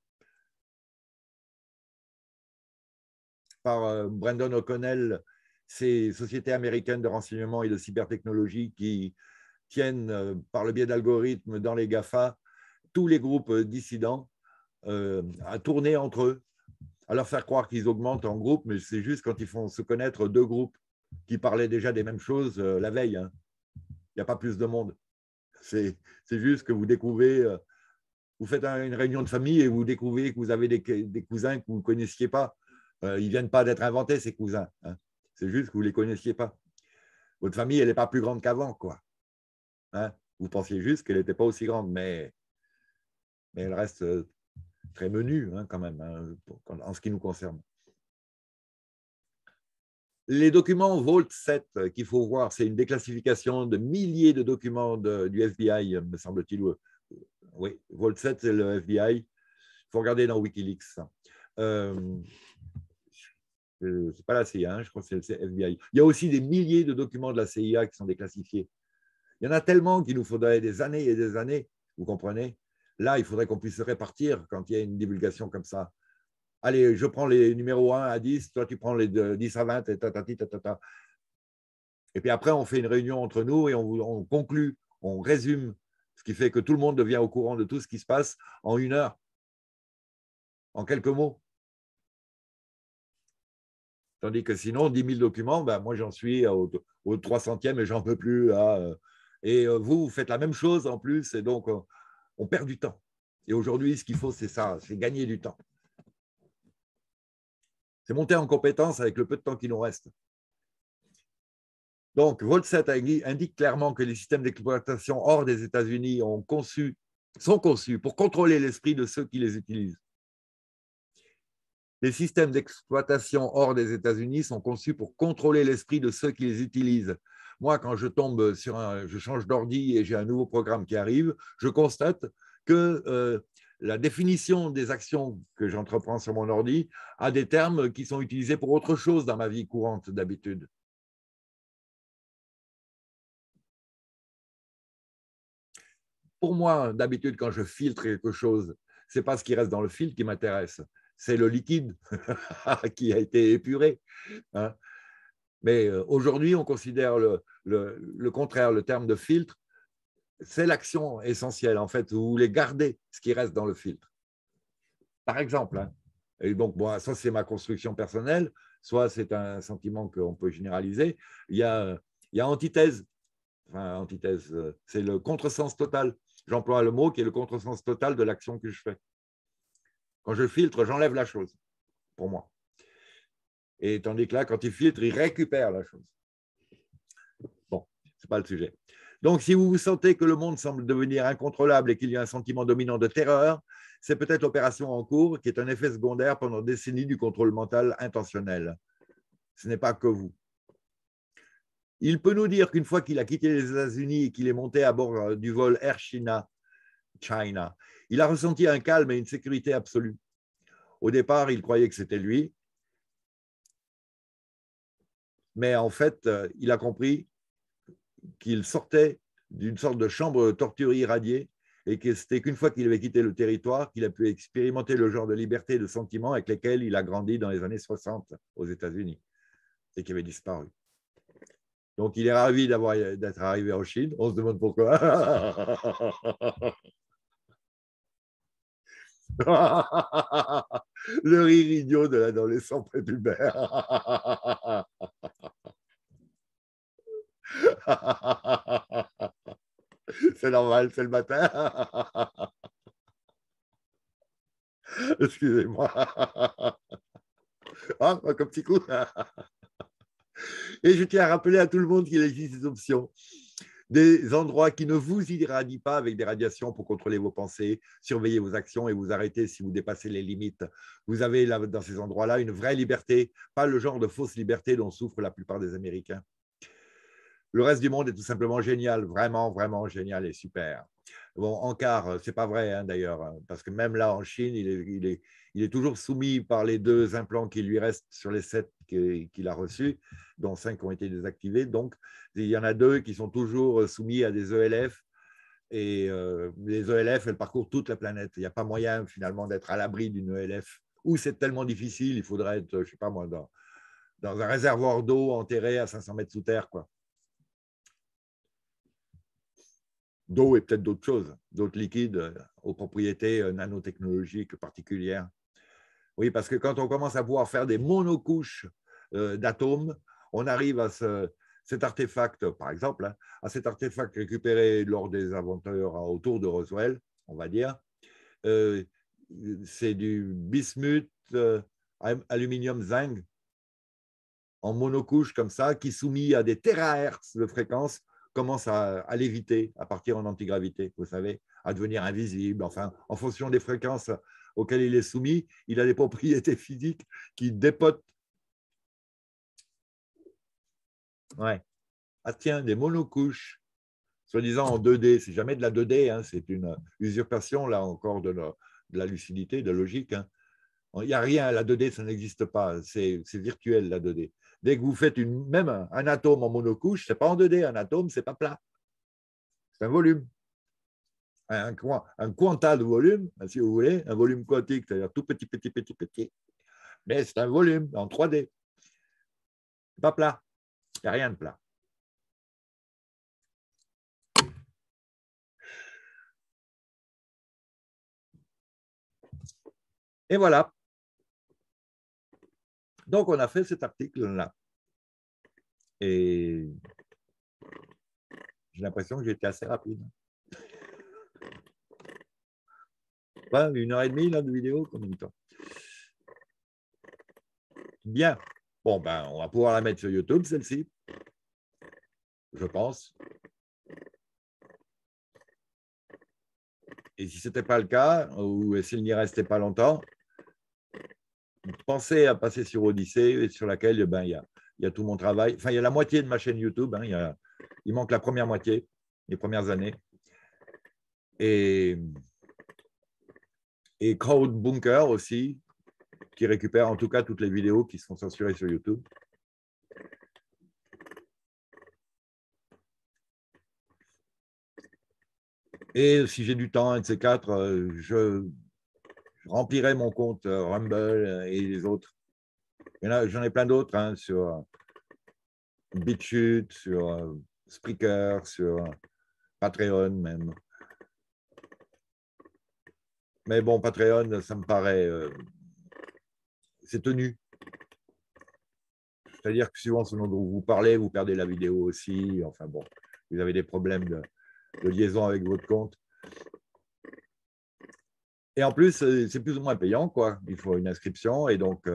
par Brandon O'Connell, ces sociétés américaines de renseignement et de cybertechnologie qui tiennent par le biais d'algorithmes dans les GAFA tous les groupes dissidents à tourner entre eux, à leur faire croire qu'ils augmentent en groupe, mais c'est juste quand ils font se connaître deux groupes qui parlaient déjà des mêmes choses la veille. Hein. Il n'y a pas plus de monde. C'est juste que vous découvrez, vous faites une réunion de famille et vous découvrez que vous avez des cousins que vous ne connaissiez pas. Ils ne viennent pas d'être inventés, ces cousins. Hein. C'est juste que vous ne les connaissiez pas. Votre famille, elle n'est pas plus grande qu'avant, quoi. Hein. Vous pensiez juste qu'elle n'était pas aussi grande, mais elle reste très menue, hein, quand même, hein, en ce qui nous concerne. Les documents Vault 7 qu'il faut voir, c'est une déclassification de milliers de documents du FBI, me semble-t-il. Oui, Vault 7, c'est le FBI. Il faut regarder dans Wikileaks. C'est pas la CIA, hein, je crois que c'est le FBI. Il y a aussi des milliers de documents de la CIA qui sont déclassifiés. Il y en a tellement qu'il nous faudrait des années et des années, vous comprenez? Là, il faudrait qu'on puisse se répartir quand il y a une divulgation comme ça. Allez, je prends les numéros 1 à 10, toi tu prends les 10 à 20, et tatati, tatata. Et puis après, on fait une réunion entre nous et on conclut, on résume, ce qui fait que tout le monde devient au courant de tout ce qui se passe en 1 heure, en quelques mots. Tandis que sinon, 10 000 documents, ben, moi j'en suis au 300e et j'en peux plus. Et vous faites la même chose en plus, et donc on perd du temps. Et aujourd'hui, ce qu'il faut, c'est ça, c'est gagner du temps. C'est monter en compétence avec le peu de temps qui nous reste. Donc, Volset indique clairement que les systèmes d'exploitation hors des États-Unis sont conçus pour contrôler l'esprit de ceux qui les utilisent. Les systèmes d'exploitation hors des États-Unis sont conçus pour contrôler l'esprit de ceux qui les utilisent. Moi, quand je tombe je change d'ordi et j'ai un nouveau programme qui arrive, je constate que la définition des actions que j'entreprends sur mon ordi a des termes qui sont utilisés pour autre chose dans ma vie courante d'habitude. Pour moi, d'habitude, quand je filtre quelque chose, ce n'est pas ce qui reste dans le filtre qui m'intéresse, c'est le liquide qui a été épuré. Hein. Mais aujourd'hui, on considère le contraire, le terme de filtre, c'est l'action essentielle. En fait, vous voulez garder ce qui reste dans le filtre. Par exemple, hein. Et donc, bon, ça, c'est ma construction personnelle, soit c'est un sentiment qu'on peut généraliser. Il y a antithèse. Enfin, antithèse, c'est le contresens total. J'emploie le mot qui est le contresens total de l'action que je fais. Quand je filtre, j'enlève la chose, pour moi. Et tandis que là, quand il filtre, il récupère la chose. Bon, ce n'est pas le sujet. Donc, si vous vous sentez que le monde semble devenir incontrôlable et qu'il y a un sentiment dominant de terreur, c'est peut-être l'opération en cours qui est un effet secondaire pendant des décennies du contrôle mental intentionnel. Ce n'est pas que vous. Il peut nous dire qu'une fois qu'il a quitté les États-Unis et qu'il est monté à bord du vol Air China, il a ressenti un calme et une sécurité absolue. Au départ, il croyait que c'était lui, mais en fait, il a compris qu'il sortait d'une sorte de chambre de torture irradiée et que c'était qu'une fois qu'il avait quitté le territoire qu'il a pu expérimenter le genre de liberté et de sentiments avec lesquels il a grandi dans les années 60 aux États-Unis et qui avait disparu. Donc, il est ravi d'être arrivé en Chine. On se demande pourquoi. Le rire idiot de l'adolescent prépubère. C'est normal, c'est le matin. Excusez-moi. Ah, comme petit coup. Et je tiens à rappeler à tout le monde qu'il existe des options. Des endroits qui ne vous irradient pas avec des radiations pour contrôler vos pensées, surveiller vos actions et vous arrêter si vous dépassez les limites. Vous avez là, dans ces endroits-là une vraie liberté, pas le genre de fausse liberté dont souffrent la plupart des Américains. Le reste du monde est tout simplement génial, vraiment, vraiment génial et super. Bon, Ankar, c'est pas vrai hein, d'ailleurs, parce que même là en Chine, il est toujours soumis par les 2 implants qui lui restent sur les 7 qu'il a reçus, dont 5 ont été désactivés. Donc, il y en a 2 qui sont toujours soumis à des ELF. Et les ELF, elles parcourent toute la planète. Il n'y a pas moyen finalement d'être à l'abri d'une ELF. Ou c'est tellement difficile, il faudrait être, je ne sais pas moi, dans un réservoir d'eau enterré à 500 mètres sous terre, quoi. D'eau et peut-être d'autres choses, d'autres liquides aux propriétés nanotechnologiques particulières. Oui, parce que quand on commence à pouvoir faire des monocouches d'atomes, on arrive à cet artefact, par exemple, hein, à cet artefact récupéré lors des aventures autour de Roswell, on va dire. C'est du bismuth, aluminium, zinc, en monocouche comme ça, qui soumis à des térahertz de fréquence, commence à léviter, à partir en antigravité, vous savez, à devenir invisible. Enfin, en fonction des fréquences auxquelles il est soumis, il a des propriétés physiques qui dépotent. Ouais. Ah tiens, des monocouches, soi-disant en 2D. C'est jamais de la 2D, hein, c'est une usurpation, là encore, de la lucidité, de la logique. Hein. Il n'y a rien, la 2D, ça n'existe pas. C'est virtuel, la 2D. Dès que vous faites même un atome en monocouche, ce n'est pas en 2D, un atome, ce n'est pas plat. C'est un volume. Un quanta de volume, si vous voulez, un volume quantique, c'est-à-dire tout petit, petit, petit, petit. Mais c'est un volume en 3D. Pas plat. Il n'y a rien de plat. Et voilà. Donc, on a fait cet article-là. Et j'ai l'impression que j'ai été assez rapide. Ouais, 1h30 là, de vidéo, combien de temps? Bien. Bon, ben, on va pouvoir la mettre sur YouTube, celle-ci, je pense. Et si ce n'était pas le cas, ou s'il n'y restait pas longtemps, pensez à passer sur Odyssée, sur laquelle ben, il y a tout mon travail. Enfin, il y a la moitié de ma chaîne YouTube. Hein, il manque la première moitié, les premières années. Et Crowd Bunker aussi, qui récupère en tout cas toutes les vidéos qui sont censurées sur YouTube. Et si j'ai du temps, un de ces quatre, je remplirai mon compte Rumble et les autres. J'en ai plein d'autres hein, sur BitChute, sur Spreaker, sur Patreon même. Mais bon, Patreon, ça me paraît... c'est tenu. C'est-à-dire que suivant ce dont vous parlez, vous perdez la vidéo aussi. Enfin bon, vous avez des problèmes de liaison avec votre compte. Et en plus, c'est plus ou moins payant, quoi. Il faut une inscription et donc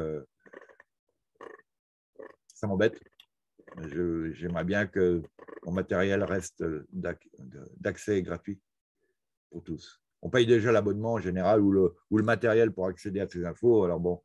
ça m'embête. J'aimerais bien que mon matériel reste d'accès gratuit pour tous. On paye déjà l'abonnement en général ou le matériel pour accéder à ces infos. Alors bon,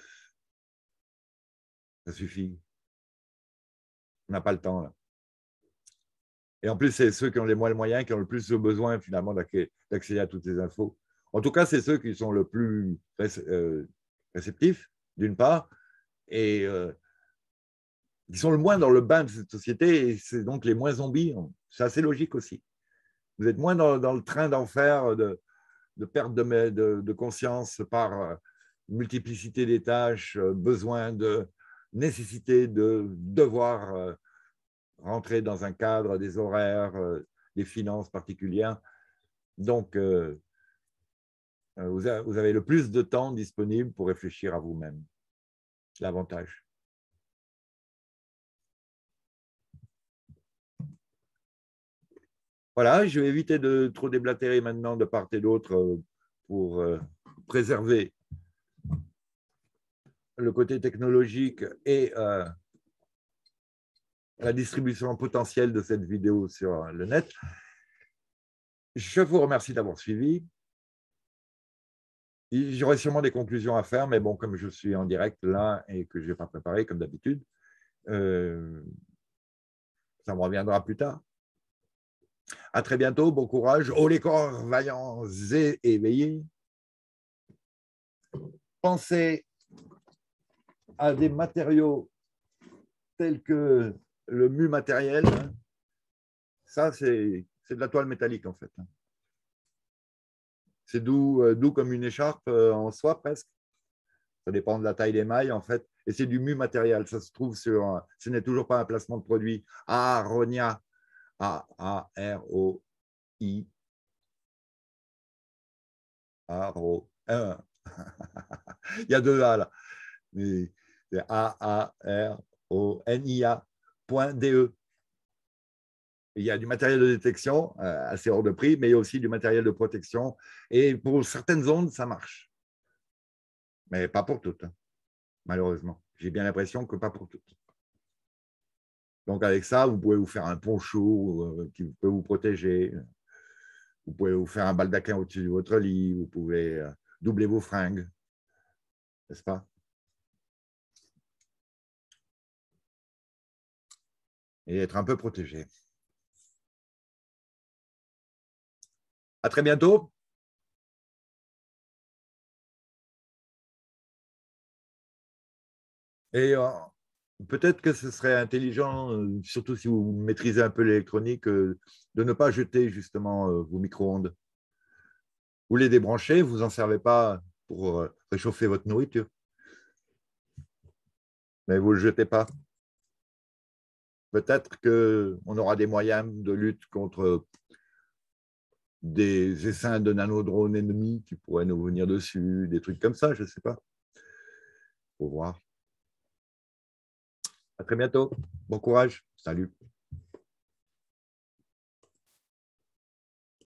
ça suffit. On n'a pas le temps là. Et en plus, c'est ceux qui ont les moins moyens qui ont le plus besoin finalement d'accéder à toutes ces infos. En tout cas, c'est ceux qui sont le plus réceptifs, d'une part, et qui sont le moins dans le bain de cette société, et c'est donc les moins zombies. C'est assez logique aussi. Vous êtes moins dans le train d'enfer de perte de conscience par multiplicité des tâches, besoin de nécessité de devoir rentrer dans un cadre, des horaires, des finances particulières. Donc, vous avez le plus de temps disponible pour réfléchir à vous-même. L'avantage. Voilà, je vais éviter de trop déblatérer maintenant de part et d'autre pour préserver le côté technologique et la distribution potentielle de cette vidéo sur le net. Je vous remercie d'avoir suivi. J'aurai sûrement des conclusions à faire, mais bon, comme je suis en direct là et que je n'ai pas préparé comme d'habitude, ça me reviendra plus tard. À très bientôt, bon courage. Haut les corps, vaillants et éveillés. Pensez à des matériaux tels que le mu matériel. Ça, c'est de la toile métallique en fait. C'est doux comme une écharpe en soie presque. Ça dépend de la taille des mailles en fait. Et c'est du mu matériel. Ça se trouve sur. Ce n'est toujours pas un placement de produit. Aronia. A-A-R-O-I. Aro. Il y a deux A là. Mais c'est A-A-R-O-N-I-A.de. Il y a du matériel de détection assez hors de prix, mais il y a aussi du matériel de protection. Et pour certaines ondes, ça marche. Mais pas pour toutes, hein, malheureusement. J'ai bien l'impression que pas pour toutes. Donc avec ça, vous pouvez vous faire un poncho qui peut vous protéger. Vous pouvez vous faire un baldaquin au-dessus de votre lit. Vous pouvez doubler vos fringues. N'est-ce pas? Et être un peu protégé. À très bientôt. Et peut-être que ce serait intelligent, surtout si vous maîtrisez un peu l'électronique, de ne pas jeter justement vos micro-ondes. Vous les débranchez, vous n'en servez pas pour réchauffer votre nourriture. Mais vous ne le jetez pas. Peut-être qu'on aura des moyens de lutte contre des essaims de nanodrones ennemis qui pourraient nous venir dessus, des trucs comme ça, je ne sais pas. Faut voir. À très bientôt. Bon courage. Salut.